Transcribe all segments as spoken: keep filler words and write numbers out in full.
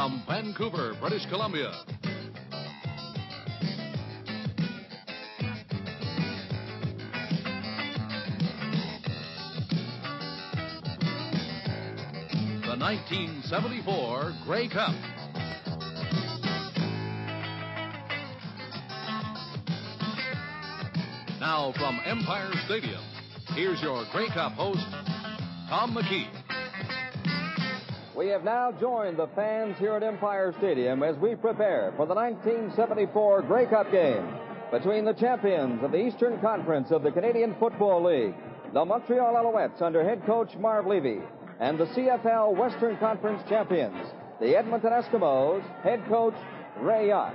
from Vancouver, British Columbia. The nineteen seventy-four Grey Cup. Now from Empire Stadium, here's your Grey Cup host, Tom McKee. We have now joined the fans here at Empire Stadium as we prepare for the nineteen seventy-four Grey Cup game between the champions of the Eastern Conference of the Canadian Football League, the Montreal Alouettes under head coach Marv Levy, and the C F L Western Conference champions, the Edmonton Eskimos, head coach Ray Ott.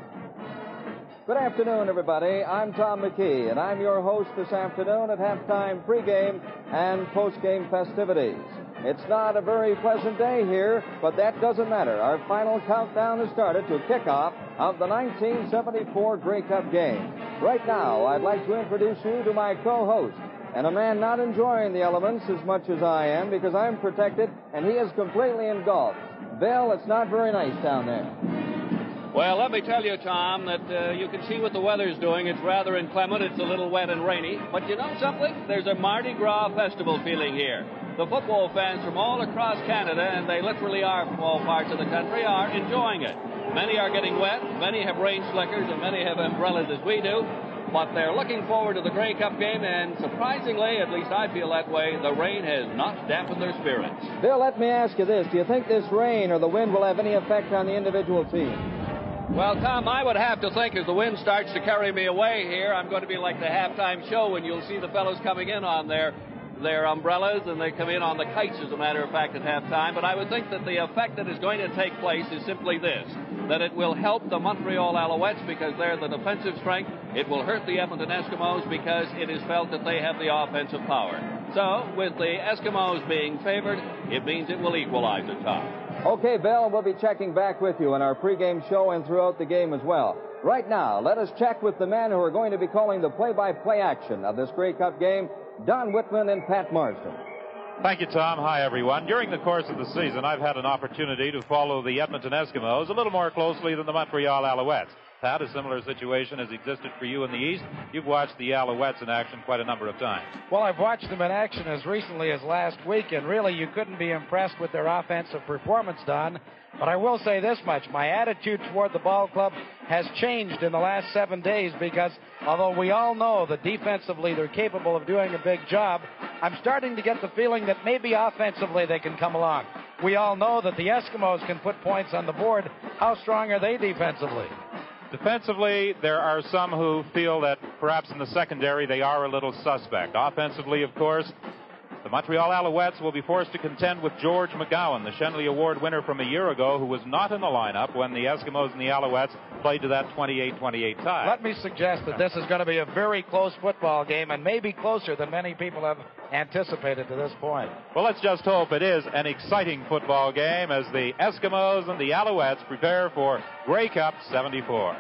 Good afternoon, everybody. I'm Tom McKee, and I'm your host this afternoon at halftime, pregame, and postgame festivities. It's not a very pleasant day here, but that doesn't matter. Our final countdown has started to kickoff of the nineteen seventy-four Grey Cup game. Right now, I'd like to introduce you to my co-host, and a man not enjoying the elements as much as I am because I'm protected and he is completely engulfed. Bill, it's not very nice down there. Well, let me tell you, Tom, that uh, you can see what the weather's doing. It's rather inclement. It's a little wet and rainy. But you know something? There's a Mardi Gras festival feeling here. The football fans from all across Canada, and they literally are from all parts of the country, are enjoying it. Many are getting wet. Many have rain slickers, and many have umbrellas as we do. But they're looking forward to the Grey Cup game, and surprisingly, at least I feel that way, the rain has not dampened their spirits. Bill, let me ask you this. Do you think this rain or the wind will have any effect on the individual team? Well, Tom, I would have to think as the wind starts to carry me away here, I'm going to be like the halftime show when you'll see the fellows coming in on their their umbrellas, and they come in on the kites, as a matter of fact, at halftime. But I would think that the effect that is going to take place is simply this, that it will help the Montreal Alouettes because they're the defensive strength. It will hurt the Edmonton Eskimos because it is felt that they have the offensive power. So, with the Eskimos being favored, it means it will equalize at top. Okay, Bill, we'll be checking back with you in our pregame show and throughout the game as well. Right now, let us check with the men who are going to be calling the play-by-play action of this Grey Cup game, Don Whitman and Pat Marsden. Thank you, Tom. Hi, everyone. During the course of the season, I've had an opportunity to follow the Edmonton Eskimos a little more closely than the Montreal Alouettes. Pat, a similar situation has existed for you in the East. You've watched the Alouettes in action quite a number of times. Well, I've watched them in action as recently as last week, and really you couldn't be impressed with their offensive performance, Don. But I will say this much. My attitude toward the ball club has changed in the last seven days because although we all know that defensively they're capable of doing a big job, I'm starting to get the feeling that maybe offensively they can come along. We all know that the Eskimos can put points on the board. How strong are they defensively? Defensively, there are some who feel that perhaps in the secondary they are a little suspect. Offensively, of course, the Montreal Alouettes will be forced to contend with George McGowan, the Shenley Award winner from a year ago, who was not in the lineup when the Eskimos and the Alouettes played to that twenty-eight twenty-eight tie. Let me suggest that this is going to be a very close football game and maybe closer than many people have anticipated to this point. Well, let's just hope it is an exciting football game as the Eskimos and the Alouettes prepare for Grey Cup seventy-four.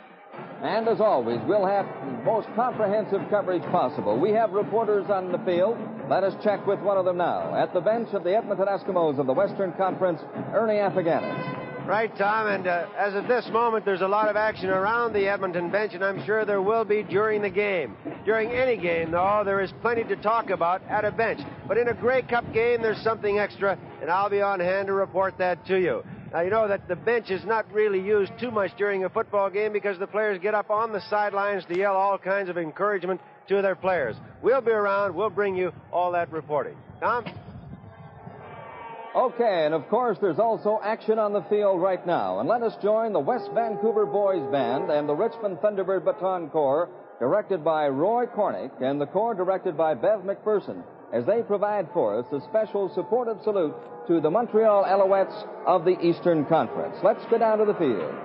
And as always, we'll have the most comprehensive coverage possible. We have reporters on the field. Let us check with one of them now. At the bench of the Edmonton Eskimos of the Western Conference, Ernie Afghaniz. Right, Tom, and uh, as of this moment, there's a lot of action around the Edmonton bench, and I'm sure there will be during the game. During any game, though, there is plenty to talk about at a bench. But in a Grey Cup game, there's something extra, and I'll be on hand to report that to you. Now, you know that the bench is not really used too much during a football game because the players get up on the sidelines to yell all kinds of encouragement to their players. We'll be around. We'll bring you all that reporting. Tom? Okay, and of course, there's also action on the field right now. And let us join the West Vancouver Boys Band and the Richmond Thunderbird Baton Corps, directed by Roy Cornick, and the corps directed by Bev McPherson, as they provide for us a special supportive salute to the Montreal Alouettes of the Eastern Conference. Let's go down to the field.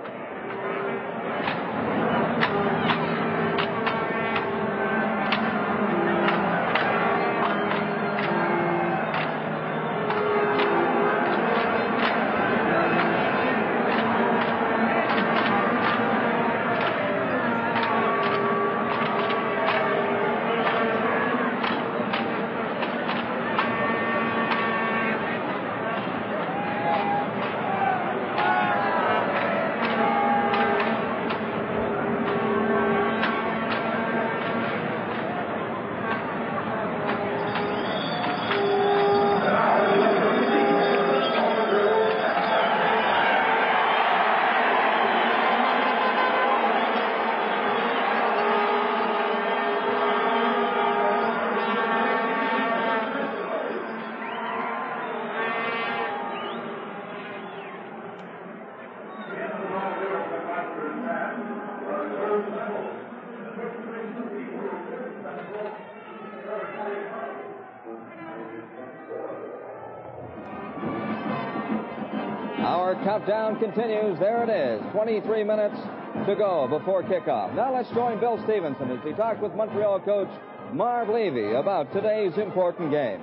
Our countdown continues. There it is. twenty-three minutes to go before kickoff. Now let's join Bill Stevenson as he talks with Montreal coach Marv Levy about today's important game.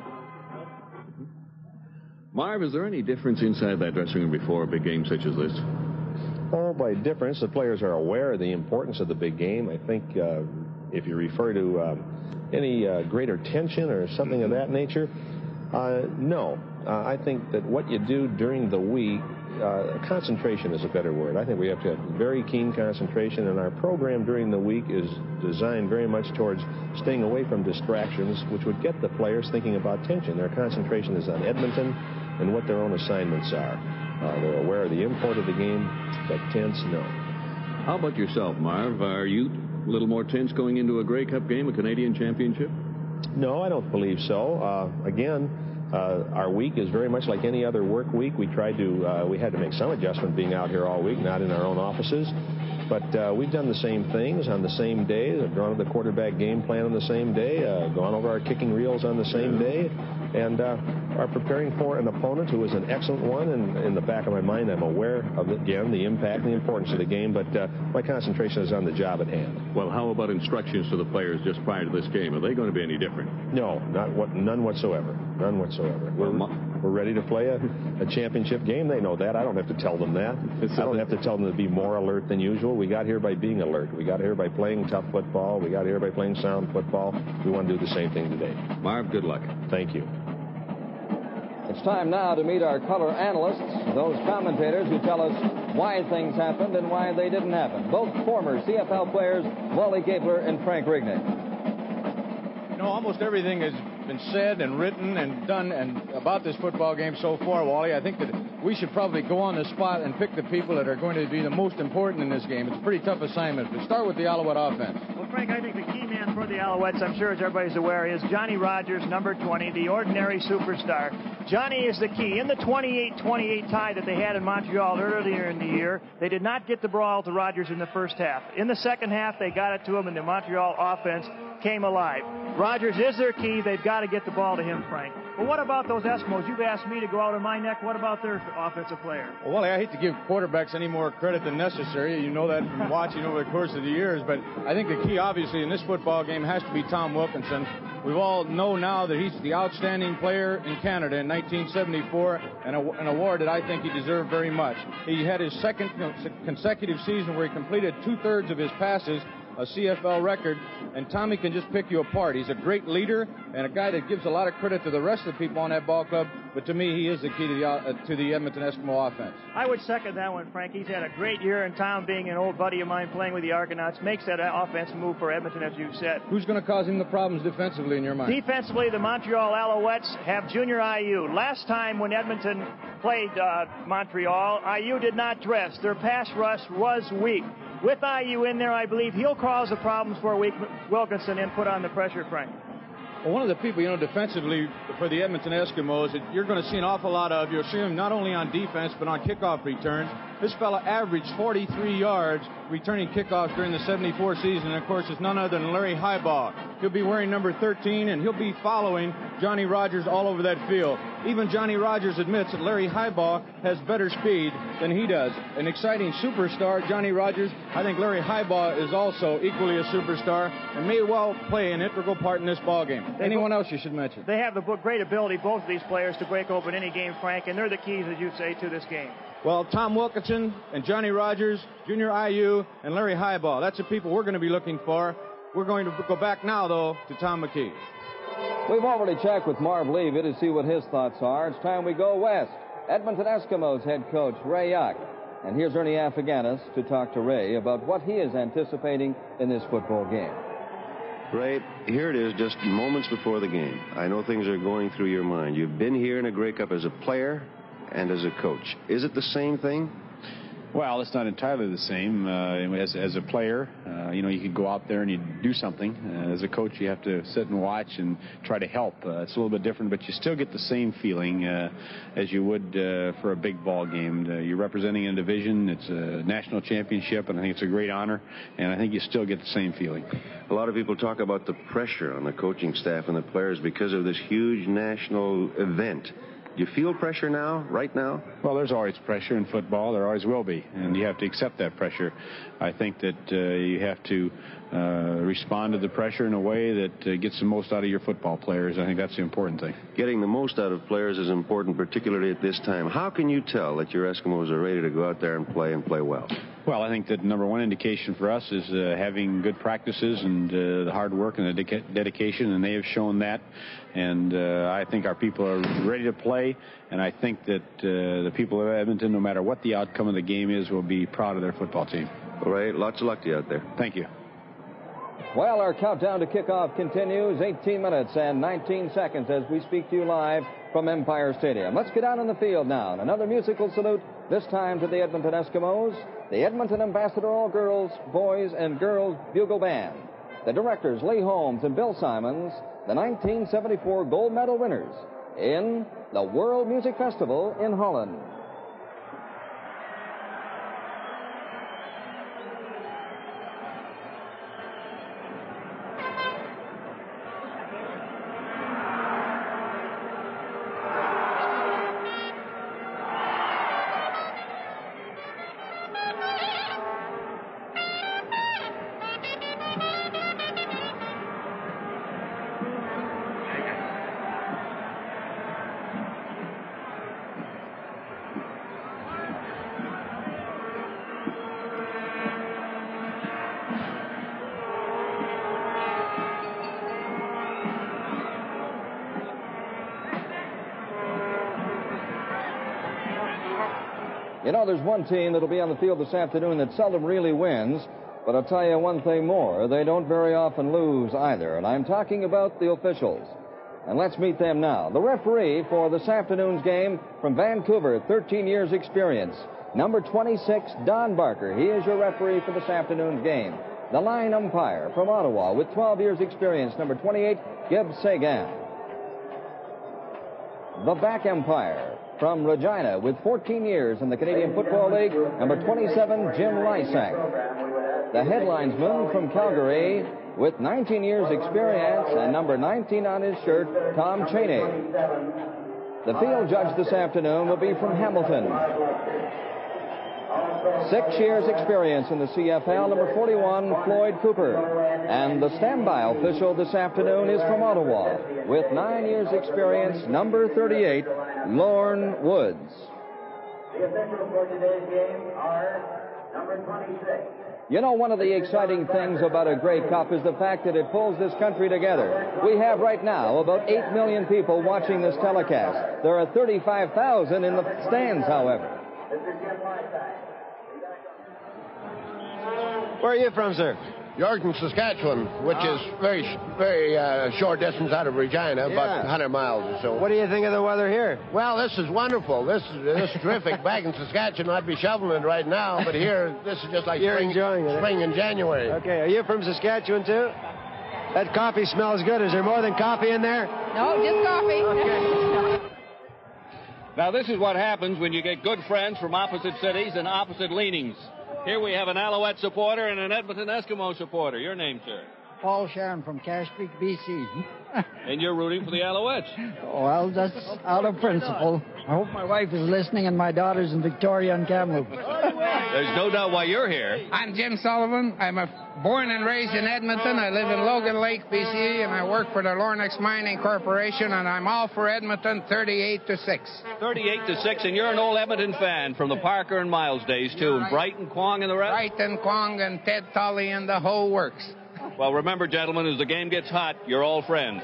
Marv, is there any difference inside that dressing room before a big game such as this? Oh, by difference, the players are aware of the importance of the big game. I think uh, if you refer to uh, any uh, greater tension or something of that nature, uh, no. Uh, I think that what you do during the week, uh, concentration is a better word. I think we have to have very keen concentration, and our program during the week is designed very much towards staying away from distractions, which would get the players thinking about tension. Their concentration is on Edmonton and what their own assignments are. Uh, they're aware of the import of the game, but tense, no. How about yourself, Marv? Are you a little more tense going into a Grey Cup game, a Canadian championship? No, I don't believe so. Uh, again, uh, our week is very much like any other work week. We tried to, uh, we had to make some adjustment being out here all week, not in our own offices. But uh, we've done the same things on the same day, drawn up the quarterback game plan on the same day, uh, gone over our kicking reels on the same day, and uh, are preparing for an opponent who is an excellent one. And in the back of my mind, I'm aware of, again, the impact and the importance of the game, but uh, my concentration is on the job at hand. Well, how about instructions to the players just prior to this game? Are they going to be any different? No, not what, none whatsoever. None whatsoever. We're, we're ready to play a, a championship game. They know that. I don't have to tell them that. I don't have to tell them to be more alert than usual. We got here by being alert. We got here by playing tough football. We got here by playing sound football. We want to do the same thing today. Marv, good luck. Thank you. It's time now to meet our color analysts, those commentators who tell us why things happened and why they didn't happen. Both former C F L players, Wally Gabler and Frank Rignick. You know, almost everything has been said and written and done and about this football game so far, Wally. I think that we should probably go on the spot and pick the people that are going to be the most important in this game. It's a pretty tough assignment. But start with the Alouette offense. Well, Frank, I think the key man for the Alouettes, I'm sure as everybody's aware, is Johnny Rogers, number twenty, the ordinary superstar. Johnny is the key. In the twenty-eight twenty-eight tie that they had in Montreal earlier in the year, they did not get the ball to Rogers in the first half. In the second half, they got it to him, and the Montreal offense came alive. Rogers is their key. They've got to get the ball to him, Frank. But what about those Eskimos? You've asked me to go out on my neck. What about their offensive player? Well, Wally, I hate to give quarterbacks any more credit than necessary. You know that from watching over the course of the years. But I think the key, obviously, in this football game has to be Tom Wilkinson. We all know now that he's the outstanding player in Canada in nineteen seventy-four, and a, an award that I think he deserved very much. He had his second consecutive season where he completed two-thirds of his passes, a C F L record, and Tommy can just pick you apart. He's a great leader and a guy that gives a lot of credit to the rest of the people on that ball club, but to me, he is the key to the, uh, to the Edmonton Eskimo offense. I would second that one, Frank. He's had a great year in town, being an old buddy of mine playing with the Argonauts, makes that offense move for Edmonton, as you said. Who's going to cause him the problems defensively in your mind? Defensively, the Montreal Alouettes have junior I U. Last time when Edmonton played uh, Montreal, I U did not dress. Their pass rush was weak. With I U in there, I believe he'll cause the problems for Wilkinson and put on the pressure, Frank. Well, one of the people, you know, defensively for the Edmonton Eskimos that you're going to see an awful lot of, you'll see him not only on defense but on kickoff returns. This fella averaged forty-three yards returning kickoffs during the seventy-four season, and of course it's none other than Larry Highbaugh. He'll be wearing number thirteen, and he'll be following Johnny Rogers all over that field. Even Johnny Rogers admits that Larry Highbaugh has better speed than he does. An exciting superstar, Johnny Rogers. I think Larry Highbaugh is also equally a superstar and may well play an integral part in this ballgame. Anyone else you should mention? They have the great ability, both of these players, to break open any game, Frank, and they're the keys, as you say, to this game. Well, Tom Wilkinson and Johnny Rogers, Junior I U, and Larry Highbaugh. That's the people we're going to be looking for. We're going to go back now, though, to Tom McKee. We've already checked with Marv Levy to see what his thoughts are. It's time we go west. Edmonton Eskimos head coach Ray Yuck. And here's Ernie Afaganis to talk to Ray about what he is anticipating in this football game. Ray, here it is just moments before the game. I know things are going through your mind. You've been here in a Grey Cup as a player and as a coach. Is it the same thing? Well, it's not entirely the same. Uh, as, as a player, uh, you know, you could go out there and you do something. Uh, as a coach, you have to sit and watch and try to help. Uh, it's a little bit different, but you still get the same feeling uh, as you would uh, for a big ball game. Uh, you're representing a division. It's a national championship, and I think it's a great honor, and I think you still get the same feeling. A lot of people talk about the pressure on the coaching staff and the players because of this huge national event. Do you feel pressure now, right now? Well, there's always pressure in football. There always will be, and you have to accept that pressure. I think that uh, you have to uh, respond to the pressure in a way that uh, gets the most out of your football players. I think that's the important thing. Getting the most out of players is important, particularly at this time. How can you tell that your Eskimos are ready to go out there and play and play well? Well, I think that number one indication for us is uh, having good practices and uh, the hard work and the de- dedication, and they have shown that. And uh, I think our people are ready to play, and I think that uh, the people of Edmonton, no matter what the outcome of the game is, will be proud of their football team. All right, lots of luck to you out there. Thank you. Well, our countdown to kickoff continues. eighteen minutes and nineteen seconds as we speak to you live from Empire Stadium. Let's get out on the field now. And another musical salute, this time to the Edmonton Eskimos, the Edmonton Ambassador All-Girls Boys and Girls Bugle Band, the directors Lee Holmes and Bill Simons, the nineteen seventy-four gold medal winners in the World Music Festival in Holland. You know, there's one team that'll be on the field this afternoon that seldom really wins, but I'll tell you one thing more. They don't very often lose either, and I'm talking about the officials. And let's meet them now. The referee for this afternoon's game from Vancouver, thirteen years experience, number twenty-six, Don Barker. He is your referee for this afternoon's game. The line umpire from Ottawa with twelve years experience, number twenty-eight, Gib Sagan. The back umpire from Regina with fourteen years in the Canadian Football League, number twenty-seven, Jim Lysak. The headlinesman from Calgary with nineteen years experience and number nineteen on his shirt, Tom Cheney. The field judge this afternoon will be from Hamilton. Six years experience in the C F L, number forty-one, Floyd Cooper. And the standby official this afternoon is from Ottawa with nine years experience, number thirty-eight, Lorne Woods. The officials for today's game are number twenty-six. You know, one of the exciting things about a Grey Cup is the fact that it pulls this country together. We have right now about eight million people watching this telecast. There are thirty-five thousand in the stands, however. Where are you from, sir? Yorkton, Saskatchewan, which Ah. is very, very uh, short distance out of Regina, Yeah. about one hundred miles or so. What do you think of the weather here? Well, this is wonderful. This is, this is terrific. Back in Saskatchewan, I'd be shoveling it right now, but here, this is just like You're spring, enjoying it, eh? spring in January. Okay, are you from Saskatchewan, too? That coffee smells good. Is there more than coffee in there? No, just coffee. Okay. Now, this is what happens when you get good friends from opposite cities and opposite leanings. Here we have an Alouette supporter and an Edmonton Eskimo supporter. Your name, sir? Paul Sharon from Cache Creek, B C. And you're rooting for the Alouettes. Well, that's out of principle. I hope my wife is listening and my daughter's in Victoria and Kamloops. There's no doubt why you're here. I'm Jim Sullivan. I'm a born and raised in Edmonton. I live in Logan Lake, B C, and I work for the Lornex Mining Corporation, and I'm all for Edmonton thirty-eight to six. thirty-eight to six, and you're an old Edmonton fan from the Parker and Miles days, too. And Brighton, Kwong, and the rest? Brighton, Kwong, and Ted Tully, and the whole works. Well, remember, gentlemen, as the game gets hot, you're all friends.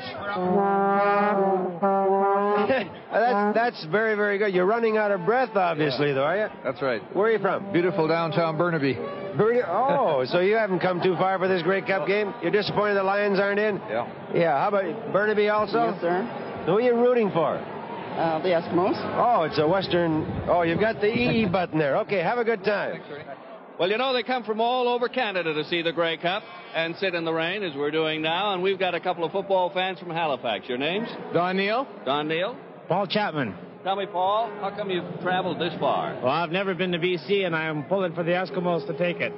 that's, that's very, very good. You're running out of breath, obviously, yeah. though, are you? That's right. Where are you from? Beautiful downtown Burnaby. Burnaby? Oh, so you haven't come too far for this Grey Cup game? You're disappointed the Lions aren't in? Yeah. Yeah, how about Burnaby also? Yes, sir. Who are you rooting for? Uh, the Eskimos. Oh, it's a Western... Oh, you've got the E button there. Okay, have a good time. Well, you know, they come from all over Canada to see the Grey Cup and sit in the rain, as we're doing now. And we've got a couple of football fans from Halifax. Your names? Don Neal. Don Neal. Paul Chapman. Tell me, Paul, how come you've traveled this far? Well, I've never been to B C, and I'm pulling for the Eskimos to take it.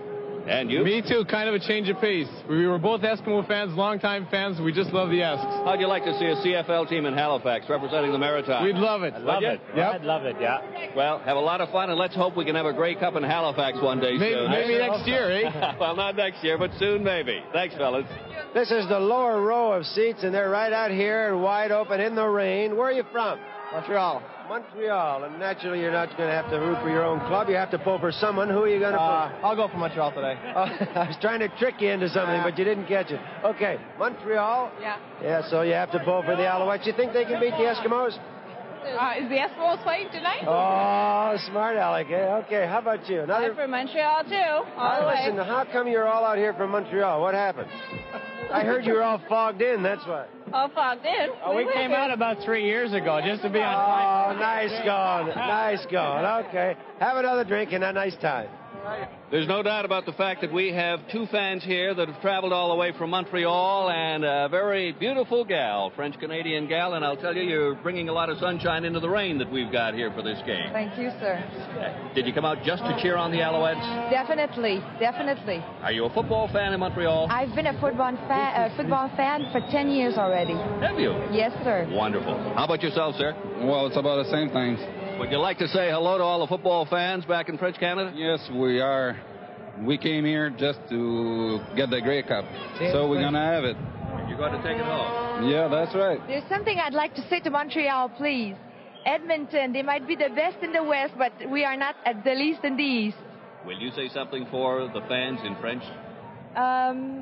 And you? Me too, kind of a change of pace. We were both Eskimo fans, longtime fans. We just love the Esks. How'd you like to see a C F L team in Halifax representing the Maritime? We'd love it. I'd love it. Yep. I'd love it, yeah. Well, have a lot of fun, and let's hope we can have a Grey Cup in Halifax one day maybe, soon. Maybe next year, eh? Well, not next year, but soon maybe. Thanks, fellas. This is the lower row of seats, and they're right out here and wide open in the rain. Where are you from? Montreal. Montreal, and naturally you're not going to have to root for your own club. You have to pull for someone. Who are you going to uh, pull? I'll go for Montreal today. Oh, I was trying to trick you into something, but you didn't catch it. Okay, Montreal. Yeah. Yeah, so you have to pull for the Alouettes. You think they can beat the Eskimos? Uh, is the Eskimos playing tonight? Oh, smart aleck. Eh? Okay, how about you? Another... I'm from Montreal, too. All the way. Listen, how come you're all out here from Montreal? What happened? I heard you were all fogged in, that's why. All fogged in? Oh, we came out about three years ago just to be on time. Oh, nice going. Nice going. Okay. Have another drink and a nice time. There's no doubt about the fact that we have two fans here that have traveled all the way from Montreal, and a very beautiful gal, French-Canadian gal, and I'll tell you, you're bringing a lot of sunshine into the rain that we've got here for this game. Thank you, sir. Did you come out just to cheer on the Alouettes? Definitely, definitely. Are you a football fan in Montreal? I've been a football fan, uh, football fan for ten years already. Have you? Yes, sir. Wonderful. How about yourself, sir? Well, it's about the same thing. Would you like to say hello to all the football fans back in French Canada? Yes, we are. We came here just to get the Grey Cup, so we're going to have it. You're going to take it home? Yeah, that's right. There's something I'd like to say to Montreal, please. Edmonton, they might be the best in the West, but we are not at the least in the East. Will you say something for the fans in French? Um,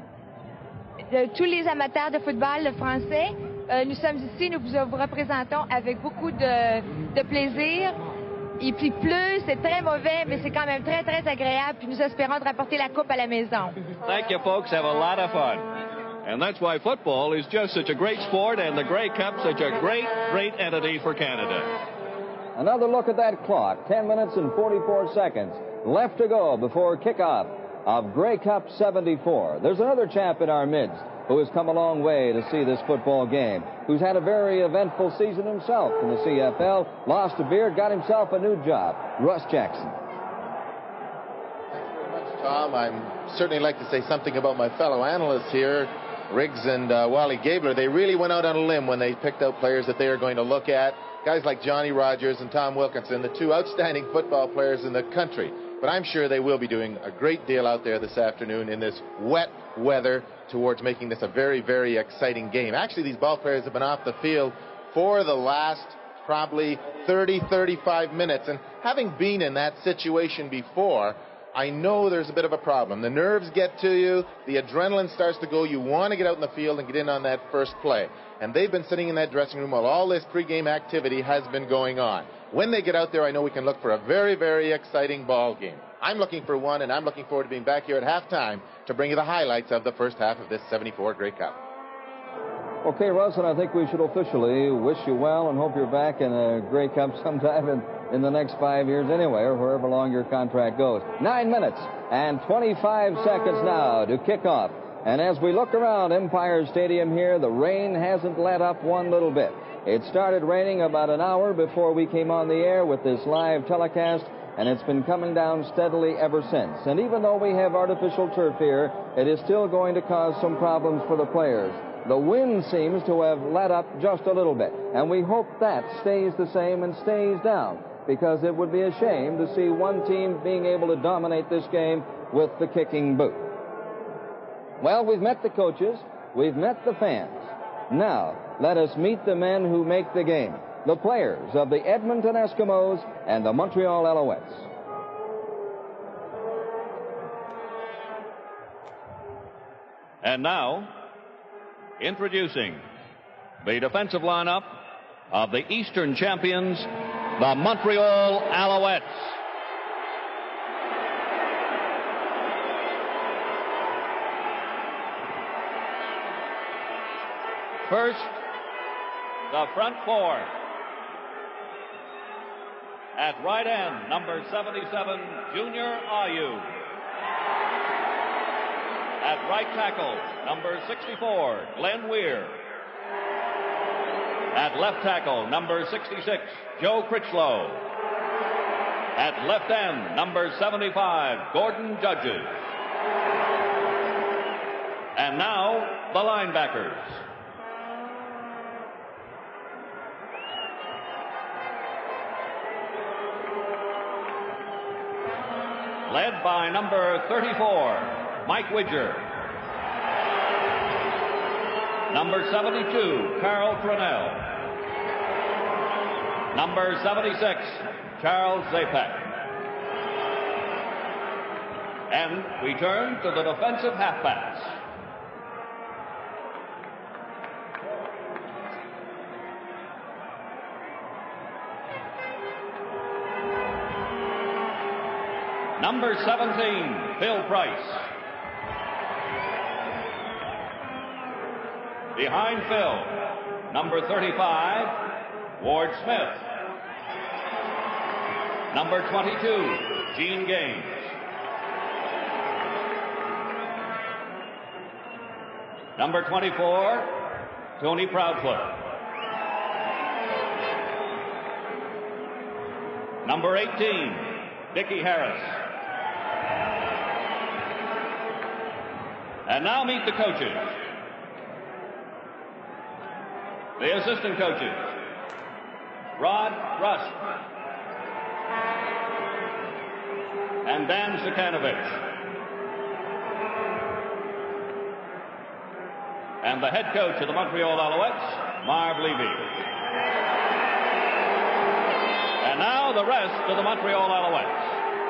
de, tous les amateurs de football, le français, euh, nous sommes ici, nous vous représentons avec beaucoup de, de plaisir. Et puis pleut, c'est très mauvais, mais c'est quand même très, très agréable. Puis nous espérons de rapporter la coupe à la maison. Thank you, folks. Have a lot of fun. And that's why football is just such a great sport, and the Grey Cup such a great, great entity for Canada. Another look at that clock. Ten minutes and forty-four seconds left to go before kickoff of Grey Cup seventy-four. There's another champ in our midst who has come a long way to see this football game, who's had a very eventful season himself in the C F L, lost a beard, got himself a new job. Russ Jackson. Thank you very much, Tom. I'd certainly like to say something about my fellow analysts here, Riggs and uh, Wally Gabler. They really went out on a limb when they picked out players that they are going to look at. Guys like Johnny Rogers and Tom Wilkinson, the two outstanding football players in the country. But I'm sure they will be doing a great deal out there this afternoon in this wet weather towards making this a very, very exciting game. Actually, these ball players have been off the field for the last probably thirty, thirty-five minutes. And having been in that situation before, I know there's a bit of a problem. The nerves get to you. The adrenaline starts to go. You want to get out in the field and get in on that first play. And they've been sitting in that dressing room while all this pregame activity has been going on. When they get out there, I know we can look for a very, very exciting ball game. I'm looking for one, and I'm looking forward to being back here at halftime to bring you the highlights of the first half of this seventy-four Grey Cup. Okay, Russ, and I think we should officially wish you well and hope you're back in a Grey Cup sometime in, in the next five years anyway, or wherever long your contract goes. Nine minutes and twenty-five seconds now to kick off. And as we look around Empire Stadium here, the rain hasn't let up one little bit. It started raining about an hour before we came on the air with this live telecast, and it's been coming down steadily ever since. And even though we have artificial turf here, it is still going to cause some problems for the players. The wind seems to have let up just a little bit, and we hope that stays the same and stays down, because it would be a shame to see one team being able to dominate this game with the kicking boot. Well, we've met the coaches, we've met the fans. Now, let us meet the men who make the game, the players of the Edmonton Eskimos and the Montreal Alouettes. And now, introducing the defensive lineup of the Eastern champions, the Montreal Alouettes. First, the front four. At right end, number seventy-seven, Junior Ayu. At right tackle, number sixty-four, Glenn Weir. At left tackle, number sixty-six, Joe Critchlow. At left end, number seventy-five, Gordon Judges. And now, the linebackers. Led by number thirty-four, Mike Widger. Number seventy-two, Carl Cronell. Number seventy-six, Charles Zapek. And we turn to the defensive halfbacks. Number seventeen, Phil Price. Behind Phil, number thirty-five, Ward Smith. Number twenty-two, Gene Gaines. Number twenty-four, Tony Proudfoot. Number eighteen, Dickie Harris. And now meet the coaches. The assistant coaches. Rod Rust. And Dan Sikanovich. And the head coach of the Montreal Alouettes, Marv Levy. And now the rest of the Montreal Alouettes.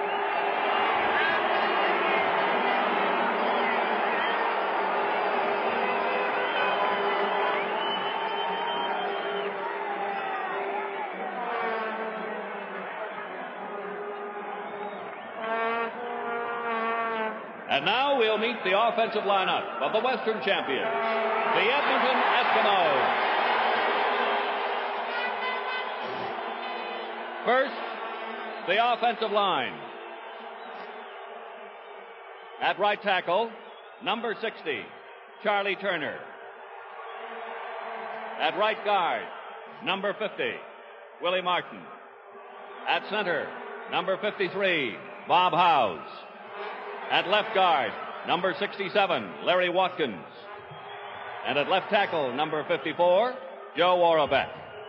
And now we'll meet the offensive lineup of the Western champions, the Edmonton Eskimos. First, the offensive line. At right tackle, number sixty, Charlie Turner. At right guard, number fifty, Willie Martin. At center, number fifty-three, Bob Howes. At left guard, number sixty-seven, Larry Watkins. And at left tackle, number fifty-four, Joe Warbeck.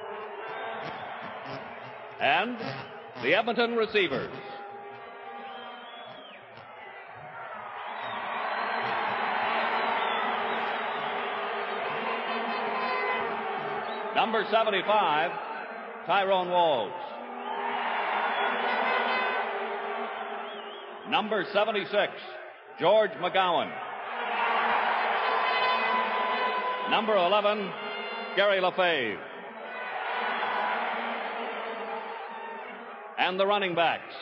And the Edmonton receivers. Number seventy-five, Tyrone Walls. Number seventy-six, George McGowan. Number eleven, Gary Lefebvre. And the running backs.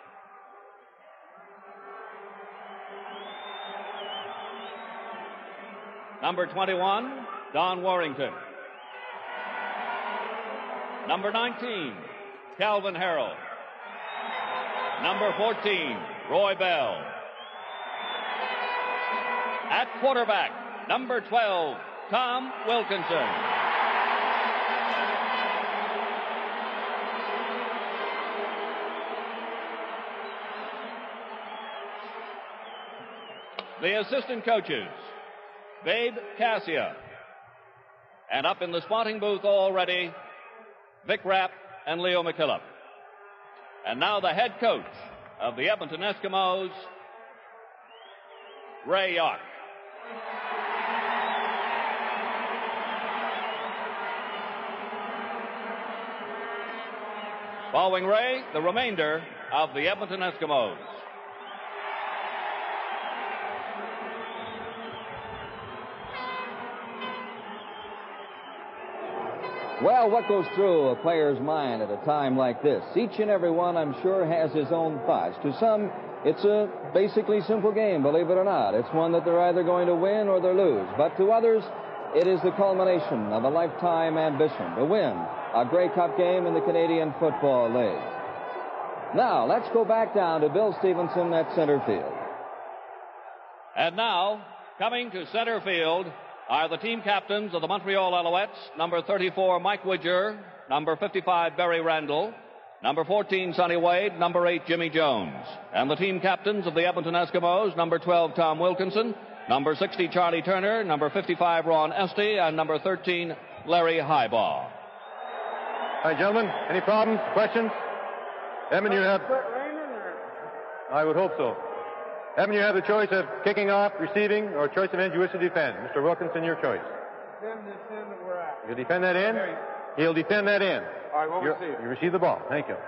Number twenty-one, Don Warrington. Number nineteen, Calvin Harrell. Number fourteen, Roy Bell. At quarterback, number twelve, Tom Wilkinson. The assistant coaches, Babe Cassia. And up in the spotting booth already, Vic Rapp and Leo McKillop. And now the head coach of the Edmonton Eskimos, Ray Yock. Following Ray, the remainder of the Edmonton Eskimos. Well, what goes through a player's mind at a time like this? Each and every one, I'm sure, has his own thoughts. To some, it's a basically simple game, believe it or not. It's one that they're either going to win or they lose. But to others, it is the culmination of a lifetime ambition to win a Grey Cup game in the Canadian Football League. Now, let's go back down to Bill Stevenson at center field. And now, coming to center field, are the team captains of the Montreal Alouettes, number thirty-four, Mike Widger, number fifty-five, Barry Randall, number fourteen, Sonny Wade, number eight, Jimmy Jones. And the team captains of the Edmonton Eskimos, number twelve, Tom Wilkinson, number sixty, Charlie Turner, number fifty-five, Ron Esty, and number thirteen, Larry Highball. Hi, gentlemen. Any problems? Questions? Edmund, you have... I would hope so. Edmund, you have the choice of kicking off, receiving, or choice of end you wish to defend. Mister Wilkinson, your choice. Defend this end that we're at. You'll defend that end? He'll defend that end. All right, we'll You're, receive. You receive the ball. Thank you.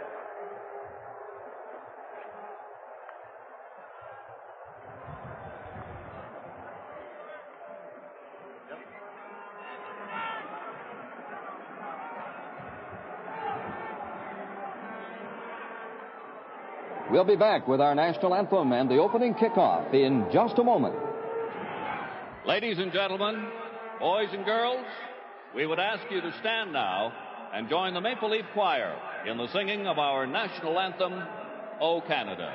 We'll be back with our national anthem and the opening kickoff in just a moment. Ladies and gentlemen, boys and girls, we would ask you to stand now and join the Maple Leaf Choir in the singing of our national anthem, O Canada.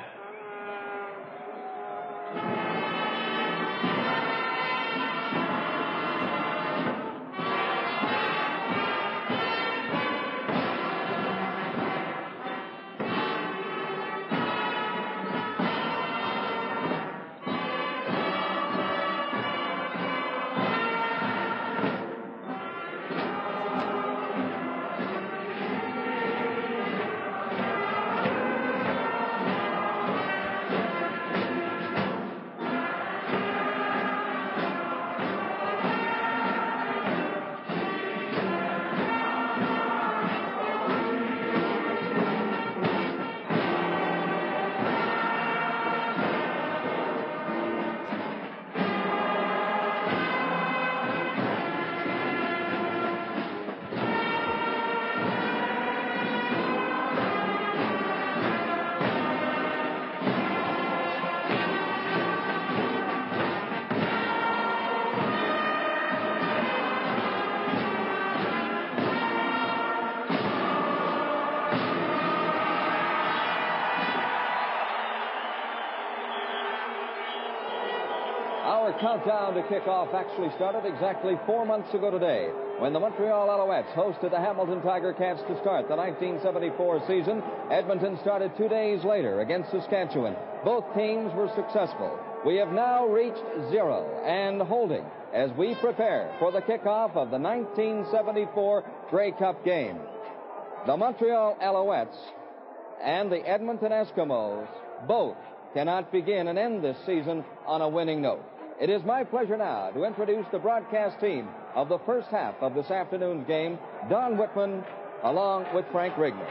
Our countdown to kickoff actually started exactly four months ago today when the Montreal Alouettes hosted the Hamilton Tiger Cats to start the nineteen seventy-four season. Edmonton started two days later against Saskatchewan. Both teams were successful. We have now reached zero and holding as we prepare for the kickoff of the nineteen seventy-four Grey Cup game. The Montreal Alouettes and the Edmonton Eskimos both cannot begin and end this season on a winning note. It is my pleasure now to introduce the broadcast team of the first half of this afternoon's game, Don Whitman, along with Frank Rigney.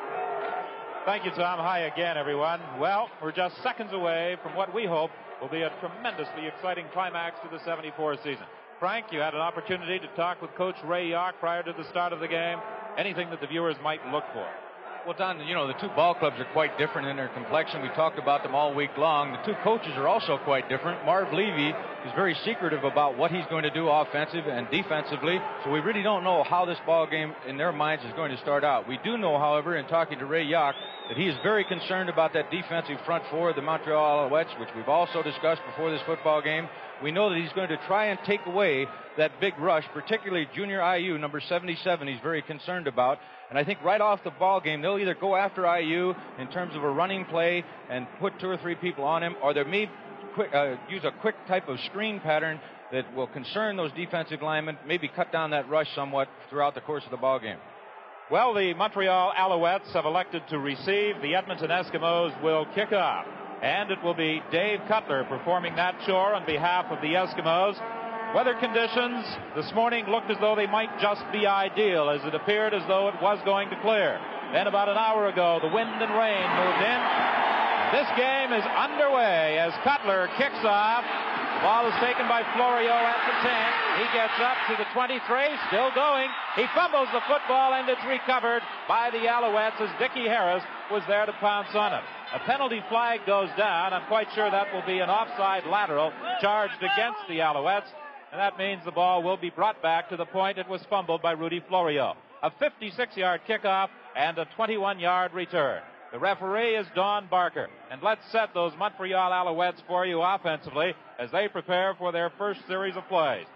Thank you, Tom. Hi again, everyone. Well, we're just seconds away from what we hope will be a tremendously exciting climax to the seventy-four season. Frank, you had an opportunity to talk with Coach Ray Yock prior to the start of the game. Anything that the viewers might look for? Well, Don, you know, the two ball clubs are quite different in their complexion. We talked about them all week long. The two coaches are also quite different. Marv Levy is very secretive about what he's going to do offensive and defensively, so we really don't know how this ball game in their minds is going to start out. We do know, however, in talking to Ray Yock, that he is very concerned about that defensive front four of the Montreal Alouettes, which we've also discussed before this football game. We know that he's going to try and take away that big rush, particularly junior I U, number seventy-seven, he's very concerned about. And I think right off the ball game, they'll either go after I U in terms of a running play and put two or three people on him, or they may quick, uh, use a quick type of screen pattern that will concern those defensive linemen, maybe cut down that rush somewhat throughout the course of the ball game. Well, the Montreal Alouettes have elected to receive. The Edmonton Eskimos will kick off. And it will be Dave Cutler performing that chore on behalf of the Eskimos. Weather conditions this morning looked as though they might just be ideal, as it appeared as though it was going to clear. Then about an hour ago, the wind and rain moved in. This game is underway as Cutler kicks off. The ball is taken by Florio at the ten. He gets up to the twenty-three, still going. He fumbles the football, and it's recovered by the Alouettes as Dickie Harris was there to pounce on it. A penalty flag goes down. I'm quite sure that will be an offside lateral charged against the Alouettes, and that means the ball will be brought back to the point it was fumbled by Rudy Florio. A fifty-six-yard kickoff and a twenty-one-yard return. The referee is Don Barker. And let's set those Montreal Alouettes for you offensively as they prepare for their first series of plays.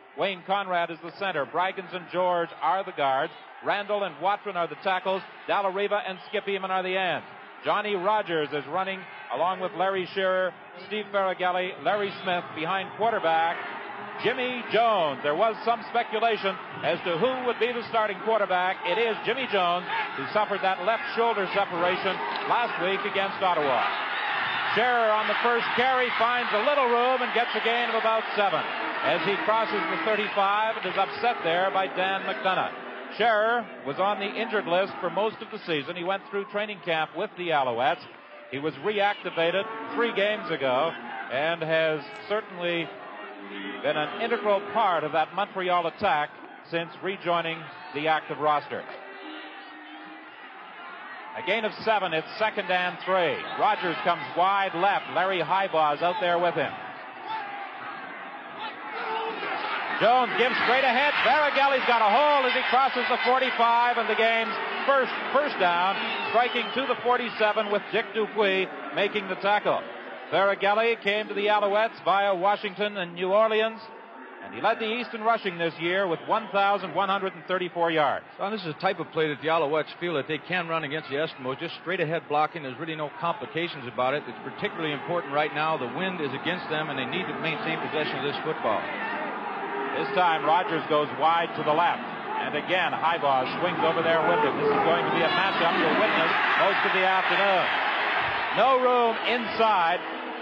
Wayne Conrad is the center. Brygans and George are the guards. Randall and Watson are the tackles. Dalariva and Skip Eamon are the ends. Johnny Rogers is running along with Larry Shearer, Steve Faragelli, Larry Smith behind quarterback Jimmy Jones. There was some speculation as to who would be the starting quarterback. It is Jimmy Jones, who suffered that left shoulder separation last week against Ottawa. Shearer on the first carry finds a little room and gets a gain of about seven as he crosses the thirty-five and is upset there by Dan McDonough. Shearer was on the injured list for most of the season. He went through training camp with the Alouettes. He was reactivated three games ago and has certainly been an integral part of that Montreal attack since rejoining the active roster. A gain of seven. It's second and three. Rogers comes wide left. Larry Highbaugh's out there with him. Jones gives straight ahead. Faragelli's got a hole as he crosses the forty-five, and the game's first first down, striking to the forty-seven with Dick Dupuis making the tackle. Faragelli came to the Alouettes via Washington and New Orleans, and he led the East in rushing this year with one thousand one hundred thirty-four yards. Don, this is a type of play that the Alouettes feel that they can run against the Eskimos. Just straight ahead blocking. There's really no complications about it. It's particularly important right now. The wind is against them, and they need to maintain possession of this football. This time, Rogers goes wide to the left. And again, Highbaugh swings over there with him. This is going to be a matchup you'll witness most of the afternoon. No room inside.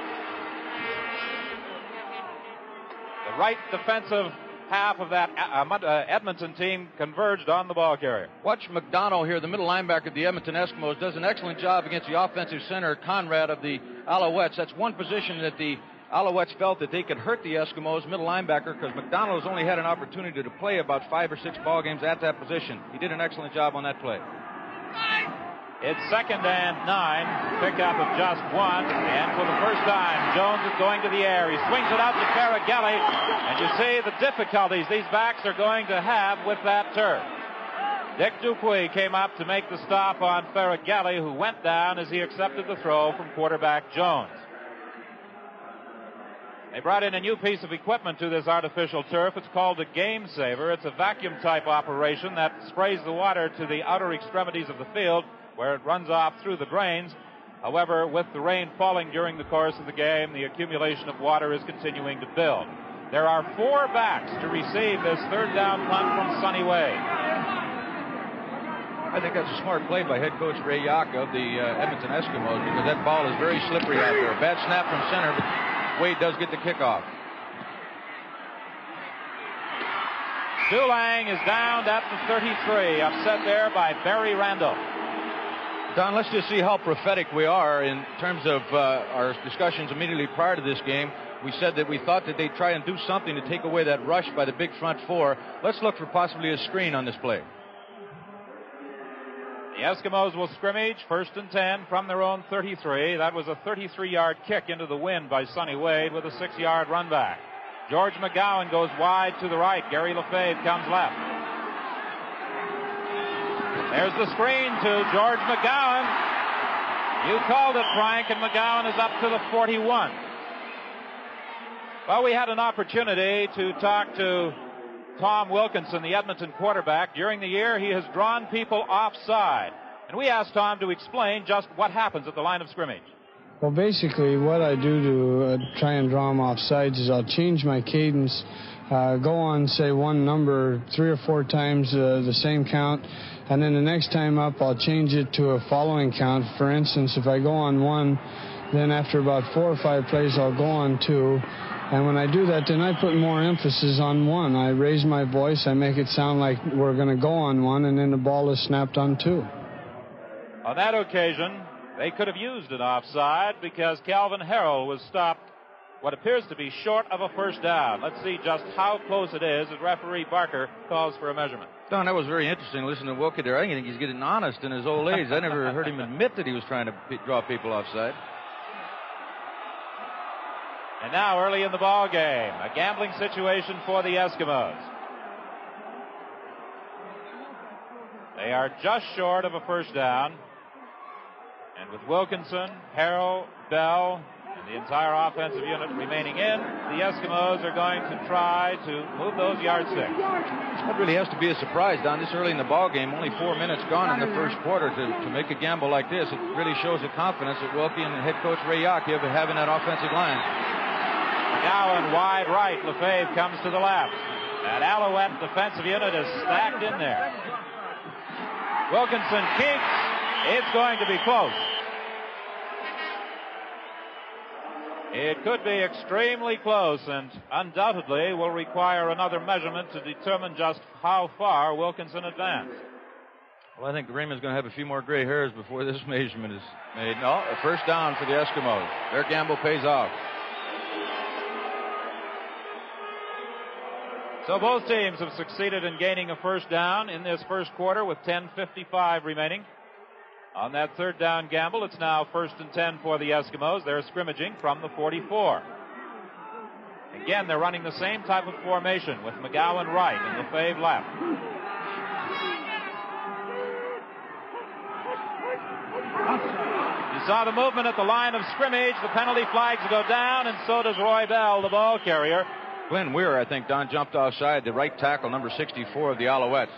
The right defensive half of that uh, Edmonton team converged on the ball carrier. Watch McDonald here, the middle linebacker of the Edmonton Eskimos, does an excellent job against the offensive center, Conrad of the Alouettes. That's one position that the Alouettes felt that they could hurt the Eskimos, middle linebacker, because McDonald has only had an opportunity to play about five or six ball games at that position. He did an excellent job on that play. It's second and nine, pickup of just one, and for the first time, Jones is going to the air. He swings it out to Faragelli, and you see the difficulties these backs are going to have with that turf. Dick Dupuis came up to make the stop on Faragelli, who went down as he accepted the throw from quarterback Jones. They brought in a new piece of equipment to this artificial turf. It's called a Game Saver. It's a vacuum-type operation that sprays the water to the outer extremities of the field, where it runs off through the drains. However, with the rain falling during the course of the game, the accumulation of water is continuing to build. There are four backs to receive this third down punt from Sonny Wade. I think that's a smart play by head coach Ray Yaka of the uh, Edmonton Eskimos, because that ball is very slippery out there. Bad snap from center, but Wade does get the kickoff. Dulang is down at the thirty-three, upset there by Barry Randall. Don, let's just see how prophetic we are in terms of uh, our discussions immediately prior to this game. We said that we thought that they'd try and do something to take away that rush by the big front four. Let's look for possibly a screen on this play. The Eskimos will scrimmage first and ten from their own thirty-three. That was a thirty-three-yard kick into the wind by Sonny Wade with a six-yard run back. George McGowan goes wide to the right. Gary Lefebvre comes left. There's the screen to George McGowan. You called it, Frank, and McGowan is up to the forty-one. Well, we had an opportunity to talk to Tom Wilkinson, the Edmonton quarterback. During the year, he has drawn people offside. And we asked Tom to explain just what happens at the line of scrimmage. Well, basically, what I do to uh, try and draw them off sides is I'll change my cadence, uh, go on, say, one number three or four times uh, the same count, and then the next time up, I'll change it to a following count. For instance, if I go on one, then after about four or five plays, I'll go on two. And when I do that, then I put more emphasis on one. I raise my voice, I make it sound like we're going to go on one, and then the ball is snapped on two. On that occasion, they could have used an offside because Calvin Harrell was stopped what appears to be short of a first down. Let's see just how close it is as referee Barker calls for a measurement. Don, that was very interesting listening to Wilkie there. I think he's getting honest in his old age. I never heard him admit that he was trying to draw people offside. And now, early in the ball game, a gambling situation for the Eskimos. They are just short of a first down. And with Wilkinson, Harrell, Bell, and The entire offensive unit remaining in. The Eskimos are going to try to move those yardsticks. That really has to be a surprise, Don, this early in the ball game. Only four minutes gone in the first quarter to, to make a gamble like this. It really shows the confidence that Wilkie and head coach Ray Yock have having that offensive line. McGowan wide right. Lefebvre comes to the left. That Alouette defensive unit is stacked in there. Wilkinson keeps. It's going to be close. It could be extremely close and undoubtedly will require another measurement to determine just how far Wilkinson advanced. Well, I think Raymond's going to have a few more gray hairs before this measurement is made. No, a first down for the Eskimos. Their gamble pays off. So both teams have succeeded in gaining a first down in this first quarter with ten fifty-five remaining. On that third down gamble, it's now first and ten for the Eskimos. They're scrimmaging from the forty-four. Again, they're running the same type of formation with McGowan right and Lefebvre left. You saw the movement at the line of scrimmage. The penalty flags go down, and so does Roy Bell, the ball carrier. Glenn Weir, I think, Don, jumped offside, the right tackle, number sixty-four of the Alouettes.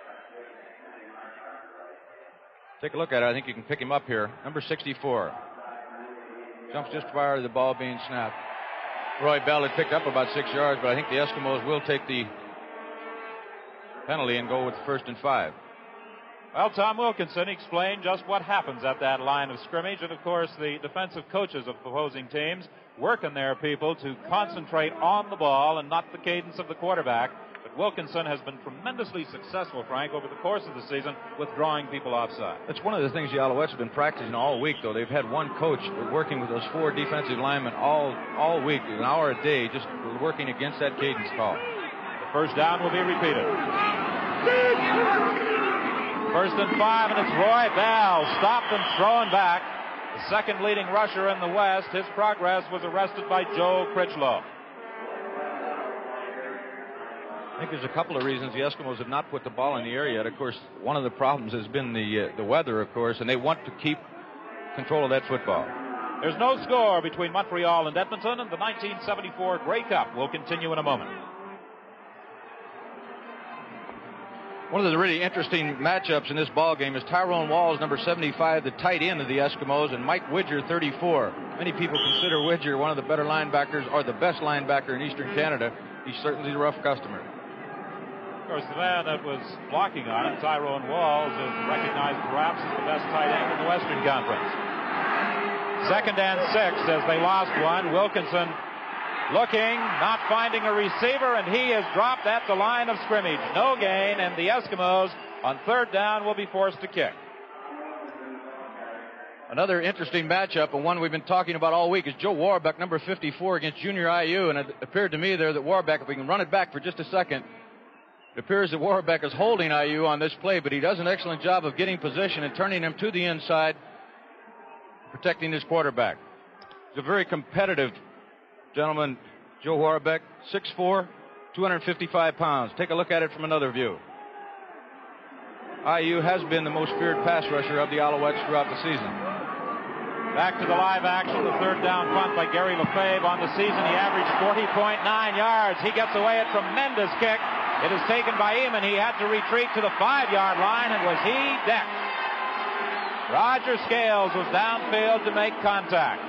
Take a look at it. I think you can pick him up here. Number sixty-four. Jumps just prior to the ball being snapped. Roy Bell had picked up about six yards, but I think the Eskimos will take the penalty and go with first and five. Well, Tom Wilkinson explained just what happens at that line of scrimmage. And, of course, the defensive coaches of opposing teams working their people to concentrate on the ball and not the cadence of the quarterback. But Wilkinson has been tremendously successful, Frank, over the course of the season with drawing people offside. That's one of the things the Alouettes have been practicing all week, though. They've had one coach working with those four defensive linemen all, all week, an hour a day, just working against that cadence call. The first down will be repeated. First and five, and it's Roy Bell, stopped and thrown back. The second leading rusher in the West. His progress was arrested by Joe Critchlow. I think there's a couple of reasons the Eskimos have not put the ball in the air yet. Of course, one of the problems has been the uh, the weather, of course, and they want to keep control of that football. There's no score between Montreal and Edmonton, and the nineteen seventy-four Grey Cup will continue in a moment. One of the really interesting matchups in this ball game is Tyrone Walls, number seventy-five, the tight end of the Eskimos, and Mike Widger, thirty-four. Many people consider Widger one of the better linebackers or the best linebacker in Eastern Canada. He's certainly a rough customer. Of course, the man that was blocking on him, Tyrone Walls, is recognized perhaps as the best tight end in the Western Conference. Second and six as they lost one. Wilkinson looking, not finding a receiver, and he is dropped at the line of scrimmage. No gain, and the Eskimos on third down will be forced to kick. Another interesting matchup, and one we've been talking about all week, is Joe Warbeck, number fifty-four, against junior I U, and it appeared to me there that Warbeck, if we can run it back for just a second, it appears that Warbeck is holding I U on this play, but he does an excellent job of getting position and turning him to the inside, protecting his quarterback. It's a very competitive gentleman, Joe Warbeck, six foot four, two hundred fifty-five pounds. Take a look at it from another view. I U has been the most feared pass rusher of the Alouettes throughout the season. Back to the live action, the third down punt by Gary Lefebvre. On the season, he averaged forty point nine yards. He gets away a tremendous kick. It is taken by Eamon. He had to retreat to the five-yard line, and was he decked. Roger Scales was downfield to make contact.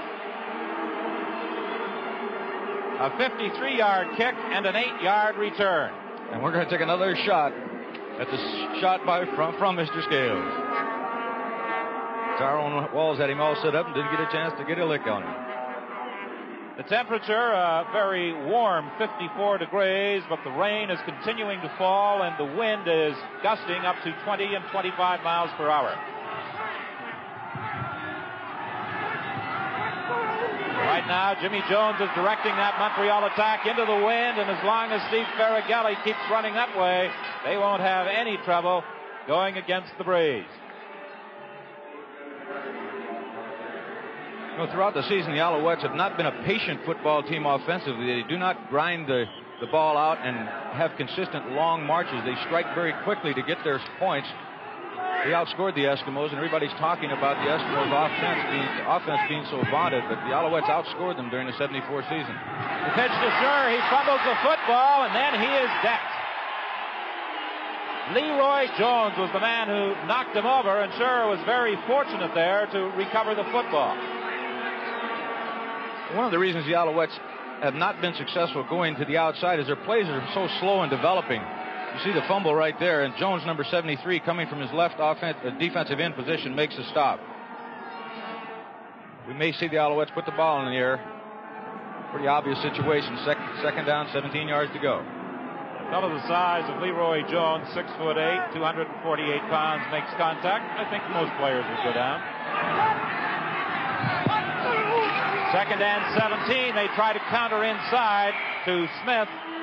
A fifty-three-yard kick and an eight-yard return. And we're going to take another shot at the shot by from, from Mister Scales. Tyrone Walls had him all set up and didn't get a chance to get a lick on him. The temperature, uh, very warm, fifty-four degrees, but the rain is continuing to fall, and the wind is gusting up to twenty and twenty-five miles per hour. Right now, Jimmy Jones is directing that Montreal attack into the wind, and as long as Steve Faragelli keeps running that way, they won't have any trouble going against the breeze. You know, throughout the season, the Alouettes have not been a patient football team offensively. They do not grind the, the ball out and have consistent long marches. They strike very quickly to get their points. They outscored the Eskimos, and everybody's talking about the Eskimos' offense being, offense being so vaunted, but the Alouettes outscored them during the seventy-four season. The pitch to Scher. He fumbles the football, and then he is decked. Leroy Jones was the man who knocked him over, and Scher was very fortunate there to recover the football. One of the reasons the Alouettes have not been successful going to the outside is their plays are so slow in developing. You see the fumble right there, and Jones, number seventy-three, coming from his left offense, uh, defensive end position, makes a stop. We may see the Alouettes put the ball in the air. Pretty obvious situation. Second, second down, seventeen yards to go. A fellow the size of Leroy Jones, six foot eight, two hundred forty-eight pounds, makes contact. I think most players would go down. Second and seventeen. They try to counter inside to Smith.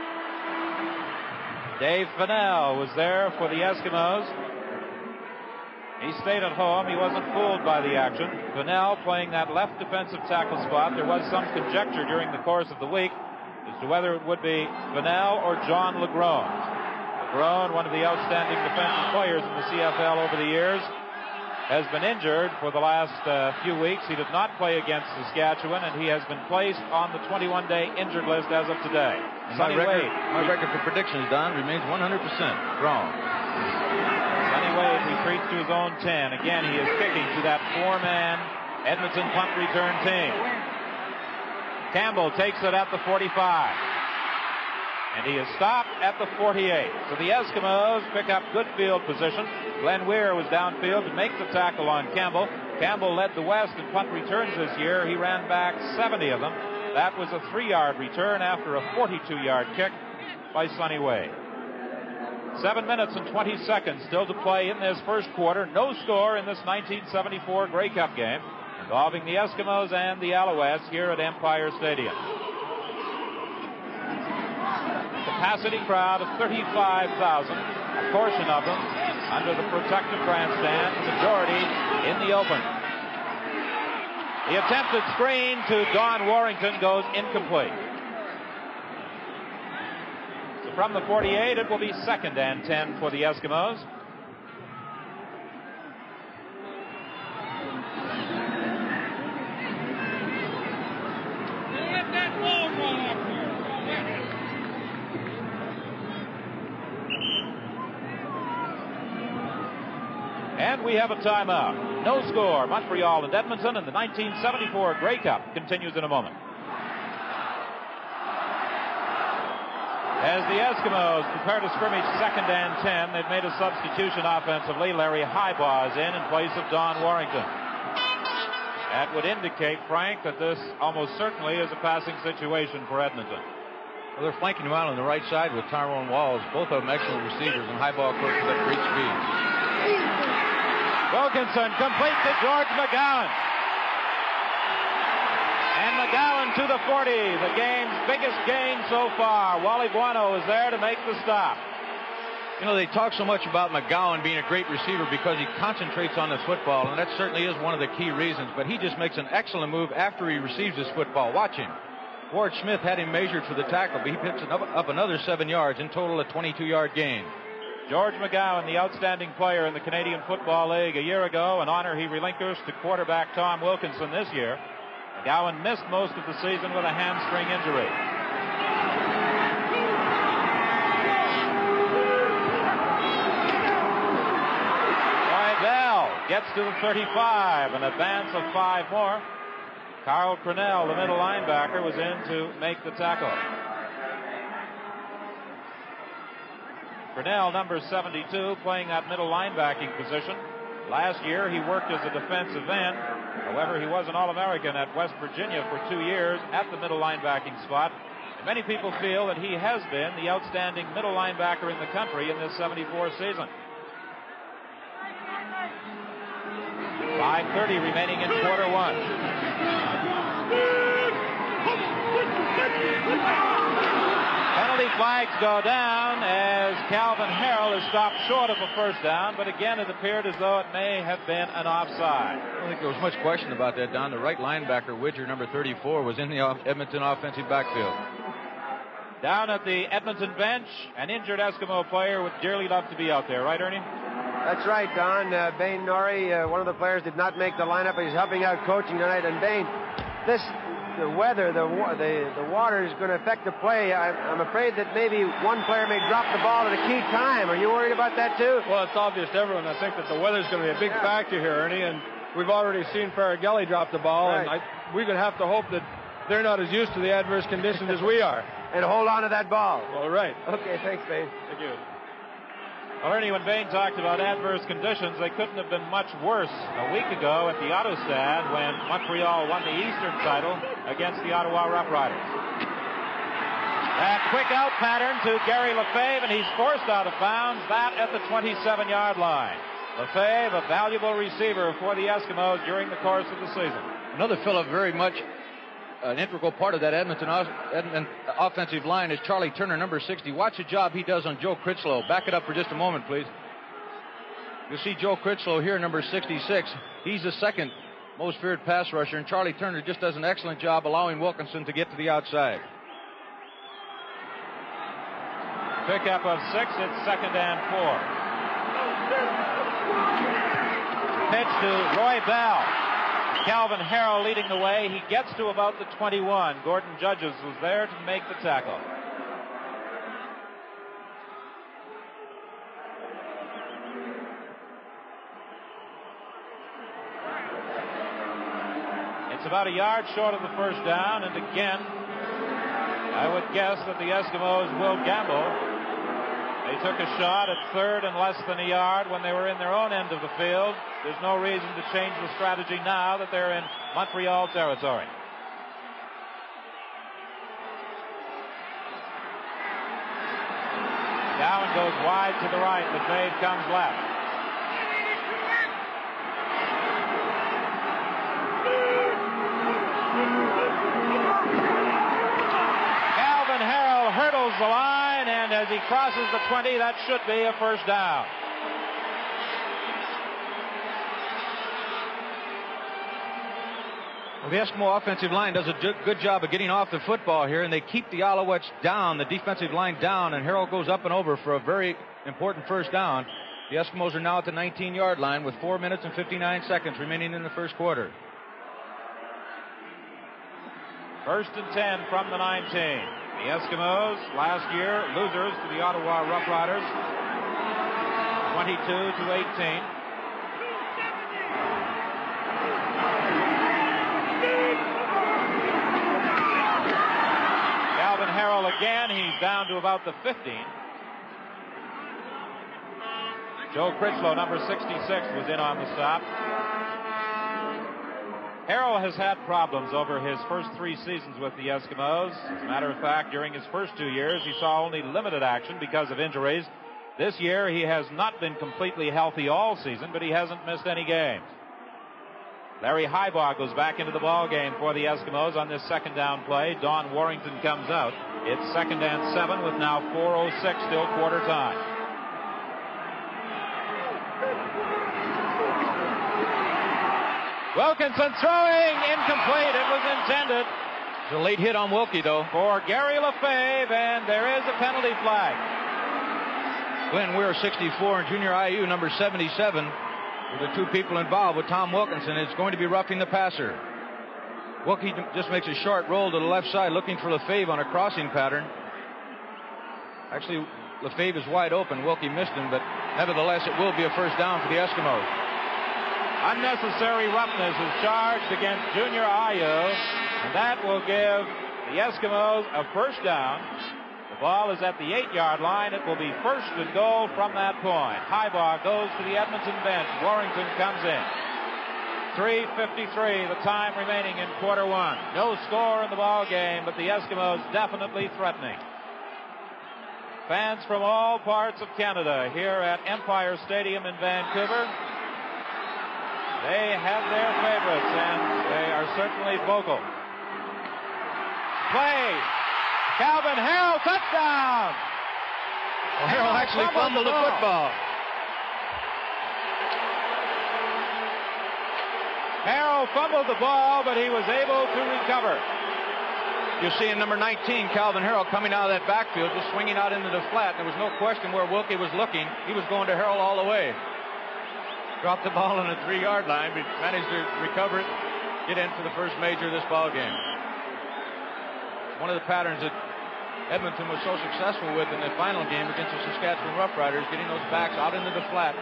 Dave Fennell was there for the Eskimos. He stayed at home. He wasn't fooled by the action. Fennell playing that left defensive tackle spot. There was some conjecture during the course of the week as to whether it would be Fennell or John Legrone. Legrone, one of the outstanding defensive players in the C F L over the years, has been injured for the last uh, few weeks. He did not play against Saskatchewan, and he has been placed on the twenty-one day injured list as of today. My record, my record for predictions, Don, remains one hundred percent wrong. Sonny Wade retreats to his own ten. Again, he is kicking to that four-man Edmonton punt return team. Campbell takes it at the forty-five. And he is stopped at the forty-eight. So the Eskimos pick up good field position. Glenn Weir was downfield to make the tackle on Campbell. Campbell led the West in punt returns this year. He ran back seventy of them. That was a three-yard return after a forty-two yard kick by Sonny Wade. Seven minutes and twenty seconds still to play in this first quarter. No score in this nineteen seventy-four Grey Cup game involving the Eskimos and the Alouettes here at Empire Stadium. Capacity crowd of thirty-five thousand, a portion of them under the protective grandstand, the majority in the open. The attempted screen to Don Warrington goes incomplete. So from the forty-eight, it will be second and ten for the Eskimos. Let that ball run up here. And we have a timeout. No score. Montreal and Edmonton, and the nineteen seventy-four Grey Cup continues in a moment. As the Eskimos prepare to scrimmage second and ten, they've made a substitution offensively. Larry Highbaugh is in in place of Don Warrington. That would indicate, Frank, that this almost certainly is a passing situation for Edmonton. Well, they're flanking him out on the right side with Tyrone Walls. Both of them excellent receivers, and Highbaugh, of course, with that great speed. Wilkinson complete to George McGowan. And McGowan to the forty. The game's biggest gain so far. Wally Buono is there to make the stop. You know, they talk so much about McGowan being a great receiver because he concentrates on the football, and that certainly is one of the key reasons. But he just makes an excellent move after he receives his football. Watch him. Ward Smith had him measured for the tackle, but he picks up, up another seven yards, in total a twenty-two yard gain. George McGowan, the outstanding player in the Canadian Football League a year ago, an honor he relinquished to quarterback Tom Wilkinson this year. McGowan missed most of the season with a hamstring injury. Bell gets to the thirty-five, an advance of five more. Carl Crennel, the middle linebacker, was in to make the tackle. Crennel, number seventy-two, playing that middle linebacking position. Last year, he worked as a defensive end. However, he was an All-American at West Virginia for two years at the middle linebacking spot. And many people feel that he has been the outstanding middle linebacker in the country in this seventy-four season. five thirty remaining in quarter one. Penalty flags go down as Calvin Harrell is stopped short of a first down, but again it appeared as though it may have been an offside. I don't think there was much question about that, Don. The right linebacker, Widger, number thirty-four, was in the Edmonton offensive backfield. Down at the Edmonton bench, an injured Eskimo player would dearly love to be out there, right, Ernie? That's right, Don. Uh, Bain Norrie, uh, one of the players, did not make the lineup. He's helping out coaching tonight. And Bain, this, the weather, the the, the water is going to affect the play. I, I'm afraid that maybe one player may drop the ball at a key time. Are you worried about that, too? Well, it's obvious to everyone. I think that the weather's going to be a big yeah. factor here, Ernie. And we've already seen Faragelli drop the ball. Right. And I, we could have to hope that they're not as used to the adverse conditions as we are. And hold on to that ball. All right. Okay, thanks, Bain. Thank you. Well, Ernie, when Bain talked about adverse conditions, they couldn't have been much worse a week ago at the Autostade when Montreal won the Eastern title against the Ottawa Rough Riders. That quick out pattern to Gary Lefebvre, and he's forced out of bounds, that at the twenty-seven-yard line. Lefebvre, a valuable receiver for the Eskimos during the course of the season. Another fellow very much an integral part of that Edmonton, Edmonton offensive line is Charlie Turner, number sixty. Watch the job he does on Joe Critchlow. Back it up for just a moment, please. You'll see Joe Critchlow here, number sixty-six. He's the second most feared pass rusher, and Charlie Turner just does an excellent job allowing Wilkinson to get to the outside. Pickup of six, it's second and four. Pitch to Roy Bell. Calvin Harrell leading the way. He gets to about the twenty-one. Gordon Judges was there to make the tackle. It's about a yard short of the first down, and again, I would guess that the Eskimos will gamble. They took a shot at third and less than a yard when they were in their own end of the field. There's no reason to change the strategy now that they're in Montreal territory. Gowan goes wide to the right. Lefebvre comes left. Calvin Harrell hurdles the line, and as he crosses the twenty, that should be a first down. Well, the Eskimo offensive line does a good job of getting off the football here, and they keep the Alouettes down, the defensive line down, and Harrell goes up and over for a very important first down. The Eskimos are now at the nineteen-yard line with four minutes and fifty-nine seconds remaining in the first quarter. First and ten from the nineteen. The Eskimos, last year, losers to the Ottawa Rough Riders, twenty-two to eighteen. Calvin Harrell again, he's down to about the fifteen. Joe Critchlow, number sixty-six, was in on the stop. Harrell has had problems over his first three seasons with the Eskimos. As a matter of fact, during his first two years, he saw only limited action because of injuries. This year, he has not been completely healthy all season, but he hasn't missed any games. Larry Heibaugh goes back into the ball game for the Eskimos on this second down play. Don Warrington comes out. It's second and seven with now four oh six still quarter time. Wilkinson throwing, incomplete. It was intended. It's a late hit on Wilkie, though. For Gary Lefebvre, and there is a penalty flag. Glenn Weir, sixty-four, and Junior I U, number seventy-seven, were the two people involved with Tom Wilkinson. It's going to be roughing the passer. Wilkie just makes a short roll to the left side, looking for Lefebvre on a crossing pattern. Actually, Lefebvre is wide open. Wilkie missed him, but nevertheless, it will be a first down for the Eskimos. Unnecessary roughness is charged against Junior I U, and that will give the Eskimos a first down. The ball is at the eight-yard line. It will be first and goal from that point. Heibaugh goes to the Edmonton bench. Warrington comes in. three fifty-three, the time remaining in quarter one. No score in the ball game, but the Eskimos definitely threatening. Fans from all parts of Canada here at Empire Stadium in Vancouver. They have their favorites, and they are certainly vocal. Play. Calvin Harrell, touchdown. Well, Harrell actually fumbled the football. Harrell fumbled the ball, but he was able to recover. You're seeing number nineteen, Calvin Harrell, coming out of that backfield, just swinging out into the flat. There was no question where Wilkie was looking. He was going to Harrell all the way. dropped the ball on the three-yard line, but managed to recover it, get in for the first major of this ball game. One of the patterns that Edmonton was so successful with in the final game against the Saskatchewan Roughriders, getting those backs out into the flat.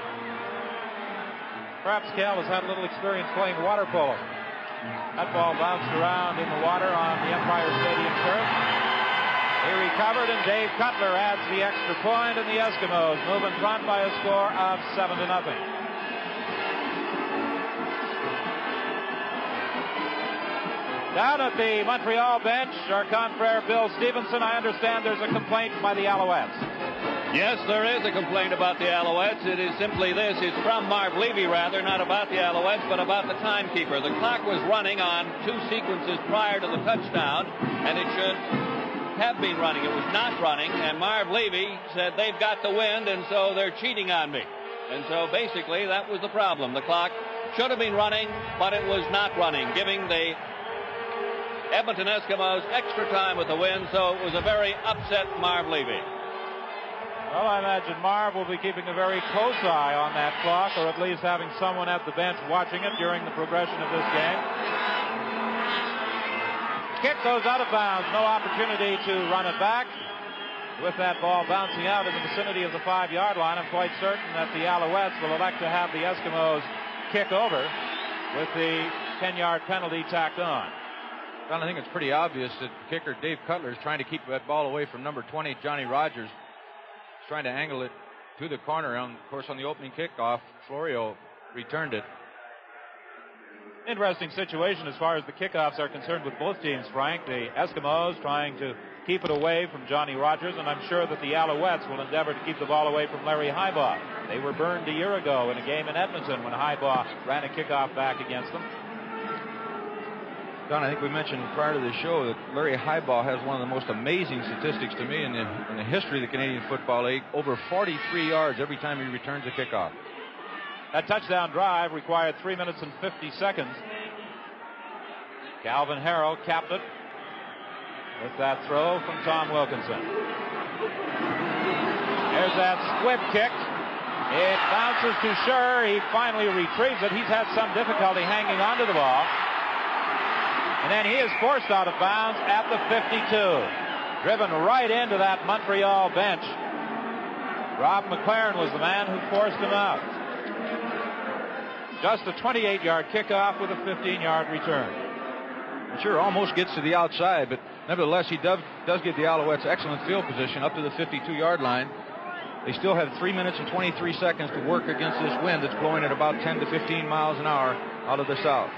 Perhaps Cal has had a little experience playing water polo. That ball bounced around in the water on the Empire Stadium turf. He recovered, and Dave Cutler adds the extra point, and the Eskimos move in front by a score of seven to nothing. Down at the Montreal bench, our confrere Bill Stevenson. I understand there's a complaint by the Alouettes. Yes, there is a complaint about the Alouettes. It is simply this. It's from Marv Levy, rather, not about the Alouettes, but about the timekeeper. The clock was running on two sequences prior to the touchdown, and it should have been running. It was not running, and Marv Levy said they've got the wind, and so they're cheating on me. And so basically that was the problem. The clock should have been running, but it was not running, giving the Edmonton Eskimos extra time with the wind, so it was a very upset Marv Levy. Well, I imagine Marv will be keeping a very close eye on that clock, or at least having someone at the bench watching it during the progression of this game. Kick goes out of bounds. No opportunity to run it back. With that ball bouncing out in the vicinity of the five-yard line, I'm quite certain that the Alouettes will elect to have the Eskimos kick over with the ten-yard penalty tacked on. Well, I think it's pretty obvious that kicker Dave Cutler is trying to keep that ball away from number twenty, Johnny Rogers. He's trying to angle it to the corner. On, of course, on the opening kickoff, Florio returned it. Interesting situation as far as the kickoffs are concerned with both teams, Frank. The Eskimos trying to keep it away from Johnny Rogers, and I'm sure that the Alouettes will endeavor to keep the ball away from Larry Highbaugh. They were burned a year ago in a game in Edmonton when Highbaugh ran a kickoff back against them. Don, I think we mentioned prior to the show that Larry Highbaugh has one of the most amazing statistics to me in the, in the history of the Canadian Football League. Over forty-three yards every time he returns a kickoff. That touchdown drive required three minutes and fifty seconds. Calvin Harrell capped it with that throw from Tom Wilkinson. There's that squib kick. It bounces to Scher. He finally retrieves it. He's had some difficulty hanging onto the ball. And then he is forced out of bounds at the fifty-two. Driven right into that Montreal bench. Rob McLaren was the man who forced him out. Just a twenty-eight-yard kickoff with a fifteen-yard return. It sure almost gets to the outside, but nevertheless, he does, does give the Alouettes excellent field position up to the fifty-two-yard line. They still have three minutes and twenty-three seconds to work against this wind that's blowing at about ten to fifteen miles an hour out of the south.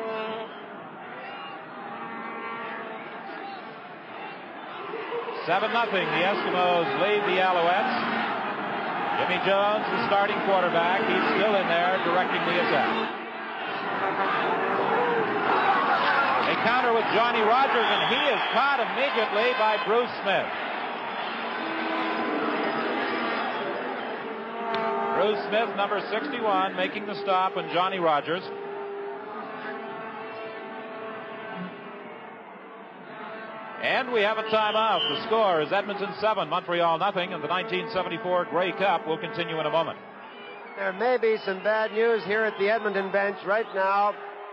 seven nothing. The Eskimos lead the Alouettes. Jimmy Jones, the starting quarterback. He's still in there directing the attack. They counter with Johnny Rogers, and he is caught immediately by Bruce Smith. Bruce Smith, number sixty-one, making the stop on Johnny Rogers. And we have a timeout. The score is Edmonton seven, Montreal nothing, and the nineteen seventy-four Grey Cup will continue in a moment. There may be some bad news here at the Edmonton bench right now.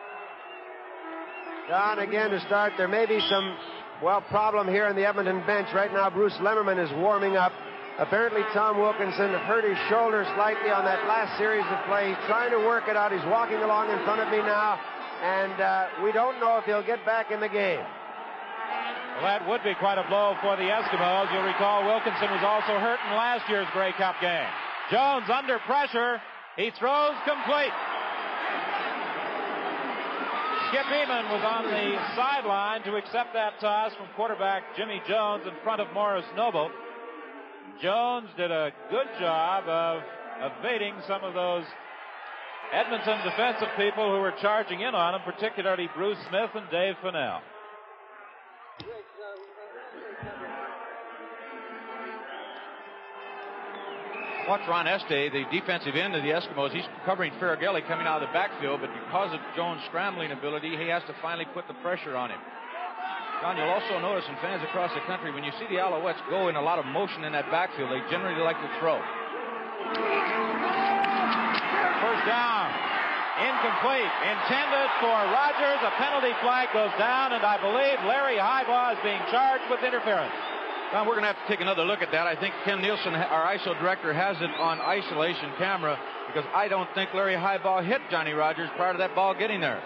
Don, again to start, there may be some, well, problem here in the Edmonton bench. Right now, Bruce Lemmerman is warming up. Apparently, Tom Wilkinson hurt his shoulder slightly on that last series of play. He's trying to work it out. He's walking along in front of me now, and uh, we don't know if he'll get back in the game. Well, that would be quite a blow for the Eskimos. You'll recall Wilkinson was also hurt in last year's Grey Cup game. Jones under pressure. He throws complete. Skip Eamon was on the sideline to accept that toss from quarterback Jimmy Jones in front of Morris Noble. Jones did a good job of evading some of those Edmonton defensive people who were charging in on him, particularly Bruce Smith and Dave Fennell. Watch Ron Este, the defensive end of the Eskimos. He's covering Ferragelli coming out of the backfield, but because of Jones' scrambling ability, he has to finally put the pressure on him. John, you'll also notice, and fans across the country, when you see the Alouettes go in a lot of motion in that backfield, they generally like to throw. First down. Incomplete. Intended for Rogers. A penalty flag goes down, and I believe Larry Highbaugh is being charged with interference. Well, we're going to have to take another look at that. I think Ken Nielsen, our I S O director, has it on isolation camera because I don't think Larry Highbaugh hit Johnny Rogers prior to that ball getting there.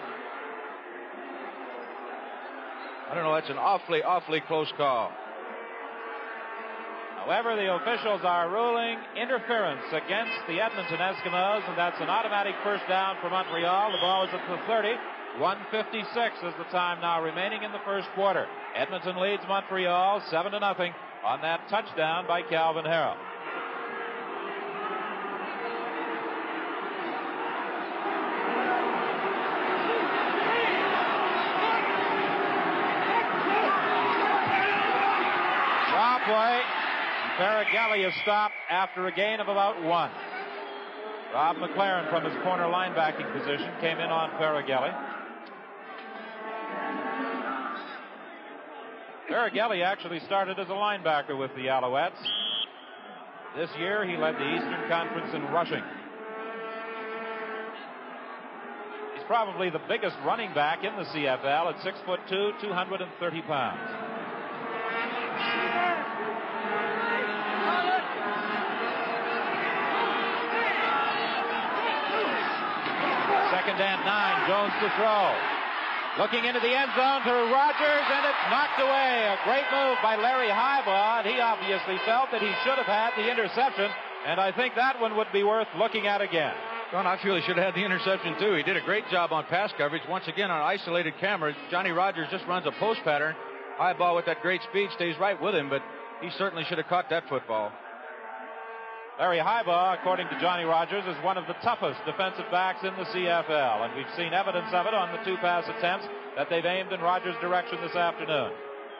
I don't know. That's an awfully, awfully close call. However, the officials are ruling interference against the Edmonton Eskimos, and that's an automatic first down for Montreal. The ball is at the thirty. one fifty-six is the time now remaining in the first quarter. Edmonton leads Montreal seven to nothing on that touchdown by Calvin Harrell. Draw play. Farragelli is stopped after a gain of about one. Rob McLaren from his corner linebacking position came in on Farragelli. Farragelli actually started as a linebacker with the Alouettes. This year he led the Eastern Conference in rushing. He's probably the biggest running back in the C F L at six foot two, two hundred thirty pounds. Second and nine, Jones to throw. Looking into the end zone to Rogers, and it's knocked away. A great move by Larry Highbaugh, and he obviously felt that he should have had the interception, and I think that one would be worth looking at again. Don, I feel he should have had the interception, too. He did a great job on pass coverage. Once again, on isolated cameras, Johnny Rogers just runs a post pattern. Highbaugh, with that great speed, stays right with him, but he certainly should have caught that football. Larry Highbaugh, according to Johnny Rogers, is one of the toughest defensive backs in the C F L, and we've seen evidence of it on the two pass attempts that they've aimed in Rogers' direction this afternoon.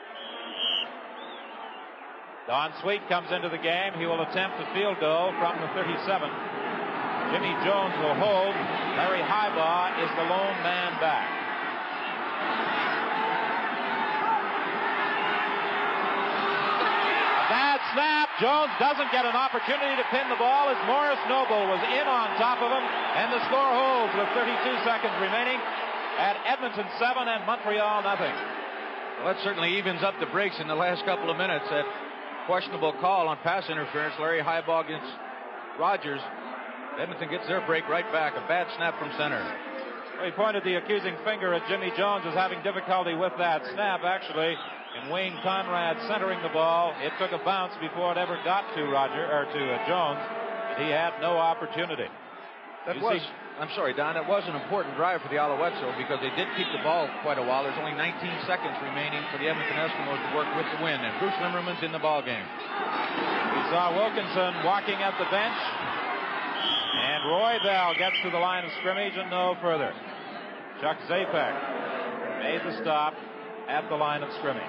Don Sweet comes into the game. He will attempt a field goal from the thirty-seven. Jimmy Jones will hold. Larry Highbaugh is the lone man back. Bad snap. Jones doesn't get an opportunity to pin the ball as Morris Noble was in on top of him, and the score holds with thirty-two seconds remaining at Edmonton seven and Montreal nothing. Well, that certainly evens up the breaks in the last couple of minutes. That questionable call on pass interference, Larry Highbaugh against Rogers. Edmonton gets their break right back. A bad snap from center. Well, he pointed the accusing finger at Jimmy Jones as having difficulty with that snap, actually. And Wayne Conrad centering the ball. It took a bounce before it ever got to Roger or to uh, Jones. But he had no opportunity. That you was, see, I'm sorry, Don, that was an important drive for the Alouettes, though, because they did keep the ball quite a while. There's only nineteen seconds remaining for the Edmonton Eskimos to work with the win, and Bruce Limmerman's in the ball game. We saw Wilkinson walking at the bench, and Roy Bell gets to the line of scrimmage and no further. Chuck Zapek made the stop at the line of scrimmage.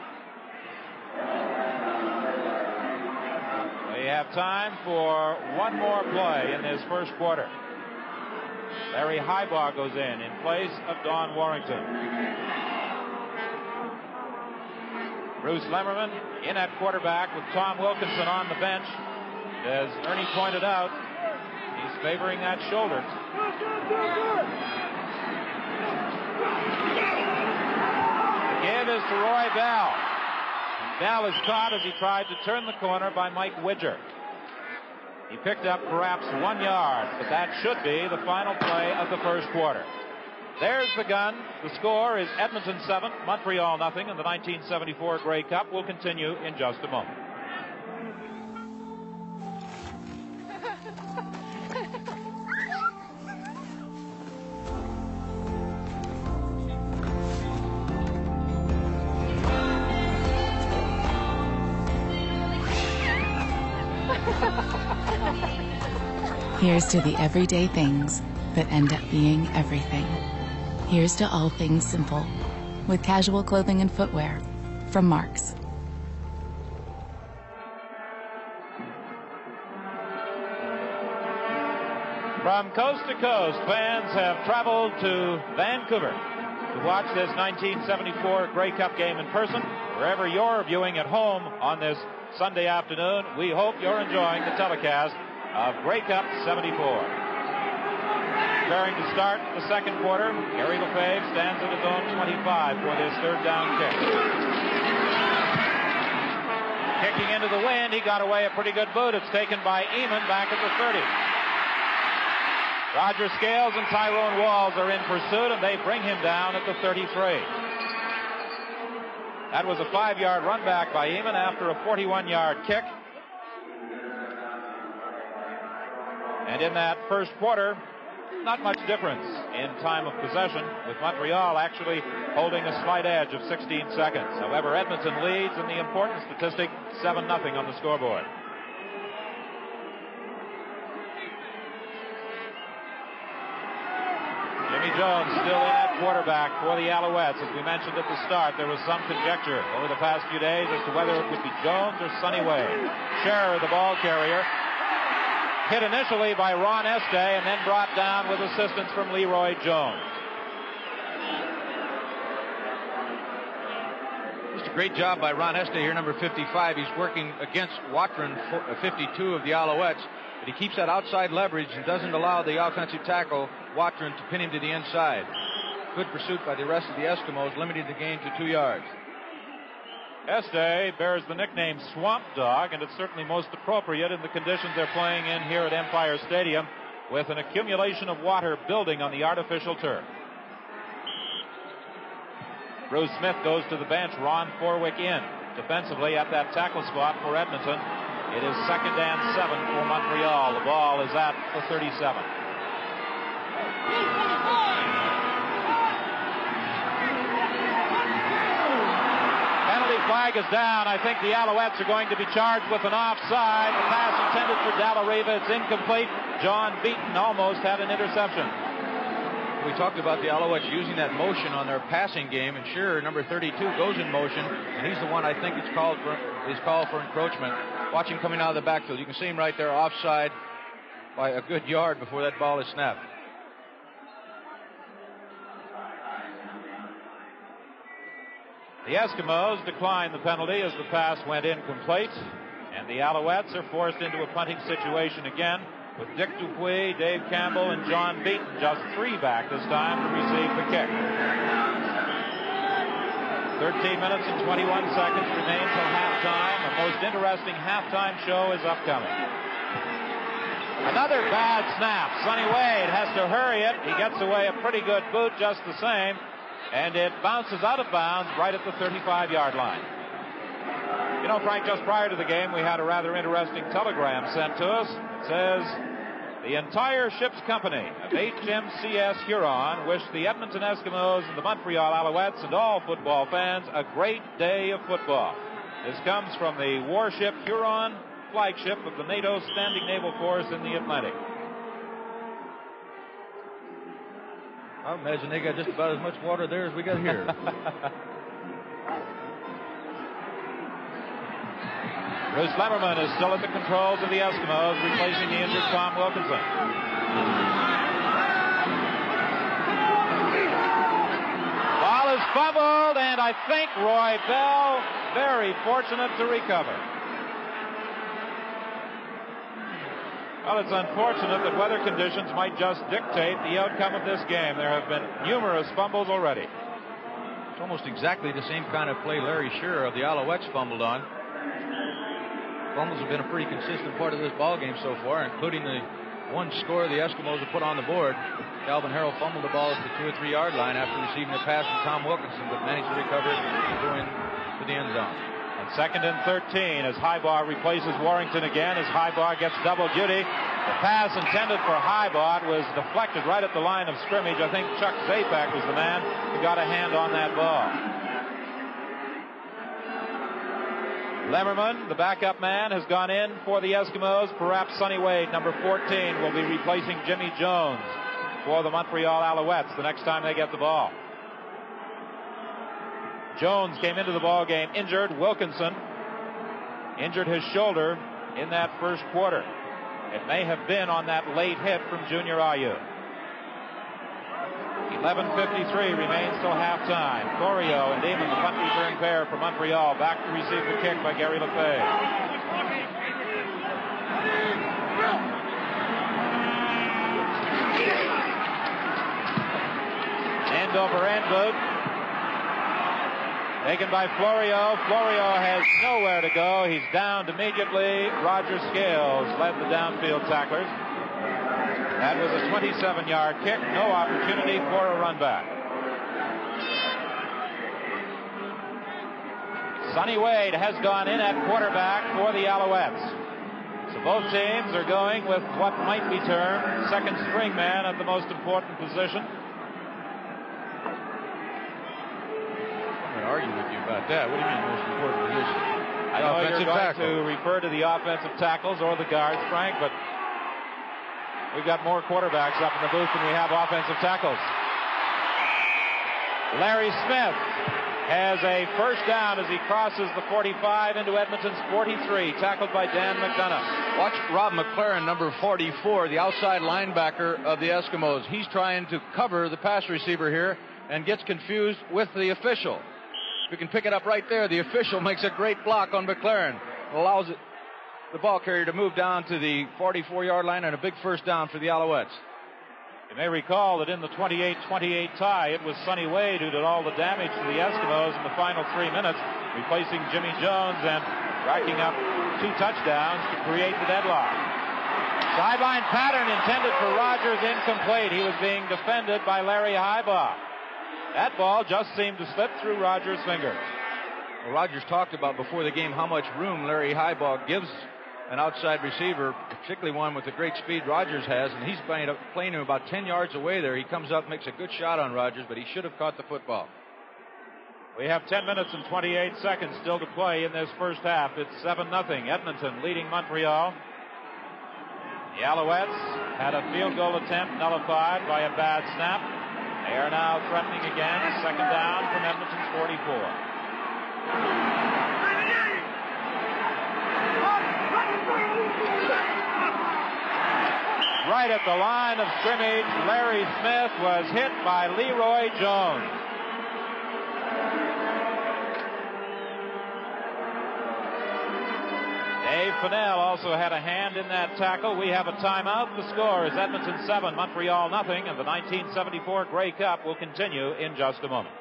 We have time for one more play in this first quarter. Larry Highbaugh goes in in place of Don Warrington. Bruce Lemmerman in at quarterback with Tom Wilkinson on the bench. As Ernie pointed out, he's favoring that shoulder. The give is to Roy Bell. Bell is caught as he tried to turn the corner by Mike Widger. He picked up perhaps one yard, but that should be the final play of the first quarter. There's the gun. The score is Edmonton seven, Montreal nothing, and the nineteen seventy-four Grey Cup will continue in just a moment. Here's to the everyday things that end up being everything. Here's to all things simple, with casual clothing and footwear from Marks. From coast to coast, fans have traveled to Vancouver to watch this nineteen seventy-four Grey Cup game in person. Wherever you're viewing at home on this Sunday afternoon, we hope you're enjoying the telecast of Grey Cup seventy-four. preparing to start the second quarter. Gary Lefebvre stands at his own twenty-five for this third down kick. Kicking into the wind, he got away a pretty good boot. It's taken by Eamon back at the thirty. Roger Scales and Tyrone Walls are in pursuit, and they bring him down at the thirty-three. That was a five-yard run back by Eamon after a forty-one-yard kick. And in that first quarter, not much difference in time of possession, with Montreal actually holding a slight edge of sixteen seconds. However, Edmonton leads in the important statistic, seven nothing on the scoreboard. Jimmy Jones still in at quarterback for the Alouettes. As we mentioned at the start, there was some conjecture over the past few days as to whether it would be Jones or Sonny Wade. Scherer, the ball carrier, hit initially by Ron Este and then brought down with assistance from Leroy Jones. Just a great job by Ron Este here, number fifty-five. He's working against Watron, fifty-two of the Alouettes, but he keeps that outside leverage and doesn't allow the offensive tackle, Watron, to pin him to the inside. Good pursuit by the rest of the Eskimos, limiting the gain to two yards. Este bears the nickname Swamp Dog, and it's certainly most appropriate in the conditions they're playing in here at Empire Stadium, with an accumulation of water building on the artificial turf. Bruce Smith goes to the bench. Ron Forwick in. Defensively at that tackle spot for Edmonton. It is second and seven for Montreal. The ball is at the thirty-seven. Penalty flag is down. I think the Alouettes are going to be charged with an offside. The pass intended for Dalla Riva. It's incomplete. John Beaton almost had an interception. We talked about the Alouettes using that motion on their passing game, and Scherer, number thirty-two, goes in motion, and he's the one I think is called for, is called for encroachment. Watch him coming out of the backfield. You can see him right there offside by a good yard before that ball is snapped. The Eskimos declined the penalty as the pass went incomplete, and the Alouettes are forced into a punting situation again, with Dick Dupuis, Dave Campbell, and John Beaton, just three back this time to receive the kick. thirteen minutes and twenty-one seconds remain till halftime. A most interesting halftime show is upcoming. Another bad snap. Sonny Wade has to hurry it. He gets away a pretty good boot just the same, and it bounces out of bounds right at the thirty-five-yard line. You know, Frank, just prior to the game, we had a rather interesting telegram sent to us. It says, the entire ship's company of H M C S Huron wish the Edmonton Eskimos and the Montreal Alouettes and all football fans a great day of football. This comes from the warship Huron, flagship of the NATO Standing Naval Force in the Atlantic. I imagine they got just about as much water there as we got here. Bruce Lemmerman is still at the controls of the Eskimos, replacing the injured Tom Wilkinson. Ball is fumbled, and I think Roy Bell very fortunate to recover. Well, it's unfortunate that weather conditions might just dictate the outcome of this game. There have been numerous fumbles already. It's almost exactly the same kind of play Larry Scherer of the Alouettes fumbled on. Fumbles have been a pretty consistent part of this ball game so far, including the one score the Eskimos have put on the board. Calvin Harrell fumbled the ball at the two or three yard line after receiving a pass from Tom Wilkinson, but managed to recover it and go in to the end zone. And second and thirteen as Highbar replaces Warrington again, as Highbar gets double duty. The pass intended for Highbar was deflected right at the line of scrimmage. I think Chuck Zapak was the man who got a hand on that ball. Lemmerman, the backup man, has gone in for the Eskimos. Perhaps Sonny Wade, number fourteen, will be replacing Jimmy Jones for the Montreal Alouettes the next time they get the ball. Jones came into the ball game injured. Wilkinson injured his shoulder in that first quarter. It may have been on that late hit from Junior Ayew. eleven fifty-three remains till halftime. Corio and Damon, the punt return pair for Montreal, back to receive the kick by Gary Lefebvre. end over end boot. Taken by Florio. Florio has nowhere to go. He's downed immediately. Roger Scales led the downfield tacklers. That was a twenty-seven-yard kick. No opportunity for a run back. Sonny Wade has gone in at quarterback for the Alouettes. So both teams are going with what might be termed second string man at the most important position. I'm going to argue with you about that. What do you mean most important position? I know you're going tackle. to refer to the offensive tackles or the guards, Frank, but we've got more quarterbacks up in the booth than we have offensive tackles. Larry Smith has a first down as he crosses the forty-five into Edmonton's forty-three, tackled by Dan McDonough. Watch Rob McLaren, number forty-four, the outside linebacker of the Eskimos. He's trying to cover the pass receiver here and gets confused with the official. We can pick it up right there. The official makes a great block on McLaren. It allows it, the ball carrier to move down to the forty-four-yard line and a big first down for the Alouettes. You may recall that in the twenty-eight twenty-eight tie, it was Sonny Wade who did all the damage to the Eskimos in the final three minutes, replacing Jimmy Jones and racking up two touchdowns to create the deadlock. Sideline pattern intended for Rogers, incomplete. He was being defended by Larry Highbaugh. That ball just seemed to slip through Rogers' fingers. Well, Rogers talked about before the game how much room Larry Highbaugh gives an outside receiver, particularly one with the great speed Rogers has, and he's playing, playing him about ten yards away there. He comes up, makes a good shot on Rogers, but he should have caught the football. We have ten minutes and twenty-eight seconds still to play in this first half. It's seven nothing. Edmonton leading Montreal. The Alouettes had a field goal attempt nullified by a bad snap. They are now threatening again. Second down from Edmonton's forty-four. Right at the line of scrimmage, Larry Smith was hit by Leroy Jones. Dave Fennell also had a hand in that tackle. We have a timeout. The score is Edmonton seven, Montreal nothing, and the nineteen seventy-four Grey Cup will continue in just a moment.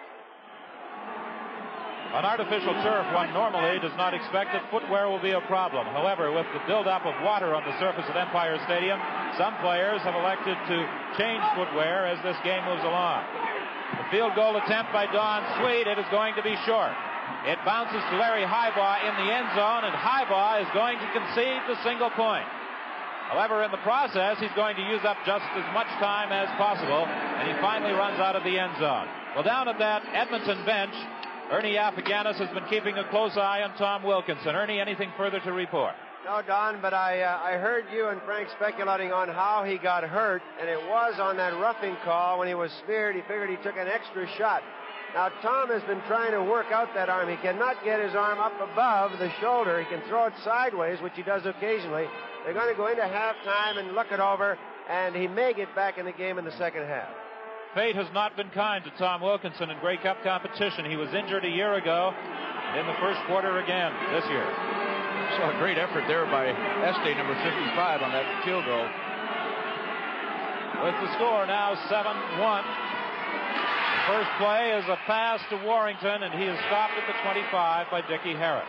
On artificial turf, one normally does not expect that footwear will be a problem. However, with the buildup of water on the surface at Empire Stadium, some players have elected to change footwear as this game moves along. The field goal attempt by Don Sweet, it is going to be short. It bounces to Larry Highbaugh in the end zone, and Highbaugh is going to concede the single point. However, in the process, he's going to use up just as much time as possible, and he finally runs out of the end zone. Well, down at that Edmonton bench, Ernie Affiganis has been keeping a close eye on Tom Wilkinson. Ernie, anything further to report? No, Don, but I uh, I heard you and Frank speculating on how he got hurt, and it was on that roughing call when he was speared. He figured he took an extra shot. Now, Tom has been trying to work out that arm. He cannot get his arm up above the shoulder. He can throw it sideways, which he does occasionally. They're going to go into halftime and look it over, and he may get back in the game in the second half. Fate has not been kind to Tom Wilkinson in Grey Cup competition. He was injured a year ago in the first quarter again this year. Saw a great effort there by Este, number fifty-five, on that field goal. With the score now seven one. First play is a pass to Warrington, and he is stopped at the twenty-five by Dickie Harris.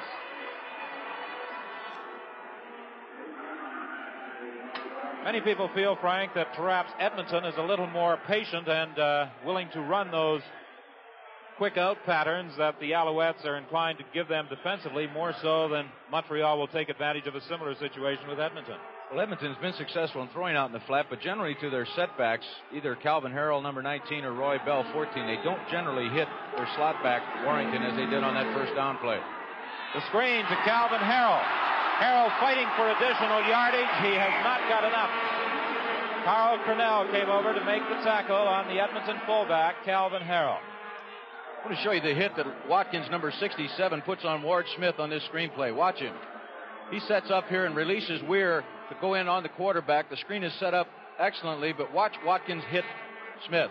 Many people feel, Frank, that perhaps Edmonton is a little more patient and uh, willing to run those quick out patterns that the Alouettes are inclined to give them defensively, more so than Montreal will take advantage of a similar situation with Edmonton. Well, Edmonton's been successful in throwing out in the flat, but generally to their setbacks, either Calvin Harrell, number nineteen, or Roy Bell, fourteen, they don't generally hit their slot back, Warrington, as they did on that first down play. The screen to Calvin Harrell. Harrell fighting for additional yardage. He has not got enough. Carl Cornell came over to make the tackle on the Edmonton fullback, Calvin Harrell. I want to show you the hit that Watkins, number sixty-seven, puts on Ward Smith on this screenplay. Watch him. He sets up here and releases Weir to go in on the quarterback. The screen is set up excellently, but watch Watkins hit Smith.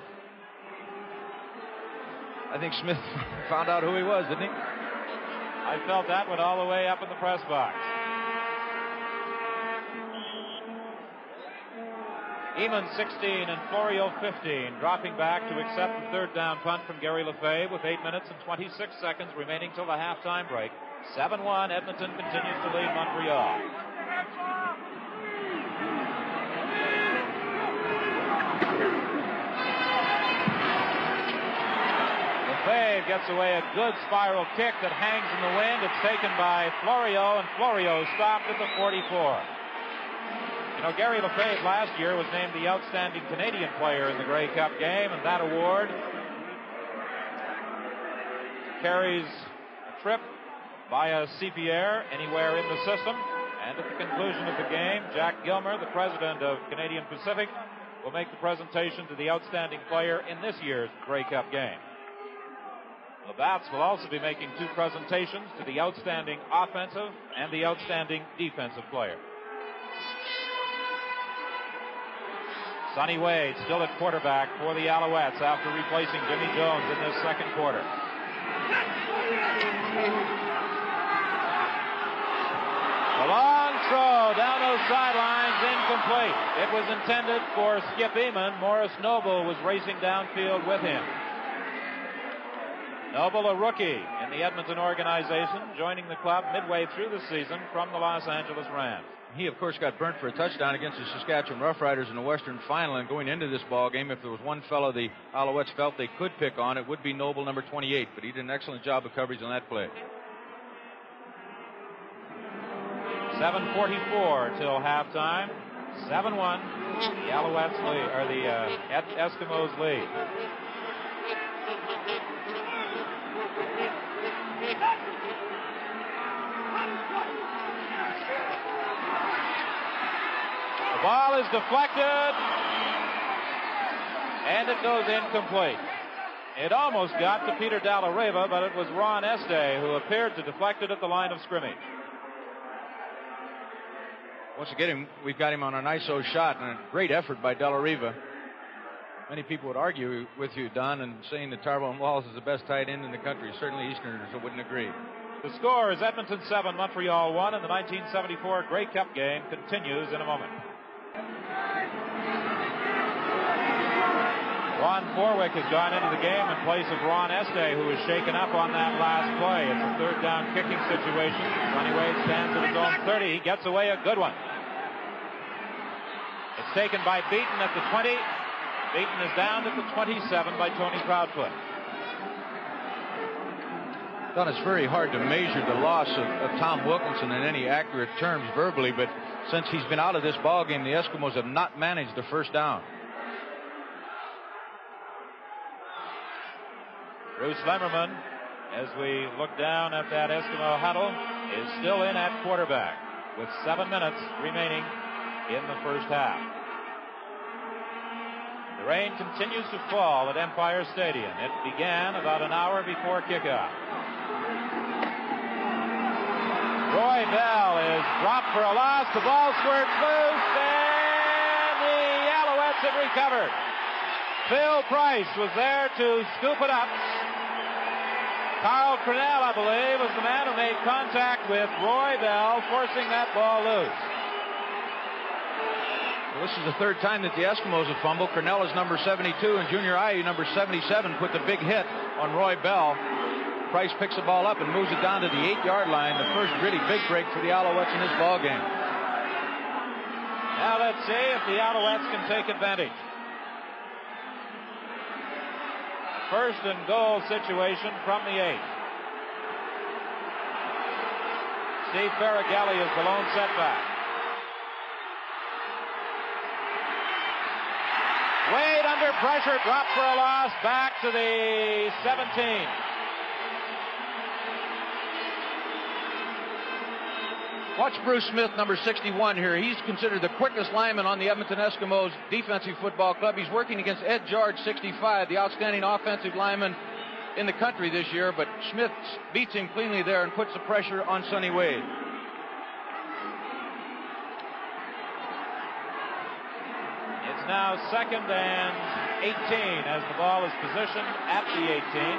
I think Smith found out who he was, didn't he? I felt that one all the way up in the press box. Eamon sixteen and Florio fifteen, dropping back to accept the third down punt from Gary Lefebvre with eight minutes and twenty-six seconds remaining till the halftime break. seven one, Edmonton continues to lead Montreal. Lefebvre gets away a good spiral kick that hangs in the wind. It's taken by Florio, and Florio stopped at the forty-four. You know, Gary Lefebvre last year was named the outstanding Canadian player in the Grey Cup game, and that award carries a trip via C P Air anywhere in the system. And at the conclusion of the game, Jack Gilmer, the president of Canadian Pacific, will make the presentation to the outstanding player in this year's Grey Cup game. The Bats will also be making two presentations to the outstanding offensive and the outstanding defensive player. Sonny Wade still at quarterback for the Alouettes after replacing Jimmy Jones in this second quarter. The long throw down those sidelines, incomplete. It was intended for Skip Eamon. Morris Noble was racing downfield with him. Noble, a rookie in the Edmonton organization, joining the club midway through the season from the Los Angeles Rams. He, of course, got burnt for a touchdown against the Saskatchewan Roughriders in the Western Final. And going into this ball game, if there was one fellow the Alouettes felt they could pick on, it would be Noble, number twenty-eight. But he did an excellent job of coverage on that play. seven forty-four till halftime. seven one. The Alouettes lead, or the uh, Eskimos lead. The ball is deflected, and it goes incomplete. It almost got to Peter Dallareva, but it was Ron Este who appeared to deflect it at the line of scrimmage. Once again, we've got him on an I S O shot, and a great effort by Dallareva. Many people would argue with you, Don, and saying that Tyrone Walls is the best tight end in the country. Certainly Easterners wouldn't agree. The score is Edmonton seven, Montreal one, and the nineteen seventy-four Grey Cup game continues in a moment. Ron Borwick has gone into the game in place of Ron Este, who was shaken up on that last play. It's a third down kicking situation. Sonny Wade stands at his own thirty. He gets away a good one. It's taken by Beaton at the twenty. Beaton is down at the twenty-seven by Tony Proudfoot. Don, it's very hard to measure the loss of, of Tom Wilkinson in any accurate terms verbally, but since he's been out of this ball game, the Eskimos have not managed the first down. Bruce Lemmerman, as we look down at that Eskimo huddle, is still in at quarterback with seven minutes remaining in the first half. The rain continues to fall at Empire Stadium. It began about an hour before kickoff. Roy Bell is dropped for a loss. The ball squirts loose, and the Alouettes have recovered. Phil Price was there to scoop it up. Carl Crennel, I believe, was the man who made contact with Roy Bell, forcing that ball loose. Well, this is the third time that the Eskimos have fumbled. Crennel is number seventy-two, and Junior Ayu, number seventy-seven, put the big hit on Roy Bell. Price picks the ball up and moves it down to the eight-yard line. The first really big break for the Alouettes in this ball game. Now let's see if the Alouettes can take advantage. First and goal situation from the eight. Steve Faragelli is the lone setback. Wade under pressure, dropped for a loss, back to the seventeen. Watch Bruce Smith, number sixty-one here. He's considered the quickest lineman on the Edmonton Eskimos defensive football club. He's working against Ed George, sixty-five, the outstanding offensive lineman in the country this year. But Smith beats him cleanly there and puts the pressure on Sonny Wade. It's now second and eighteen as the ball is positioned at the eighteen.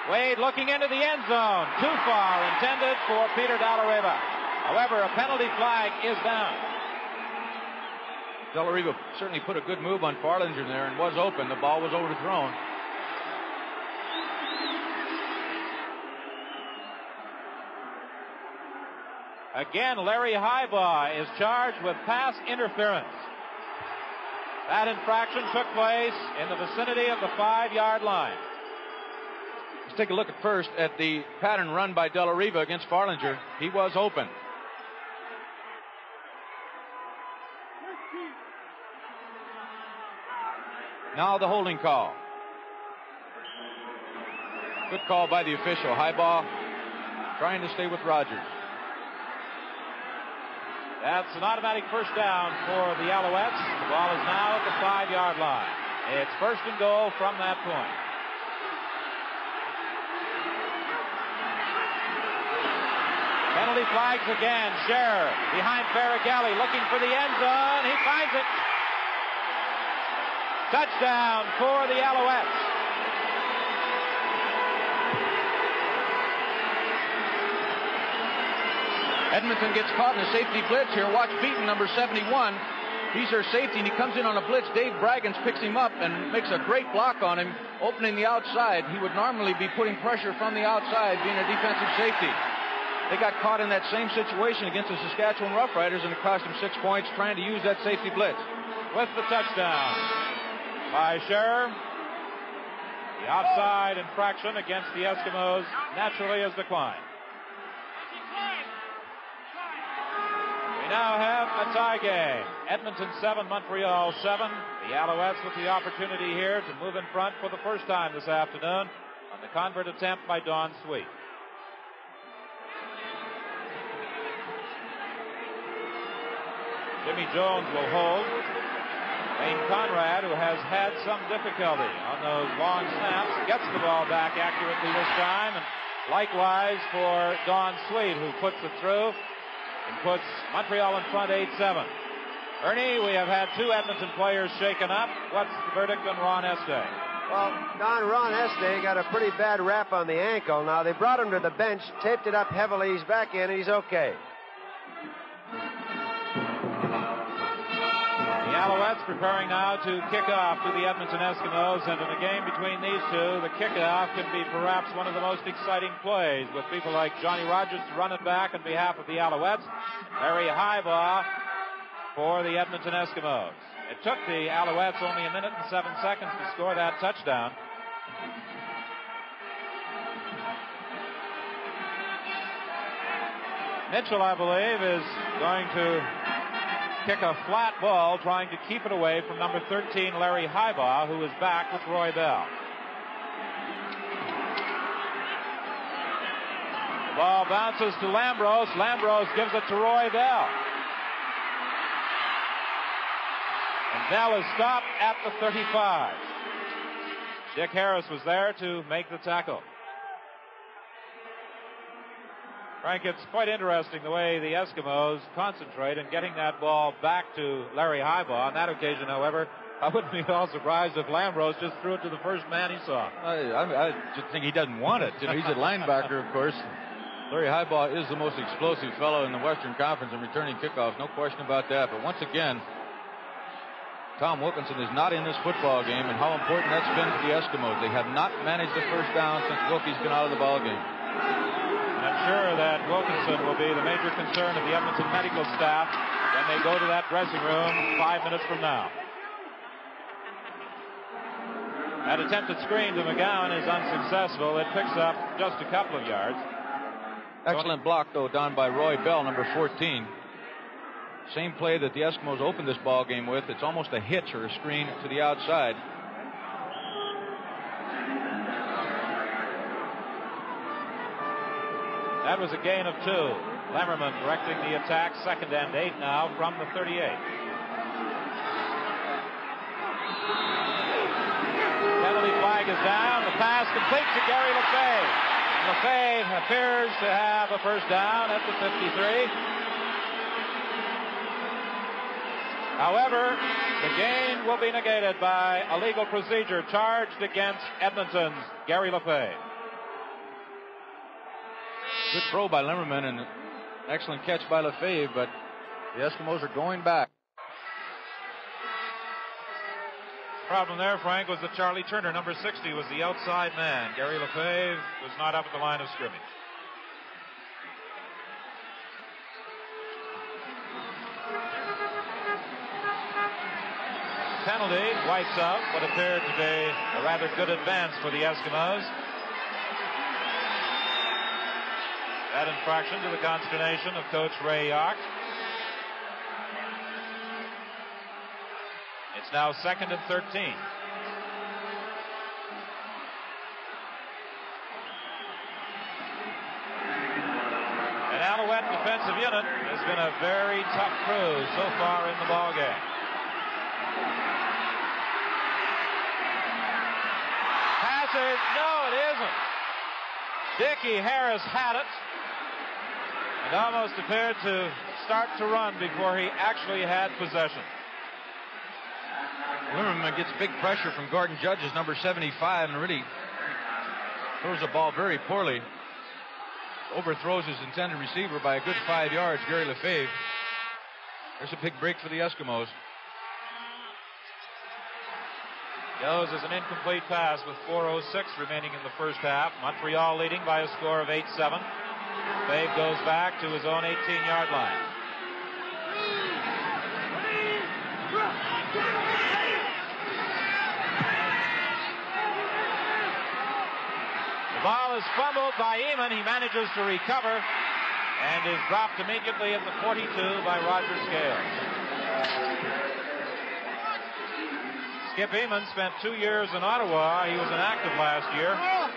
Wade looking into the end zone. Too far, intended for Peter De La Riva. However, a penalty flag is down. De La Riva certainly put a good move on Farlinger there and was open. The ball was overthrown. Again, Larry Highbaugh is charged with pass interference. That infraction took place in the vicinity of the five-yard line. Let's take a look at first at the pattern run by De La Riva against Farlinger. He was open. Now the holding call. Good call by the official. Highbaugh trying to stay with Rogers. That's an automatic first down for the Alouettes. The ball is now at the five-yard line. It's first and goal from that point. Penalty flags again. Scherer behind Faragelli looking for the end zone. He finds it. Touchdown for the Alouettes. Edmonton gets caught in a safety blitz here. Watch Beaton, number seventy-one. He's their safety, and he comes in on a blitz. Dave Braggins picks him up and makes a great block on him, opening the outside. He would normally be putting pressure from the outside, being a defensive safety. They got caught in that same situation against the Saskatchewan Roughriders, and it cost him six points trying to use that safety blitz. With the touchdown by Scherer, the offside infraction against the Eskimos naturally has declined. We now have a tie game. Edmonton seven, Montreal seven. The Alouettes with the opportunity here to move in front for the first time this afternoon on the convert attempt by Don Sweet. Jimmy Jones will hold. Wayne Conrad, who has had some difficulty on those long snaps, gets the ball back accurately this time. And likewise for Don Sweet, who puts it through and puts Montreal in front eight seven. Ernie, we have had two Edmonton players shaken up. What's the verdict on Ron Este? Well, Don Ron Este got a pretty bad rap on the ankle. Now, they brought him to the bench, taped it up heavily. He's back in, and he's okay. The Alouettes preparing now to kick off to the Edmonton Eskimos, and in a game between these two, the kickoff can be perhaps one of the most exciting plays, with people like Johnny Rogers to run it back on behalf of the Alouettes, Larry Highbaugh for the Edmonton Eskimos. It took the Alouettes only a minute and seven seconds to score that touchdown. Mitchell, I believe, is going to kick a flat ball, trying to keep it away from number thirteen, Larry Highbaugh, who is back with Roy Bell. The ball bounces to Lambros. Lambros gives it to Roy Bell. And Bell is stopped at the thirty-five. Dick Harris was there to make the tackle. Frank, it's quite interesting the way the Eskimos concentrate in getting that ball back to Larry Highbaugh. On that occasion, however, I wouldn't be at all surprised if Lambros just threw it to the first man he saw. I, I, I just think he doesn't want it. You know, he's a linebacker, of course. Larry Highbaugh is the most explosive fellow in the Western Conference in returning kickoffs, no question about that. But once again, Tom Wilkinson is not in this football game, and how important that's been to the Eskimos. They have not managed the first down since Wilkie's been out of the ball game. I'm sure that Wilkinson will be the major concern of the Edmonton medical staff when they go to that dressing room five minutes from now. That attempted screen to McGowan is unsuccessful. It picks up just a couple of yards. Excellent block, though, done by Roy Bell, number fourteen. Same play that the Eskimos opened this ball game with. It's almost a hitch or a screen to the outside. That was a gain of two. Lemmerman directing the attack, second and eight now from the thirty-eight. Penalty flag is down. The pass complete to Gary Lefebvre. Lefebvre appears to have a first down at the fifty-three. However, the gain will be negated by a legal procedure charged against Edmonton's Gary Lefebvre. Good throw by Limmerman and an excellent catch by Lefebvre, but the Eskimos are going back. Problem there, Frank, was that Charlie Turner, number sixty, was the outside man. Gary Lefebvre was not up at the line of scrimmage. Penalty wipes out what appeared to be a rather good advance for the Eskimos. That infraction to the consternation of Coach Ray Yark. It's now second and thirteen. An Alouette defensive unit has been a very tough crew so far in the ballgame. Hazard, no, it isn't. Dickie Harris had it and almost appeared to start to run before he actually had possession. Limmerman gets big pressure from Gordon Judge's number seventy-five and really throws the ball very poorly. Overthrows his intended receiver by a good five yards, Gary Lefebvre. There's a big break for the Eskimos. Goes as an incomplete pass with four oh six remaining in the first half. Montreal leading by a score of eight seven. Lefebvre goes back to his own eighteen-yard line. The ball is fumbled by Eamon. He manages to recover and is dropped immediately at the forty-two by Roger Scales. Skip Eamon spent two years in Ottawa. He was inactive last year.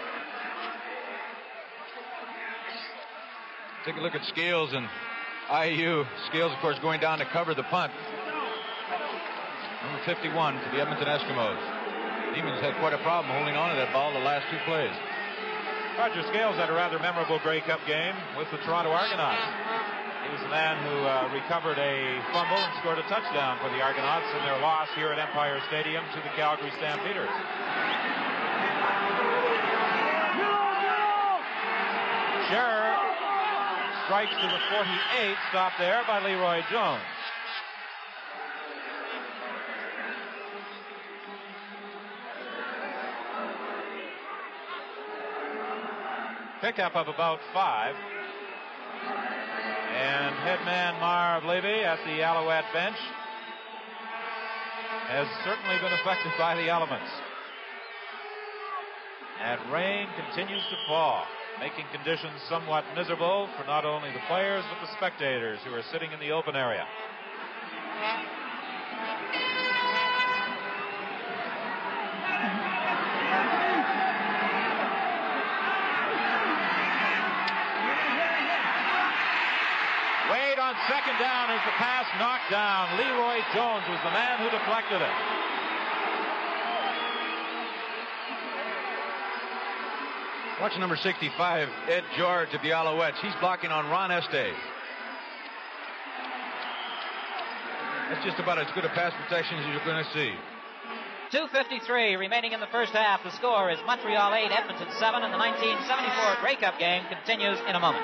Take a look at Scales and I U. Scales, of course, going down to cover the punt. Number fifty-one for the Edmonton Eskimos. Eamon's had quite a problem holding on to that ball the last two plays. Roger Scales had a rather memorable Grey Cup game with the Toronto Argonauts. He was the man who uh, recovered a fumble and scored a touchdown for the Argonauts in their loss here at Empire Stadium to the Calgary Stampeders. Scherer strikes to the forty-eight, stopped there by Leroy Jones. Pickup of about five. And headman Marv Levy at the Alouette bench has certainly been affected by the elements. And rain continues to fall, making conditions somewhat miserable for not only the players but the spectators who are sitting in the open area. Wade on second down as the pass knocked down. Leroy Jones was the man who deflected it. Watch number sixty-five, Ed George of the Alouettes. He's blocking on Ron Este. That's just about as good a pass protection as you're going to see. two fifty-three remaining in the first half. The score is Montreal eight, Edmonton seven, and the nineteen seventy-four Grey Cup game continues in a moment.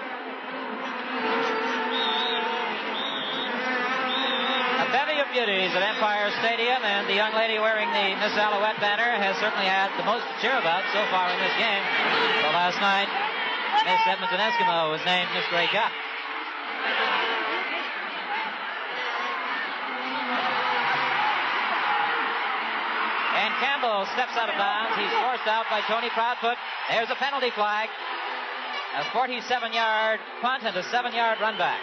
A bevy of beauties at Empire Stadium, and the young lady wearing the Miss Alouette banner has certainly had the most to cheer about so far in this game. Well, last night, Miss Edmonton Eskimo was named Miss Grey Cup. And Campbell steps out of bounds. He's forced out by Tony Proudfoot. There's a penalty flag. A forty-seven-yard punt and a seven-yard run back.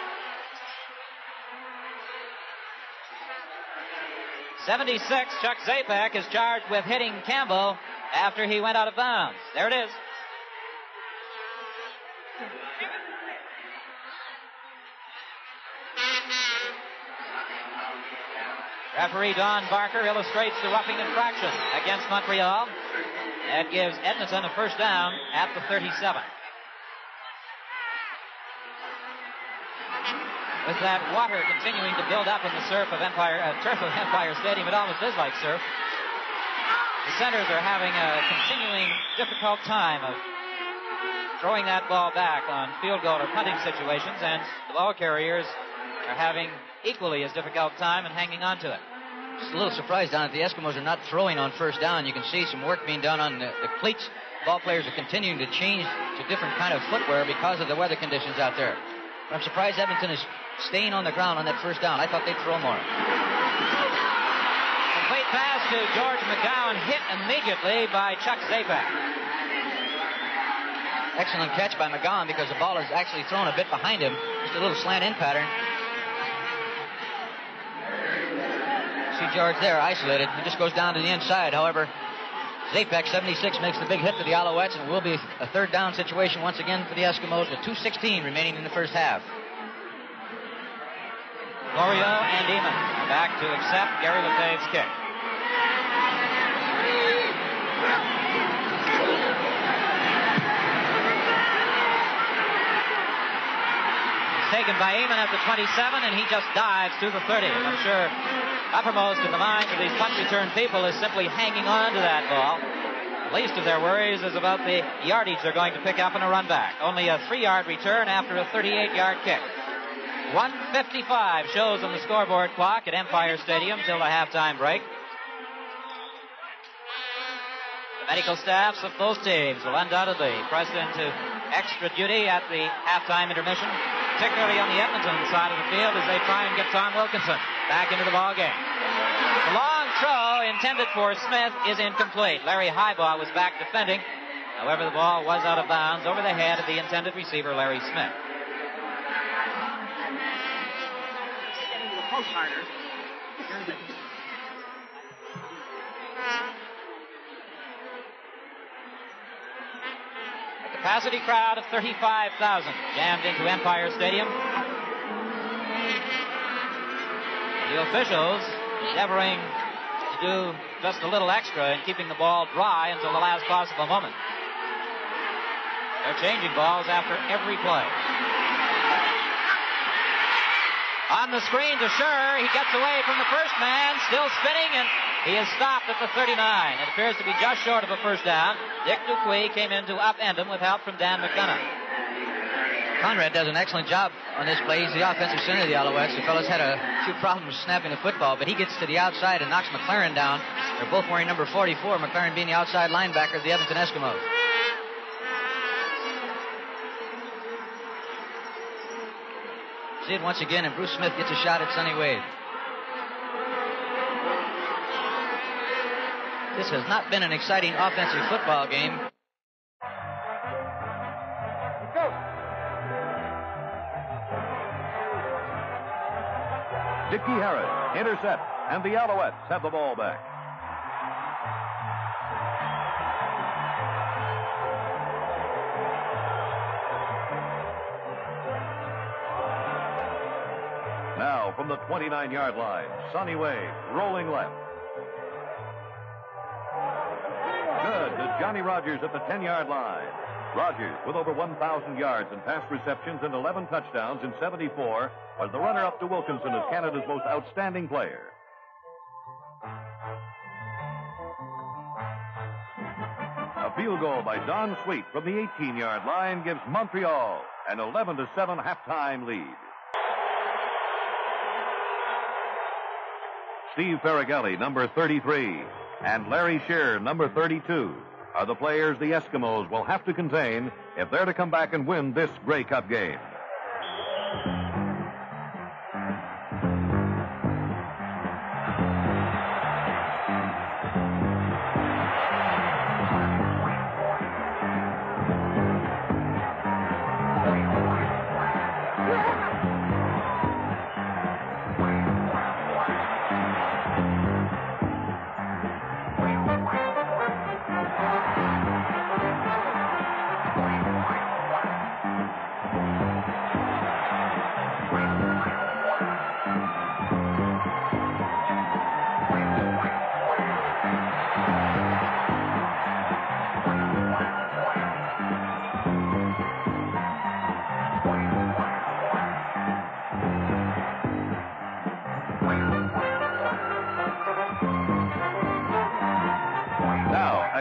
seventy-six, Chuck Zapek is charged with hitting Campbell after he went out of bounds. There it is. Referee Don Barker illustrates the roughing infraction against Montreal. That gives Edmonton a first down at the thirty-seven. With that water continuing to build up in the surf of Empire, uh, turf of Empire Stadium, it almost is like surf. The Senators are having a continuing difficult time of throwing that ball back on field goal or punting situations, and the ball carriers are having equally as difficult time and hanging on to it. Just a little surprised down that the Eskimos are not throwing on first down. You can see some work being done on the, the cleats. Ball players are continuing to change to different kind of footwear because of the weather conditions out there. I'm surprised Edmonton is staying on the ground on that first down. I thought they'd throw more. Complete pass to George McGowan, hit immediately by Chuck Zapak. Excellent catch by McGowan because the ball is actually thrown a bit behind him. Just a little slant-in pattern. See George there, isolated. He just goes down to the inside. However, Zapak, seventy-six, makes the big hit to the Alouettes, and it will be a third down situation once again for the Eskimos with two sixteen remaining in the first half. Florio and Eamon are back to accept Gary Lefebvre's kick. Taken by Eamon at the twenty-seven, and he just dives to the thirty. I'm sure uppermost in the minds of these punt return people is simply hanging on to that ball. The least of their worries is about the yardage they're going to pick up in a run back. Only a three-yard return after a thirty-eight-yard kick. one fifty-five shows on the scoreboard clock at Empire Stadium till the halftime break. The medical staffs of both teams will undoubtedly press into extra duty at the halftime intermission, particularly on the Edmonton side of the field as they try and get Tom Wilkinson back into the ball game. The long throw intended for Smith is incomplete. Larry Highbaugh was back defending. However, the ball was out of bounds over the head of the intended receiver, Larry Smith. A capacity crowd of thirty-five thousand jammed into Empire Stadium. The officials endeavoring to do just a little extra in keeping the ball dry until the last possible moment. They're changing balls after every play. On the screen to Scher, he gets away from the first man, still spinning, and he is stopped at the thirty-nine. It appears to be just short of a first down. Dick Dupuis came in to upend him with help from Dan McDonough. Conrad does an excellent job on this play. He's the offensive center of the Alouettes. The fellas had a few problems snapping the football, but he gets to the outside and knocks McLaren down. They're both wearing number forty-four, McLaren being the outside linebacker of the Edmonton Eskimos. See it once again, and Bruce Smith gets a shot at Sonny Wade. This has not been an exciting offensive football game. Dickie Harris intercepts, and the Alouettes have the ball back. Now from the twenty-nine-yard line, Sonny Wade rolling left. Good to Johnny Rogers at the ten-yard line. Rogers, with over one thousand yards and pass receptions and eleven touchdowns in seventy-four, was the runner-up to Wilkinson as Canada's most outstanding player. A field goal by Don Sweet from the eighteen-yard line gives Montreal an eleven to seven halftime lead. Steve Ferragelli, number thirty-three, and Larry Scher, number thirty-two, are the players the Eskimos will have to contain if they're to come back and win this Grey Cup game.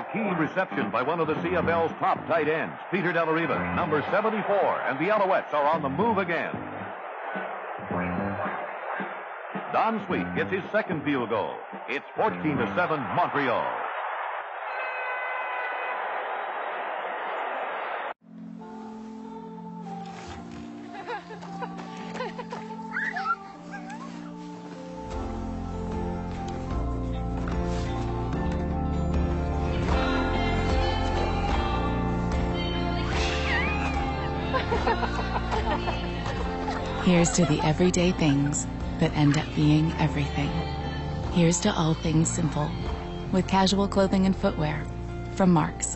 A key reception by one of the C F L's top tight ends, Peter Delariva, number seventy-four, and the Alouettes are on the move again. Don Sweet gets his second field goal. It's fourteen to seven Montreal. Here's to the everyday things that end up being everything. Here's to all things simple, with casual clothing and footwear from Marks.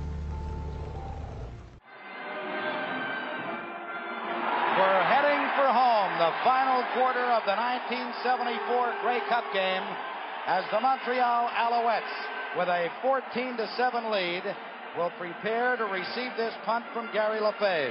We're heading for home, the final quarter of the nineteen seventy-four Grey Cup game, as the Montreal Alouettes, with a fourteen to seven lead, will prepare to receive this punt from Gary Lefebvre.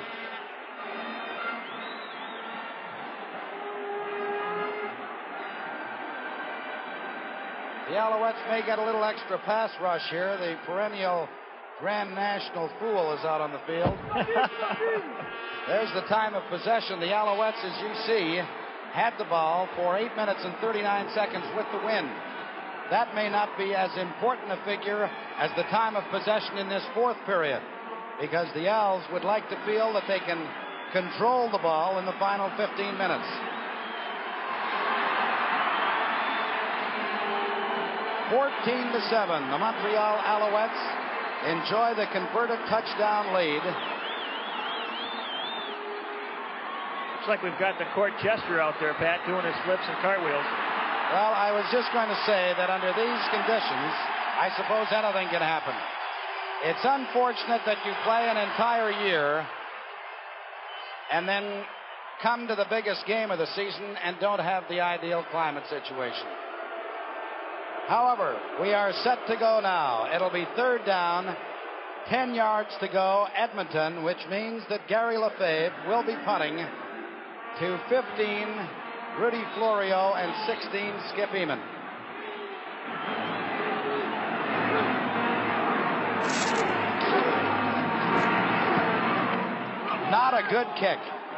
The Alouettes may get a little extra pass rush here. The perennial Grand National Fool is out on the field. There's the time of possession. The Alouettes, as you see, had the ball for eight minutes and thirty-nine seconds with the win. That may not be as important a figure as the time of possession in this fourth period, because the Owls would like to feel that they can control the ball in the final fifteen minutes. fourteen to seven, the Montreal Alouettes enjoy the converted touchdown lead. Looks like we've got the court jester out there, Pat, doing his flips and cartwheels. Well, I was just going to say that under these conditions, I suppose anything can happen. It's unfortunate that you play an entire year and then come to the biggest game of the season and don't have the ideal climate situation. However, we are set to go now. It'll be third down, ten yards to go, Edmonton, which means that Gary Lefebvre will be punting to fifteen, Rudy Florio, and sixteen, Skip Eamon. Not a good kick.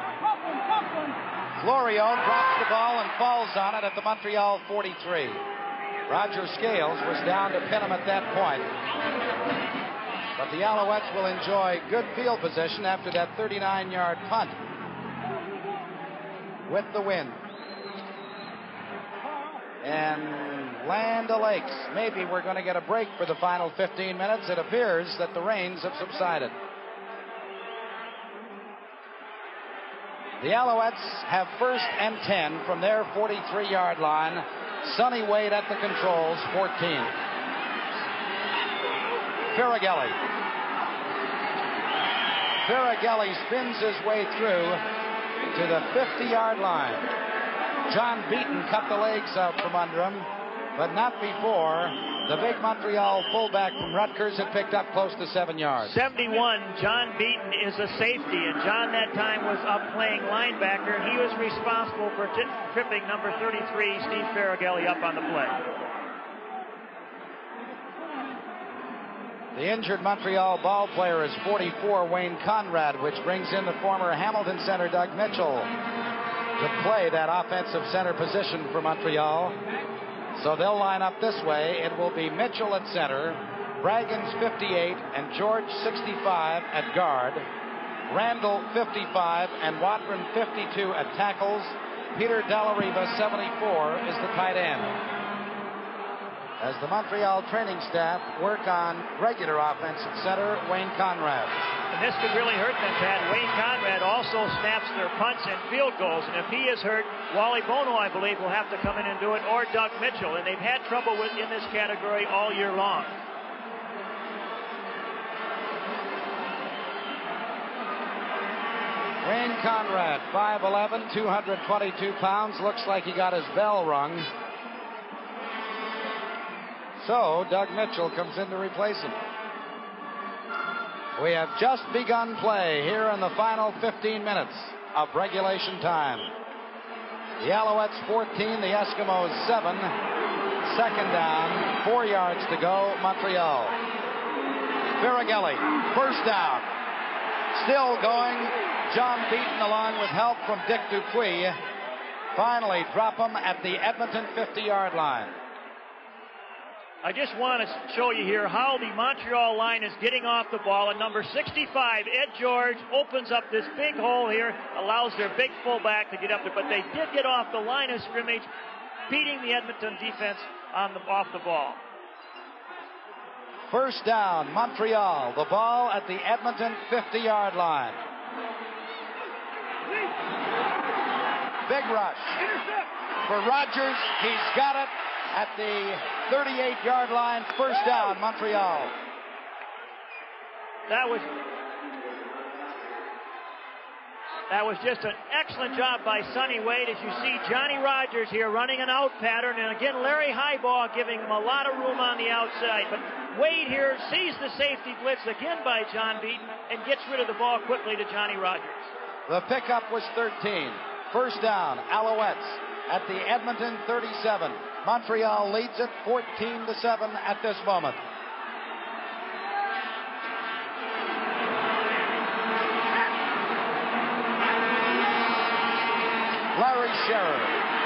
Florio drops the ball and falls on it at the Montreal forty-three. Roger Scales was down to pin him at that point. But the Alouettes will enjoy good field position after that thirty-nine-yard punt with the win. And Land O'Lakes. Maybe we're going to get a break for the final fifteen minutes. It appears that the rains have subsided. The Alouettes have first and ten from their forty-three-yard line. Sonny Wade at the controls, fourteen. Faragelli. Faragelli spins his way through to the fifty-yard line. John Beaton cut the legs out from under him, but not before the big Montreal fullback from Rutgers had picked up close to seven yards. seventy-one, John Beaton is a safety, and John that time was up playing linebacker. He was responsible for t- tripping number thirty-three, Steve Faragelli, up on the play. The injured Montreal ball player is forty-four, Wayne Conrad, which brings in the former Hamilton center, Doug Mitchell, to play that offensive center position for Montreal. So they'll line up this way. It will be Mitchell at center, Braggins fifty-eight, and George sixty-five at guard, Randall fifty-five, and Watron fifty-two at tackles. Peter Delariva seventy-four is the tight end. As the Montreal training staff work on regular offense at center, Wayne Conrad. And this could really hurt them, Pat. Wayne Conrad also snaps their punts and field goals. And if he is hurt, Wally Bono, I believe, will have to come in and do it, or Doug Mitchell. And they've had trouble with in this category all year long. Wayne Conrad, five eleven, two hundred twenty-two pounds. Looks like he got his bell rung. So Doug Mitchell comes in to replace him. We have just begun play here in the final fifteen minutes of regulation time. The Alouettes fourteen, the Eskimos seven. Second down, four yards to go, Montreal. Faragelli, first down. Still going. John Beaton along with help from Dick Dupuis. Finally drop him at the Edmonton fifty-yard line. I just want to show you here how the Montreal line is getting off the ball. And number sixty-five, Ed George, opens up this big hole here, allows their big fullback to get up there. But they did get off the line of scrimmage, beating the Edmonton defense on the, off the ball. First down, Montreal. The ball at the Edmonton fifty-yard line. Big rush for Rogers. He's got it at the thirty-eight-yard line. First down, Montreal. That was that was just an excellent job by Sonny Wade. As you see Johnny Rogers here running an out pattern, and again Larry Highball giving him a lot of room on the outside. But Wade here sees the safety blitz again by John Beaton and gets rid of the ball quickly to Johnny Rogers. The pickup was thirteen. First down, Alouettes at the Edmonton thirty-seven. Montreal leads it fourteen to seven at this moment. Larry Scherer.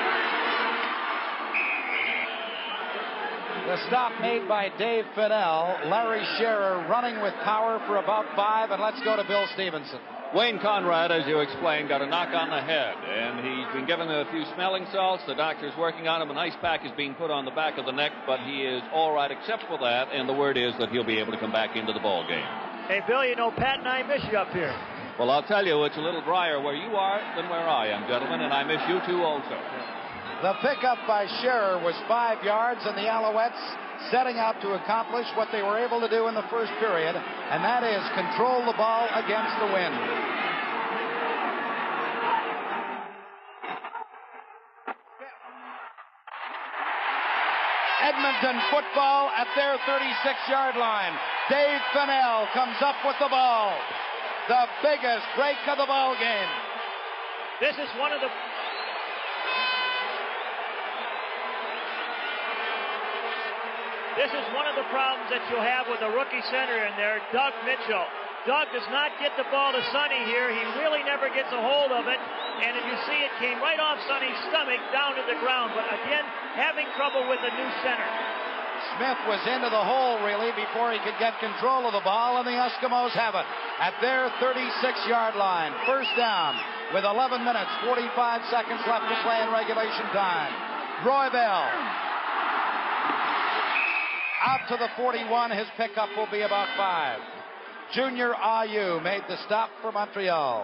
The stop made by Dave Fennell. Larry Scherer running with power for about five, and let's go to Bill Stevenson. Wayne Conrad, as you explained, got a knock on the head, and he's been given a few smelling salts. The doctor's working on him. An ice pack is being put on the back of the neck, but he is all right except for that, and the word is that he'll be able to come back into the ball game. Hey, Bill, you know, Pat and I miss you up here. Well, I'll tell you, it's a little drier where you are than where I am, gentlemen, and I miss you too also. The pickup by Scherer was five yards, and the Alouettes setting out to accomplish what they were able to do in the first period, and that is control the ball against the wind. Edmonton football at their thirty-six-yard line. Dave Fennell comes up with the ball. The biggest break of the ball game. This is one of the This is one of the problems that you'll have with a rookie center in there, Doug Mitchell. Doug does not get the ball to Sonny here. He really never gets a hold of it. And as you see, it came right off Sonny's stomach down to the ground. But again, having trouble with the new center. Smith was into the hole, really, before he could get control of the ball, and the Eskimos have it at their thirty-six-yard line. First down with eleven minutes, forty-five seconds left to play in regulation time. Roy Bell out to the forty-one. His pickup will be about five. Junior Ayew made the stop for Montreal.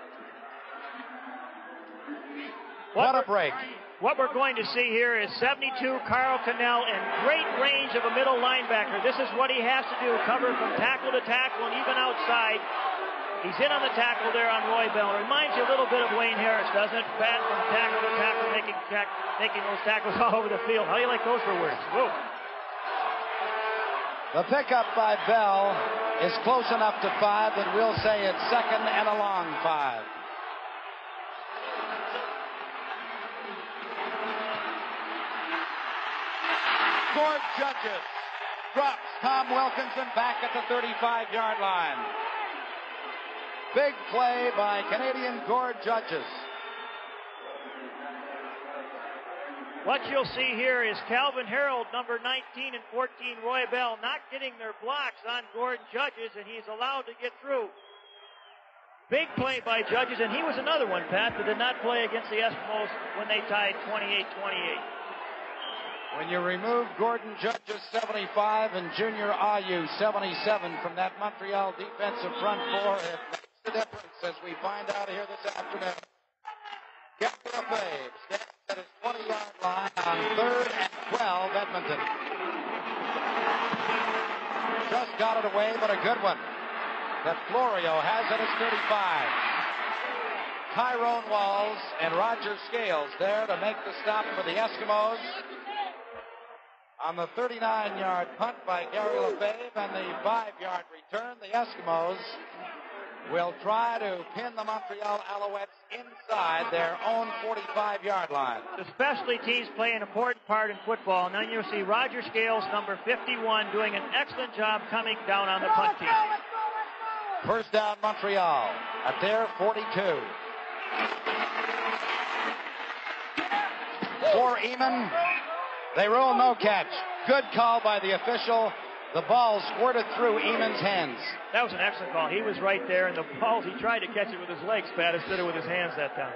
What, what a break. What we're going to see here is seventy-two Carl Cannell in great range of a middle linebacker. This is what he has to do, cover from tackle to tackle and even outside. He's in on the tackle there on Roy Bell. It reminds you a little bit of Wayne Harris, doesn't it? Pat from tackle to tackle, making, tack, making those tackles all over the field. How do you like those for words? Whoa. The pickup by Bell is close enough to five that we'll say it's second and a long five. Gord Judges drops Tom Wilkinson back at the thirty-five-yard line. Big play by Canadian Gord Judges. What you'll see here is Calvin Harold, number nineteen, and fourteen, Roy Bell, not getting their blocks on Gordon Judges, and he's allowed to get through. Big play by Judges, and he was another one, Pat, that did not play against the Eskimos when they tied twenty-eight twenty-eight. When you remove Gordon Judges, seventy-five, and Junior Ayew, seventy-seven, from that Montreal defensive front four, it makes the difference as we find out here this afternoon. Gary LaFave stands at his twenty-yard line on third and twelve, Edmonton. Just got it away, but a good one. That Florio has at his thirty-five. Tyrone Walls and Roger Scales there to make the stop for the Eskimos. On the thirty-nine-yard punt by Gary LaFave and the five-yard return, the Eskimos will try to pin the Montreal Alouettes inside their own forty-five-yard line. The specialty teams play an important part in football, and then you'll see Roger Scales, number fifty-one, doing an excellent job coming down on the punt team. First down, Montreal at their forty-two. For Eamon, they rule no catch. Good call by the official. The ball squirted through Eamon's hands. That was an excellent call. He was right there, and the ball, he tried to catch it with his legs, Pat, instead of with his hands that time.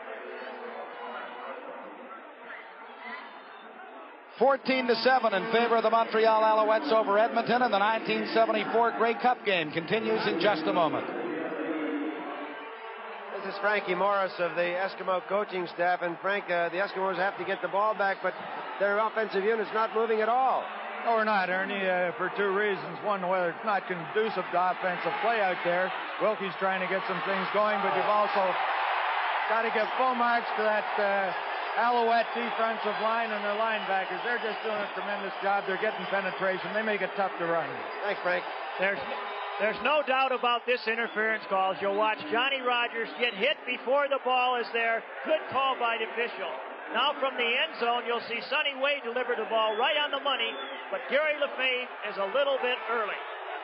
fourteen to seven in favor of the Montreal Alouettes over Edmonton, and the nineteen seventy-four Grey Cup game continues in just a moment. This is Frankie Morris of the Eskimo coaching staff, and Frank, uh, the Eskimos have to get the ball back, but their offensive unit's not moving at all. No, we're not, Ernie, uh, for two reasons. One, whether it's not conducive to offensive play out there. Wilkie's trying to get some things going, but you've also got to give full marks to that uh, Alouette defensive line and their linebackers. They're just doing a tremendous job. They're getting penetration. They make it tough to run. Thanks, Frank. There's, there's no doubt about this interference call. As you'll watch Johnny Rogers get hit before the ball is there. Good call by the official. Now from the end zone, you'll see Sonny Wade deliver the ball right on the money, but Gary Lefebvre is a little bit early.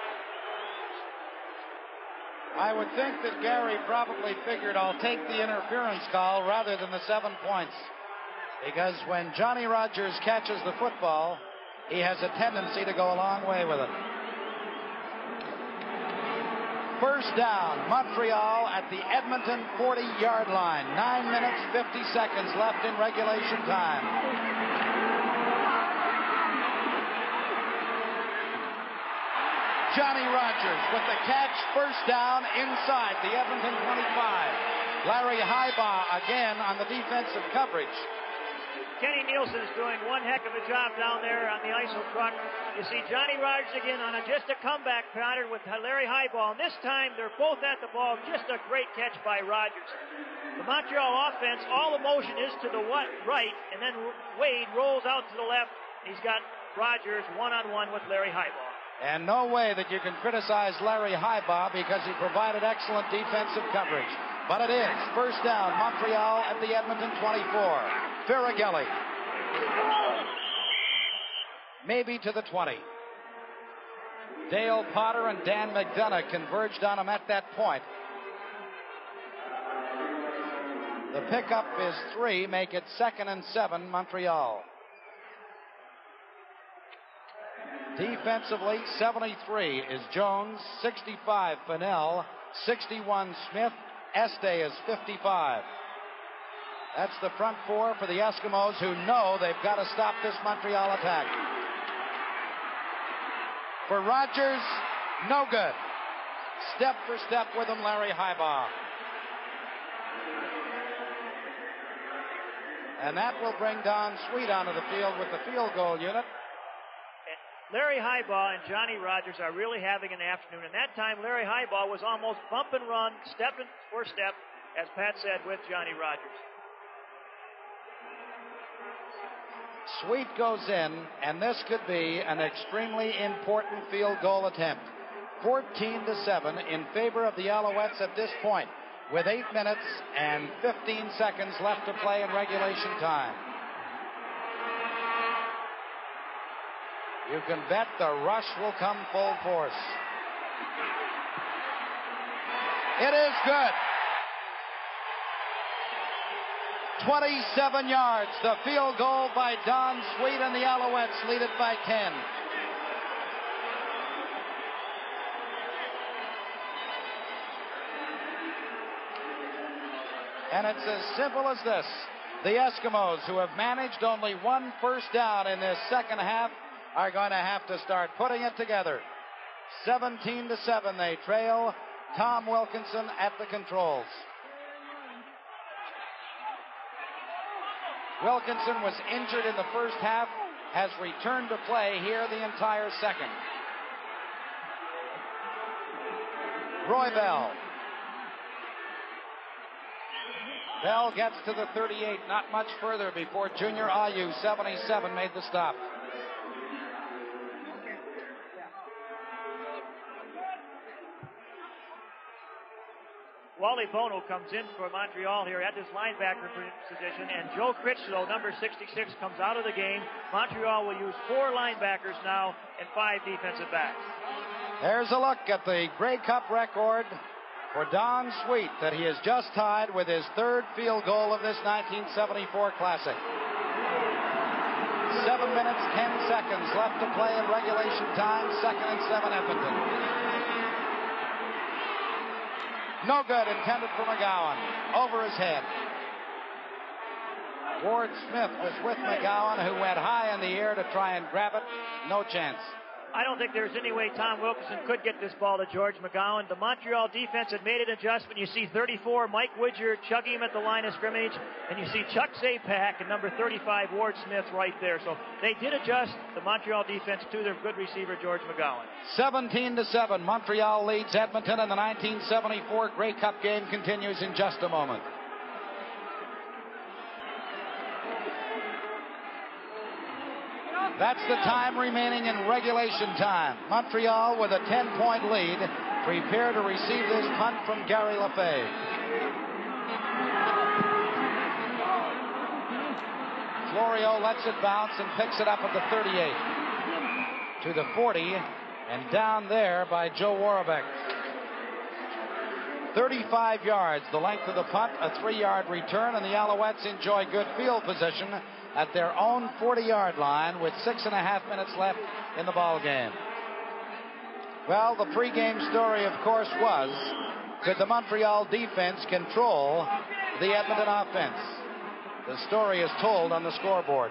I would think that Gary probably figured I'll take the interference call rather than the seven points. Because when Johnny Rogers catches the football, he has a tendency to go a long way with it. First down, Montreal at the Edmonton forty-yard line. Nine minutes, fifty seconds left in regulation time. Johnny Rogers with the catch, first down inside the Edmonton twenty-five. Larry Highbaugh again on the defensive coverage. Kenny Nielsen is doing one heck of a job down there on the I S O truck. You see Johnny Rogers again on a, just a comeback pattern with Larry Highball. And this time they're both at the ball. Just a great catch by Rogers. The Montreal offense, all the motion is to the right, and then Wade rolls out to the left. He's got Rogers one-on-one with Larry Highball. And no way that you can criticize Larry Highbaugh because he provided excellent defensive coverage. But it is first down, Montreal at the Edmonton twenty-four. Faragelli. Maybe to the twenty. Dale Potter and Dan McDonough converged on him at that point. The pickup is three, make it second and seven, Montreal. Defensively, seventy-three is Jones, sixty-five Fennell, sixty-one Smith, Este is fifty-five. That's the front four for the Eskimos, who know they've got to stop this Montreal attack. For Rogers, no good. Step for step with him, Larry Highbaugh. And that will bring Don Sweet onto the field with the field goal unit. Larry Highbaugh and Johnny Rogers are really having an afternoon. And that time, Larry Highbaugh was almost bump and run, step for step, as Pat said, with Johnny Rogers. Sweet goes in, and this could be an extremely important field goal attempt. fourteen to seven in favor of the Alouettes at this point, with eight minutes and fifteen seconds left to play in regulation time. You can bet the rush will come full force. It is good. twenty-seven yards. The field goal by Don Sweet, and the Alouettes lead it by ten. And it's as simple as this. The Eskimos, who have managed only one first down in this second half, are going to have to start putting it together. seventeen to seven they trail. Tom Wilkinson at the controls. Wilkinson was injured in the first half, has returned to play here the entire second. Roy Bell. Bell gets to the thirty-eight, not much further before Junior Ayu, seventy-seven, made the stop. Wally Bono comes in for Montreal here at this linebacker position, and Joe Critchlow, number sixty-six, comes out of the game. Montreal will use four linebackers now and five defensive backs. There's a look at the Grey Cup record for Don Sweet that he has just tied with his third field goal of this nineteen seventy-four Classic. Seven minutes, ten seconds left to play in regulation time. Second and seven, Edmonton. No good, intended for McGowan. Over his head. Ward Smith was with McGowan, who went high in the air to try and grab it. No chance. I don't think there's any way Tom Wilkinson could get this ball to George McGowan. The Montreal defense had made an adjustment. You see thirty-four, Mike Widger, chugging him at the line of scrimmage, and you see Chuck Zapak and number thirty-five, Ward Smith, right there. So they did adjust the Montreal defense to their good receiver, George McGowan. seventeen to seven, Montreal leads Edmonton, and the nineteen seventy-four Grey Cup game continues in just a moment. That's the time remaining in regulation time. Montreal with a ten-point lead. Prepare to receive this punt from Gary Lefebvre. Florio lets it bounce and picks it up at the thirty-eight. To the forty, and down there by Joe Warbeck. thirty-five yards, the length of the punt, a three-yard return, and the Alouettes enjoy good field position at their own forty-yard line with six and a half minutes left in the ball game. Well, the pregame story, of course, was, could the Montreal defense control the Edmonton offense? The story is told on the scoreboard.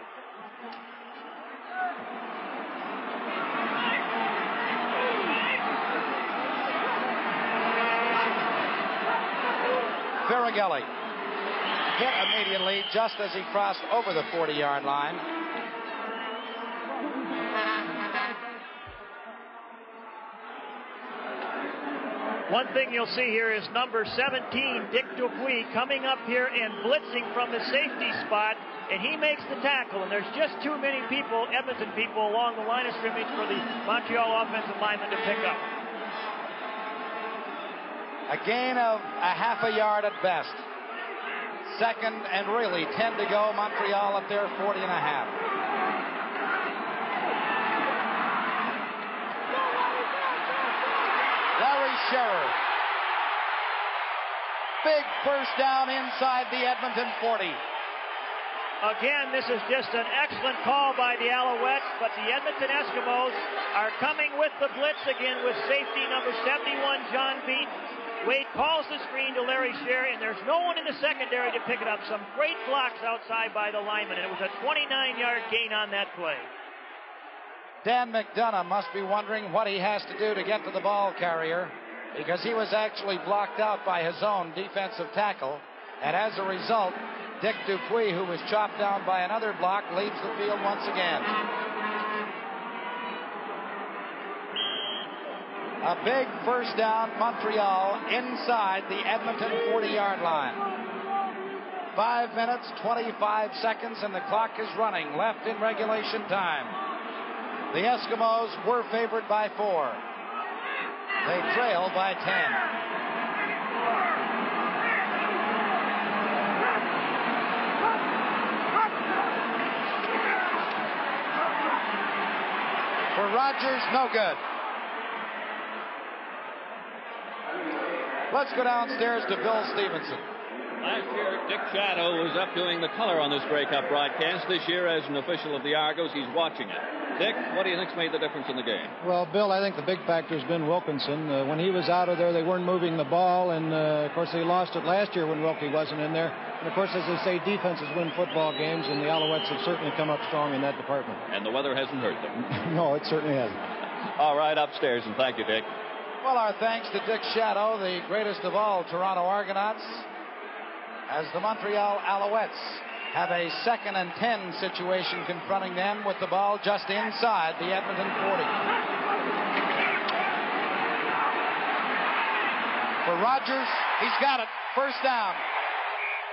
Faragelli hit immediately just as he crossed over the forty-yard line. One thing you'll see here is number seventeen, Dick Dupuis, coming up here and blitzing from the safety spot, and he makes the tackle, and there's just too many people, Edmonton people, along the line of scrimmage for the Montreal offensive lineman to pick up. A gain of a half a yard at best. Second and really ten to go. Montreal at their forty and a half. Larry Scherer. Big first down inside the Edmonton forty. Again, this is just an excellent call by the Alouettes, but the Edmonton Eskimos are coming with the blitz again with safety number seventy-one, John Beat. Wade calls the screen to Larry Scherer, and there's no one in the secondary to pick it up. Some great blocks outside by the lineman, and it was a twenty-nine-yard gain on that play. Dan McDonough must be wondering what he has to do to get to the ball carrier, because he was actually blocked out by his own defensive tackle, and as a result, Dick Dupuis, who was chopped down by another block, leaves the field once again. A big first down, Montreal, inside the Edmonton forty-yard line. Five minutes, twenty-five seconds, and the clock is running left in regulation time. The Eskimos were favored by four. They trail by ten. For Rogers, no good. Let's go downstairs to Bill Stevenson. Last year, Dick Shadow was up doing the color on this Grey Cup broadcast. This year, as an official of the Argos, he's watching it. Dick, what do you think's made the difference in the game? Well, Bill, I think the big factor has been Wilkinson. Uh, when he was out of there, they weren't moving the ball, and uh, of course they lost it last year when Wilkie wasn't in there. And of course, as they say, defenses win football games, and the Alouettes have certainly come up strong in that department. And the weather hasn't hurt them. No, it certainly hasn't. All right, upstairs, and thank you, Dick. Well, our thanks to Dick Shadow, the greatest of all Toronto Argonauts, as the Montreal Alouettes have a second and ten situation confronting them with the ball just inside the Edmonton forty. For Rogers, he's got it. First down.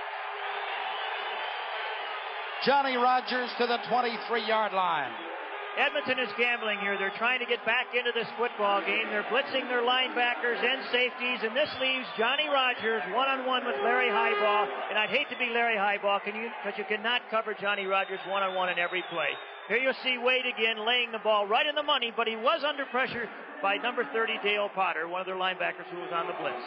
Johnny Rogers to the twenty-three-yard line. Edmonton is gambling here. They're trying to get back into this football game. They're blitzing their linebackers and safeties, and this leaves Johnny Rogers one-on-one with Larry Highball. And I'd hate to be Larry Highball because you, you cannot cover Johnny Rogers one-on-one in every play. Here you'll see Wade again laying the ball right in the money, but he was under pressure by number thirty, Dale Potter, one of their linebackers who was on the blitz.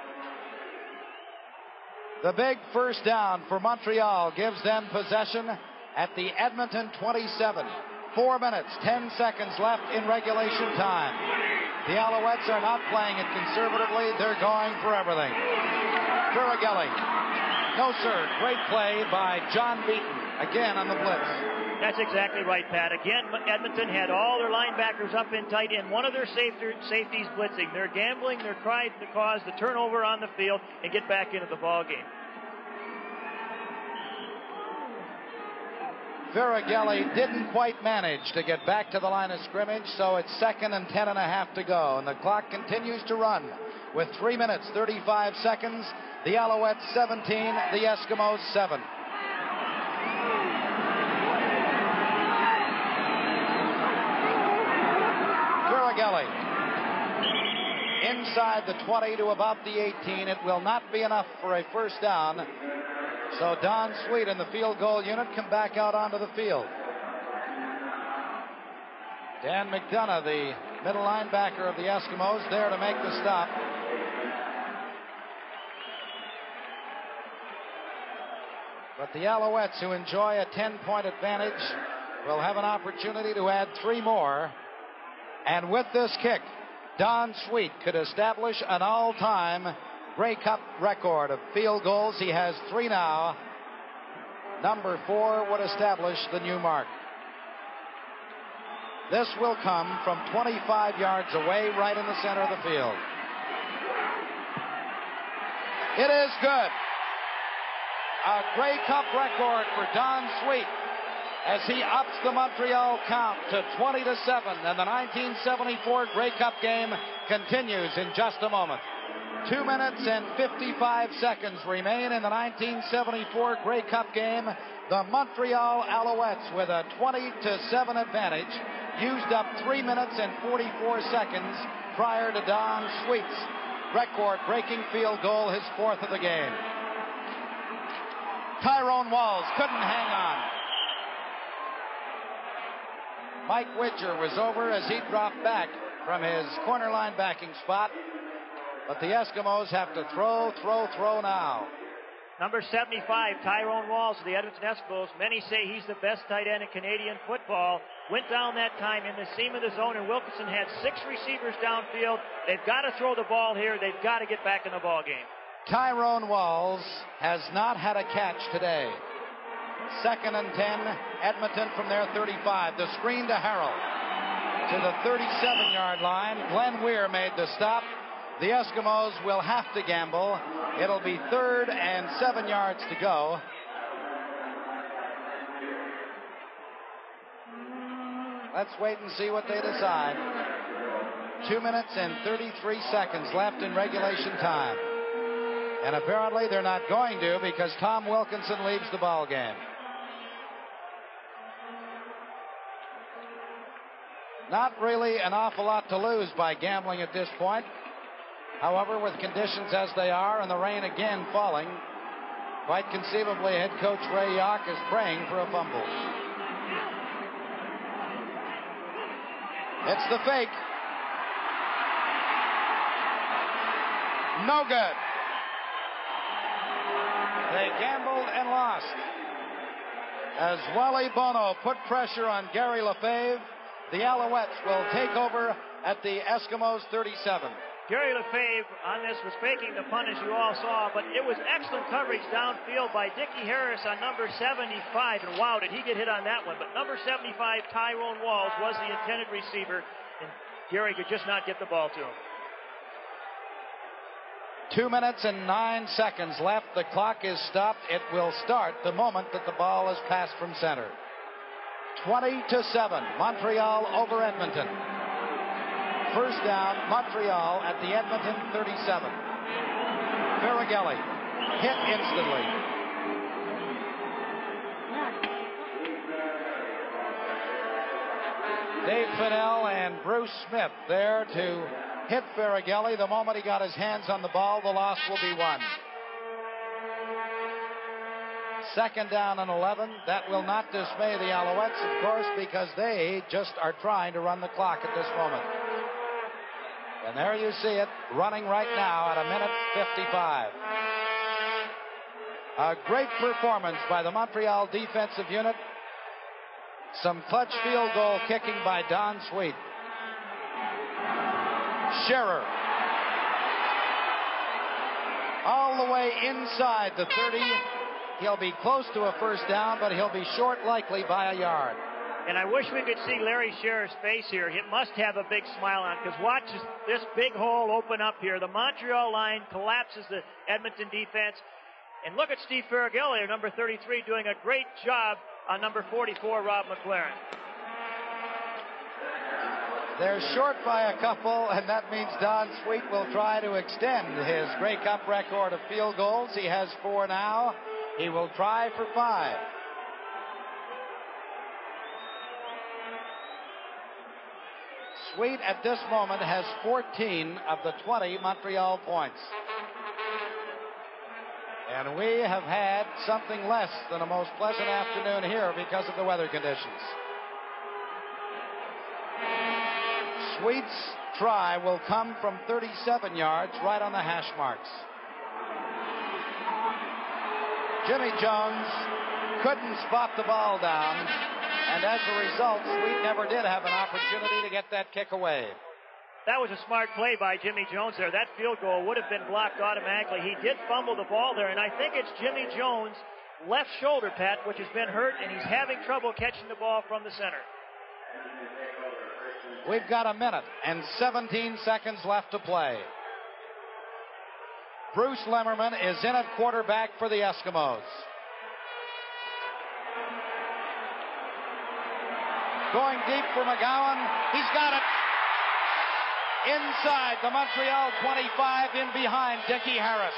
The big first down for Montreal gives them possession at the Edmonton twenty-seven. Four minutes, ten seconds left in regulation time. The Alouettes are not playing it conservatively. They're going for everything. Faragelli. No, sir. Great play by John Beaton. Again on the blitz. That's exactly right, Pat. Again, Edmonton had all their linebackers up in tight and one of their safeties blitzing. They're gambling. They're trying to cause the turnover on the field and get back into the ball game. Faragelli didn't quite manage to get back to the line of scrimmage, so it's second and ten and a half to go. And the clock continues to run with three minutes, thirty-five seconds. The Alouettes seventeen, the Eskimos seven. Faragelli inside the twenty to about the eighteen. It will not be enough for a first down. So Don Sweet and the field goal unit come back out onto the field. Dan McDonough, the middle linebacker of the Eskimos, there to make the stop. But the Alouettes, who enjoy a ten-point advantage, will have an opportunity to add three more. And with this kick, Don Sweet could establish an all-time Grey Cup record of field goals. He has three now. Number four would establish the new mark. This will come from twenty-five yards away, right in the center of the field. It is good. A Grey Cup record for Don Sweet as he ups the Montreal count to twenty to seven, and the nineteen seventy-four Grey Cup game continues in just a moment. Two minutes and fifty-five seconds remain in the nineteen seventy-four Grey Cup game. The Montreal Alouettes, with a twenty to seven advantage, used up three minutes and forty-four seconds prior to Don Sweet's record-breaking field goal, his fourth of the game. Tyrone Walls couldn't hang on. Mike Widger was over as he dropped back from his corner linebacking spot. But the Eskimos have to throw, throw, throw now. Number seventy-five, Tyrone Walls of the Edmonton Eskimos. Many say he's the best tight end in Canadian football. Went down that time in the seam of the zone, and Wilkinson had six receivers downfield. They've got to throw the ball here. They've got to get back in the ball game. Tyrone Walls has not had a catch today. Second and ten, Edmonton from their thirty-five. The screen to Harrell. To the thirty-seven-yard line. Glenn Weir made the stop. The Eskimos will have to gamble. It'll be third and seven yards to go. Let's wait and see what they decide. Two minutes and thirty-three seconds left in regulation time. And apparently they're not going to, because Tom Wilkinson leaves the ball game. Not really an awful lot to lose by gambling at this point. However, with conditions as they are and the rain again falling, quite conceivably head coach Ray Yock is praying for a fumble. It's the fake. No good. They gambled and lost. As Wally Bono put pressure on Gary Lefebvre, the Alouettes will take over at the Eskimos thirty-seven. Gary Lefebvre on this was faking the punt, as you all saw, but it was excellent coverage downfield by Dickie Harris on number seventy-five, and wow, did he get hit on that one. But number seventy-five, Tyrone Walls, was the intended receiver, and Gary could just not get the ball to him. Two minutes and nine seconds left. The clock is stopped. It will start the moment that the ball is passed from center. twenty to seven, Montreal over Edmonton. First down, Montreal at the Edmonton thirty-seven. Faragelli hit instantly. Dave Fennell and Bruce Smith there to hit Faragelli. The moment he got his hands on the ball, the loss will be one. Second down and eleven. That will not dismay the Alouettes, of course, because they just are trying to run the clock at this moment. And there you see it, running right now at a minute fifty-five. A great performance by the Montreal defensive unit. Some clutch field goal kicking by Don Sweet. Scherer. All the way inside the thirty. He'll be close to a first down, but he'll be short likely by a yard. And I wish we could see Larry Scherer's face here. He must have a big smile on, because watch this big hole open up here. The Montreal line collapses the Edmonton defense. And look at Steve Faragelli, number thirty-three, doing a great job on number forty-four, Rob McLaren. They're short by a couple, and that means Don Sweet will try to extend his Grey Cup record of field goals. He has four now. He will try for five. Sweet at this moment has fourteen of the twenty Montreal points. And we have had something less than a most pleasant afternoon here because of the weather conditions. Sweet's try will come from thirty-seven yards, right on the hash marks. Jimmy Jones couldn't spot the ball down, and as a result, Sweet never did have an opportunity to get that kick away. That was a smart play by Jimmy Jones there. That field goal would have been blocked automatically. He did fumble the ball there, and I think it's Jimmy Jones' left shoulder, Pat, which has been hurt, and he's having trouble catching the ball from the center. We've got a minute and seventeen seconds left to play. Bruce Lemmerman is in at quarterback for the Eskimos. Going deep for McGowan. He's got it. Inside the Montreal twenty-five, in behind Dickie Harris.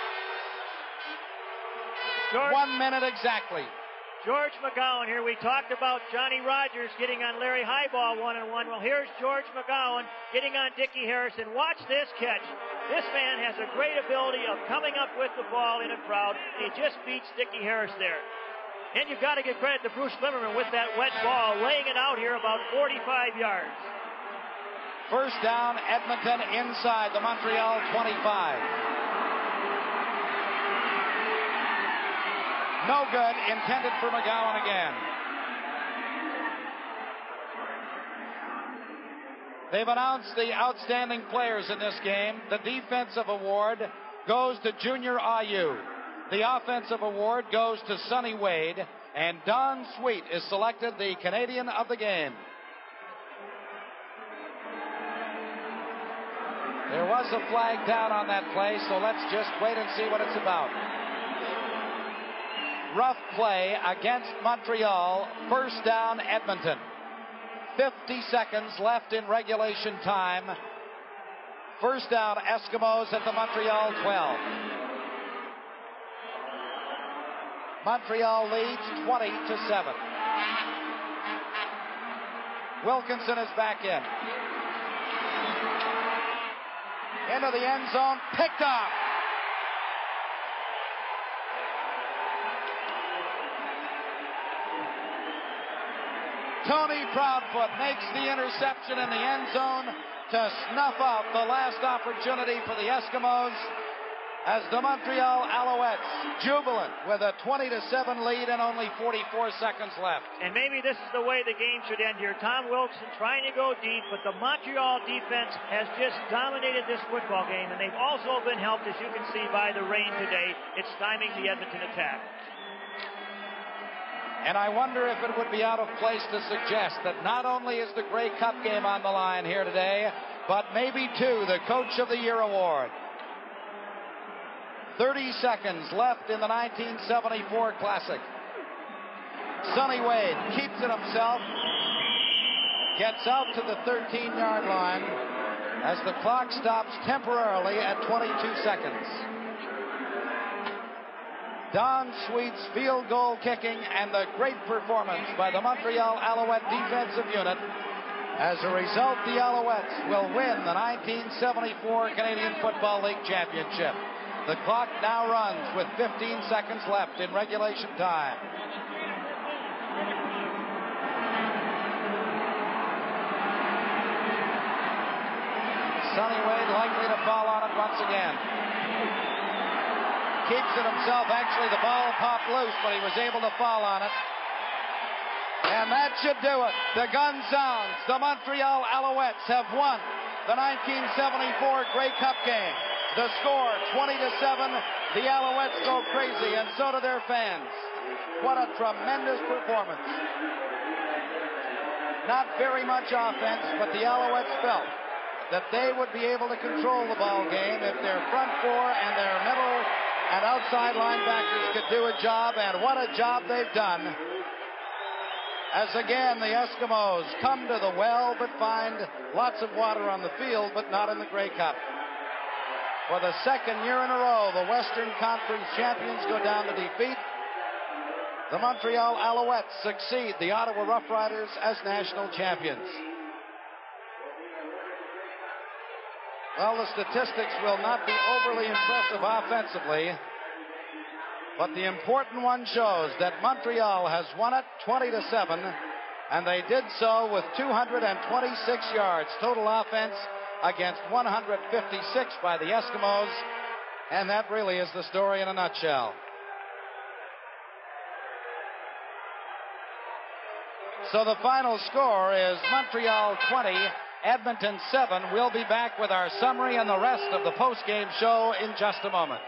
George, One minute exactly. George McGowan here. We talked about Johnny Rogers getting on Larry Highball one-on-one. Well, here's George McGowan getting on Dickie Harris. And watch this catch. This man has a great ability of coming up with the ball in a crowd. He just beats Dickie Harris there. And you've got to give credit to Bruce Limmerman with that wet ball, laying it out here about forty-five yards. First down, Edmonton inside the Montreal twenty-five. No good, intended for McGowan again. They've announced the outstanding players in this game. The defensive award goes to Junior Ayew. The offensive award goes to Sonny Wade. And Don Sweet is selected the Canadian of the game. There was a flag down on that play, so let's just wait and see what it's about. Rough play against Montreal. First down, Edmonton. fifty seconds left in regulation time. First down, Eskimos at the Montreal twelve. Montreal leads twenty to seven. Wilkinson is back in. Into the end zone, picked off. Tony Proudfoot makes the interception in the end zone to snuff out the last opportunity for the Eskimos as the Montreal Alouettes jubilant with a twenty to seven lead and only forty-four seconds left. And maybe this is the way the game should end here. Tom Wilson trying to go deep, but the Montreal defense has just dominated this football game, and they've also been helped, as you can see, by the rain today. It's stymieing the Edmonton attack. And I wonder if it would be out of place to suggest that not only is the Grey Cup game on the line here today, but maybe, too, the Coach of the Year award. thirty seconds left in the nineteen seventy-four Classic. Sonny Wade keeps it himself, gets out to the thirteen-yard line as the clock stops temporarily at twenty-two seconds. Don Sweet's field goal kicking and the great performance by the Montreal Alouette defensive unit As a result, the Alouettes will win the nineteen seventy-four Canadian Football League Championship. The clock now runs with fifteen seconds left in regulation time. Sonny Wade likely to fall on it once again. Keeps it himself. Actually, the ball popped loose, but he was able to fall on it. And that should do it. The gun sounds. The Montreal Alouettes have won the nineteen seventy-four Grey Cup game. The score, twenty to seven. The Alouettes go crazy, and so do their fans. What a tremendous performance. Not very much offense, but the Alouettes felt that they would be able to control the ball game if their front four and their middle and outside linebackers could do a job, and what a job they've done. As again, the Eskimos come to the well, but find lots of water on the field, but not in the Grey Cup. For the second year in a row, the Western Conference champions go down to defeat. The Montreal Alouettes succeed the Ottawa Rough Riders as national champions. Well, the statistics will not be overly impressive offensively, but the important one shows that Montreal has won it twenty to seven, and they did so with two hundred twenty-six yards total offense against one hundred fifty-six by the Eskimos, and that really is the story in a nutshell. So the final score is Montreal twenty, Edmonton seven. We'll be back with our summary and the rest of the post-game show in just a moment.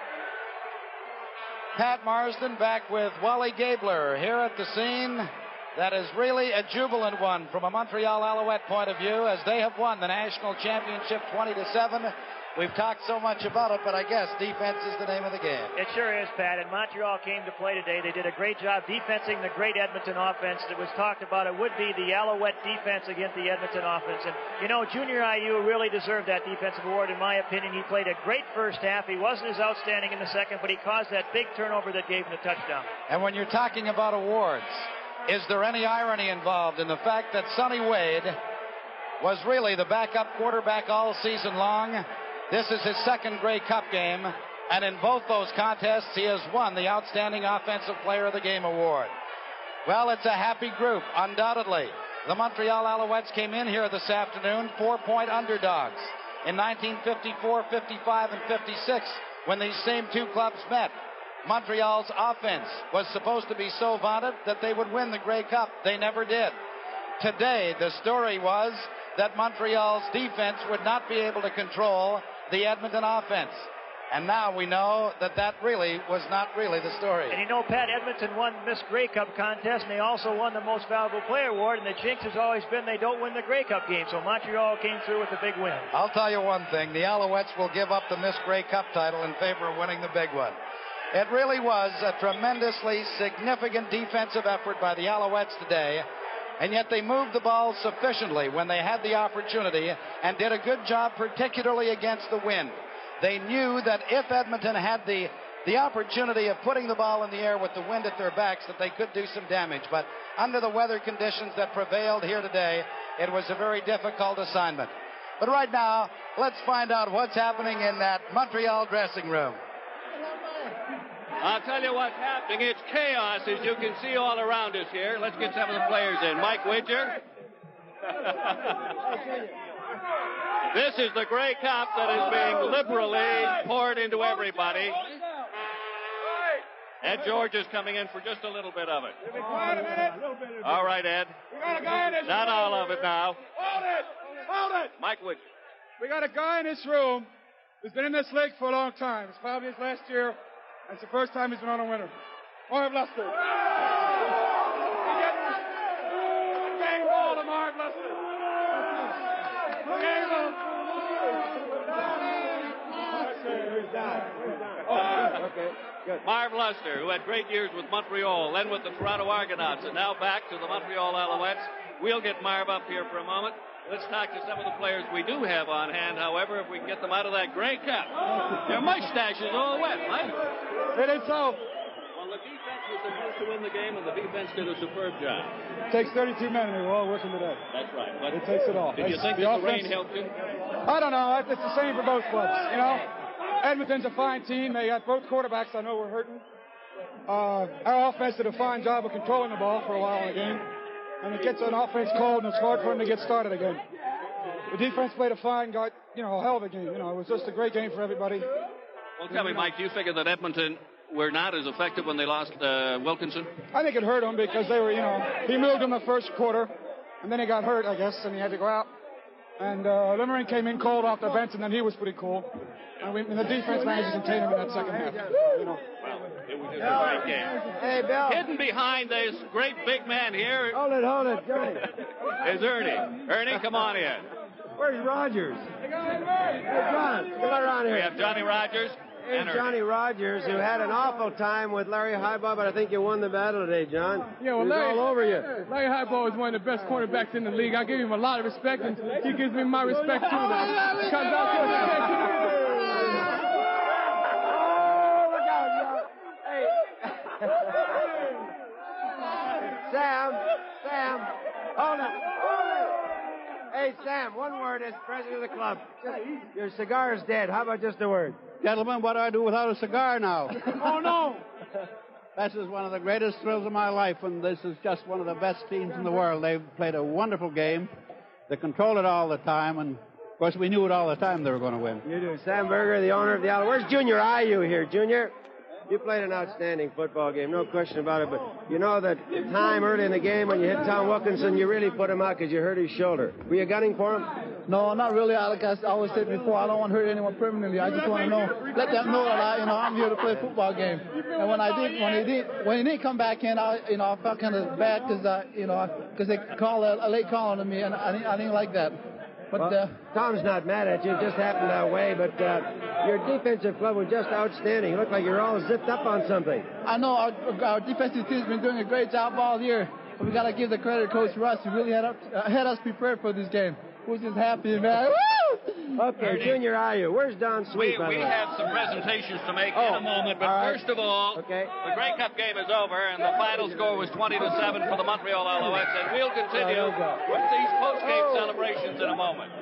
Pat Marsden back with Wally Gabler here at the scene. That is really a jubilant one from a Montreal Alouette point of view, as they have won the national championship twenty to seven. We've talked so much about it, but I guess defense is the name of the game. It sure is, Pat. And Montreal came to play today. They did a great job defensing the great Edmonton offense that was talked about. It would be the Alouette defense against the Edmonton offense. And, you know, Junior I U really deserved that defensive award, in my opinion. He played a great first half. He wasn't as outstanding in the second, but he caused that big turnover that gave him the touchdown. And when you're talking about awards, is there any irony involved in the fact that Sonny Wade was really the backup quarterback all season long? This is his second Grey Cup game, and in both those contests, he has won the Outstanding Offensive Player of the Game award. Well, it's a happy group, undoubtedly. The Montreal Alouettes came in here this afternoon four-point underdogs in nineteen fifty-four, fifty-five, and fifty-six when these same two clubs met. Montreal's offense was supposed to be so vaunted that they would win the Grey Cup. They never did. Today, the story was that Montreal's defense would not be able to control the Edmonton offense. And now we know that that really was not really the story. And you know, Pat, Edmonton won Miss Grey Cup contest, and they also won the Most Valuable Player award, and the jinx has always been they don't win the Grey Cup game, so Montreal came through with a big win. I'll tell you one thing, the Alouettes will give up the Miss Grey Cup title in favor of winning the big one. It really was a tremendously significant defensive effort by the Alouettes today, and yet they moved the ball sufficiently when they had the opportunity and did a good job, particularly against the wind. They knew that if Edmonton had the, the opportunity of putting the ball in the air with the wind at their backs, that they could do some damage. But under the weather conditions that prevailed here today, it was a very difficult assignment. But right now, let's find out what's happening in that Montreal dressing room. I'll tell you what's happening. It's chaos, as you can see all around us here. Let's get some of the players in. Mike Widger. This is the Grey Cup that is being liberally poured into everybody. Ed George is coming in for just a little bit of it. All right, Ed. Not all of it now. Hold it! Hold it! Mike Widger. We got a guy in this room who's been in this league for a long time. It's probably his last year. And it's the first time he's been on a winner. Marv Lester. Game ball to Marv Lester. Game ball. Okay, good. Marv Lester, who had great years with Montreal, then with the Toronto Argonauts, and now back to the Montreal Alouettes. We'll get Marv up here for a moment. Let's talk to some of the players we do have on hand, however, if we can get them out of that Grey Cup. Their mustaches all wet, Mike. It is so. Well, the defense was supposed to win the game, and the defense did a superb job. It takes thirty-two men, and they were all working today. That's right. But it takes it all. Did you It's, think the that offense, the rain helped you? I don't know. It's the same for both clubs. You know, Edmonton's a fine team. They got both quarterbacks I know were hurting. Uh, our offense did a fine job of controlling the ball for a while in the game. And it gets an offense called, and it's hard for them to get started again. The defense played a fine, got, you know, a hell of a game. You know, it was just a great game for everybody. Well, tell me, Mike, do you figure that Edmonton were not as effective when they lost uh, Wilkinson? I think it hurt them because they were, you know, he moved them the first quarter, and then he got hurt, I guess, and he had to go out. And uh, Limmering came in cold off the bench, and then he was pretty cool. And, we, and the defense managed to contain him in that second half. You know. Well, it was just a great game. Hey, Bill. Hidden behind this great big man here. Hold it, hold it, Johnny. Is Ernie. Ernie, come on in. Where's Rogers? Hey, John, come around here. We have Johnny Rogers. Here's Johnny Rogers, who had an awful time with Larry Highball, but I think you won the battle today, John. Yeah, well, he was Larry, all over you. Larry Highball is one of the best cornerbacks in the league. I give him a lot of respect, and he gives me my respect, too. Comes out to Oh, look out, John. Hey. Sam, Sam, hold it, hold it. Hey, Sam, one word as president of the club. Your cigar's dead. How about just a word? Gentlemen, what do I do without a cigar now? Oh, no. This is one of the greatest thrills of my life, and this is just one of the best teams in the world. They've played a wonderful game. They control it all the time, and, of course, we knew it all the time they were going to win. You do. Sam Berger, the owner of the Isle. Where's Junior Ayu here? Junior, you played an outstanding football game, no question about it, but you know that time early in the game when you hit Tom Wilkinson, you really put him out because you hurt his shoulder. Were you gunning for him? No, not really. Like I always said before, I don't want to hurt anyone permanently. I just want to know, let them know that I, you know, I'm here to play a football game. And when I did, when he did, when he didn't come back in, I, you know, I felt kind of bad because, uh, you know, because they called a, a late call on me, and I didn't, I didn't like that. But well, uh, Tom's not mad at you. It just happened that way. But uh, your defensive club was just outstanding. You looked like you were all zipped up on something. I know our, our defensive team's been doing a great job all year. But we got to give the credit to Coach Russ. He really had, up, uh, had us prepared for this game. We're just happy, man. Woo! Okay, Ernie. Junior Ayu. Where's Don Sweet, We, by we the way? have some presentations to make oh, in a moment, but right. first of all, okay. the Grey Cup game is over, and the final score was twenty to seven for the Montreal Alouettes, and we'll continue with these post-game oh. celebrations in a moment.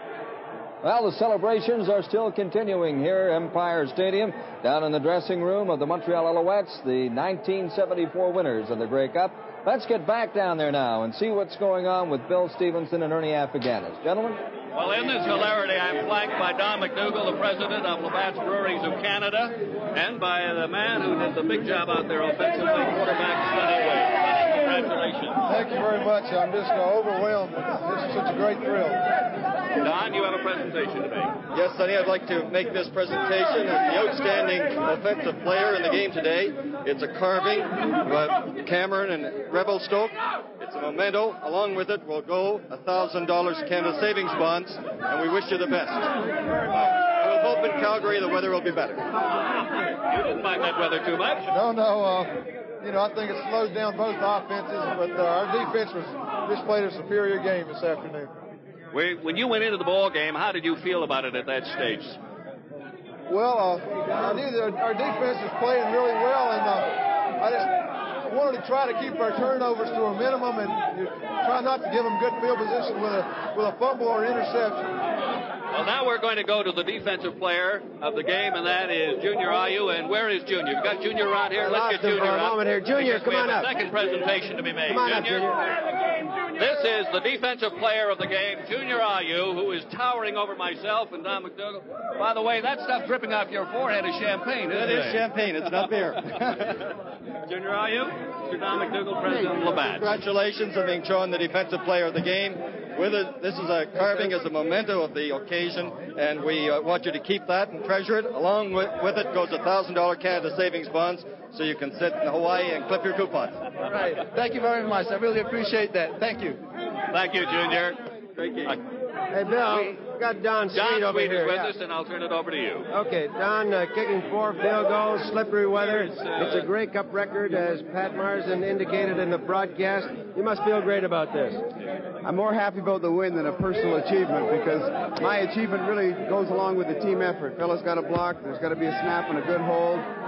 Well, the celebrations are still continuing here at Empire Stadium, down in the dressing room of the Montreal Alouettes, the nineteen seventy-four winners of the Grey Cup. Let's get back down there now and see what's going on with Bill Stevenson and Ernie Afghaniz. Gentlemen? Well, in this hilarity, I'm flanked by Don McDougall, the president of Labatt's Breweries of Canada, and by the man who did the big job out there offensively, quarterback Sonny Wade. Congratulations. Thank you very much. I'm just uh, overwhelmed. This is such a great thrill. Don, you have a presentation to make. Yes, Sonny, I'd like to make this presentation as the outstanding offensive player in the game today. It's a carving of Cameron and Revelstoke. It's a memento. Along with it will go one thousand dollars Canada Savings Bonds, and we wish you the best. I will hope in Calgary the weather will be better. You didn't mind that weather too much. No, no. Uh, you know, I think it slows down both offenses, but uh, our defense was just played a superior game this afternoon. When you went into the ball game, how did you feel about it at that stage? Well, uh, I knew that our defense was playing really well, and uh, I just wanted to try to keep our turnovers to a minimum and try not to give them good field position with a with a fumble or interception. Well, now we're going to go to the defensive player of the game, and that is Junior Ayu. And where is Junior? You've got Junior around here. Let's get Junior for a up. moment here. Junior, come on up. We have a second presentation to be made. Come on Junior. up, Junior. This is the defensive player of the game, Junior Ayu, who is towering over myself and Don McDougall. By the way, that stuff dripping off your forehead is champagne, isn't it? It is champagne. It's not beer. Junior Ayu, Mister Don McDougall, President of Labatt. Congratulations on being chosen the defensive player of the game. With it, this is a carving as a memento of the occasion, and we uh, want you to keep that and treasure it. Along with, with it goes one thousand dollars Canada Savings Bonds, so you can sit in Hawaii and clip your coupons. All right. Thank you very much. I really appreciate that. Thank you. Thank you, Junior. Great game. Hey, Bill, we got Don Sweet Don over Sweet here. is with yeah. us, and I'll turn it over to you. Okay, Don uh, kicking four field goals, slippery weather. It's, uh, it's a Grey Cup record, as Pat Marsden indicated in the broadcast. You must feel great about this. I'm more happy about the win than a personal achievement, because my achievement really goes along with the team effort. Fellas got to block. There's got to be a snap and a good hold.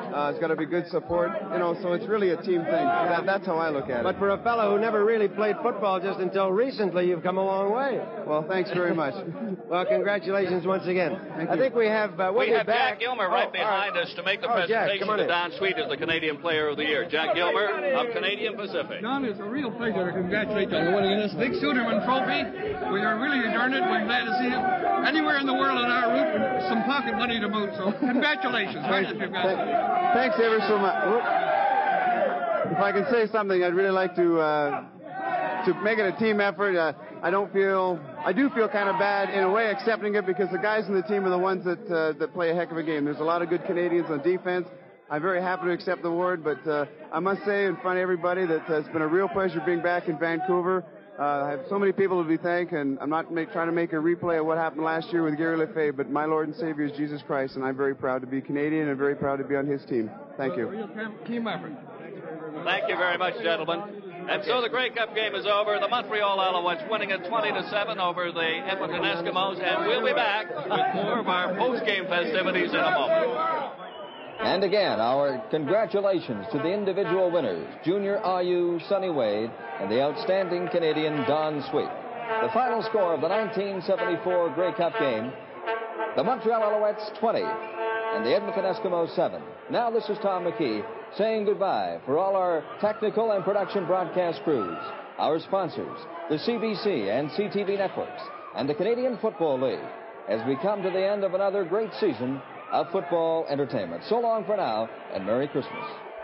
Uh, it's got to be good support, you know, so it's really a team thing. That, that's how I look at it. But for a fellow who never really played football just until recently, you've come a long way. Well, thanks very much. Well, congratulations once again. Thank I you. think we have... Uh, we'll we have back. Jack Gilmer right oh, behind right. us to make the oh, presentation Jack, to Don Sweet as the Canadian Player of the Year. Jack Gilmer of Canadian Pacific. Don, it's a real pleasure to congratulate you on winning this big Suderman trophy. We are really adorned. We're glad to see you anywhere in the world on our route with some pocket money to boot. So congratulations. Thanks, thanks ever so much. If I can say something, I'd really like to uh, to make it a team effort. Uh, I don't feel, I do feel kind of bad in a way accepting it because the guys in the team are the ones that uh, that play a heck of a game. There's a lot of good Canadians on defense. I'm very happy to accept the award, but uh, I must say in front of everybody that uh, it's been a real pleasure being back in Vancouver. Uh, I have so many people to be thanked, and I'm not make, trying to make a replay of what happened last year with Gary Lefebvre, but my Lord and Savior is Jesus Christ, and I'm very proud to be Canadian and very proud to be on his team. Thank you. Real team effort. Thank you very much, gentlemen. And so the Grey Cup game is over. The Montreal Alouettes winning it twenty to seven over the Edmonton Eskimos, and we'll be back with more of our post-game festivities in a moment. And again, our congratulations to the individual winners, Junior Ayu, Sonny Wade, and the outstanding Canadian Don Sweet. The final score of the nineteen seventy-four Grey Cup game, the Montreal Alouettes twenty, and the Edmonton Eskimos seven. Now this is Tom McKee saying goodbye for all our technical and production broadcast crews, our sponsors, the C B C and C T V networks, and the Canadian Football League, as we come to the end of another great season of football entertainment. So long for now, and Merry Christmas.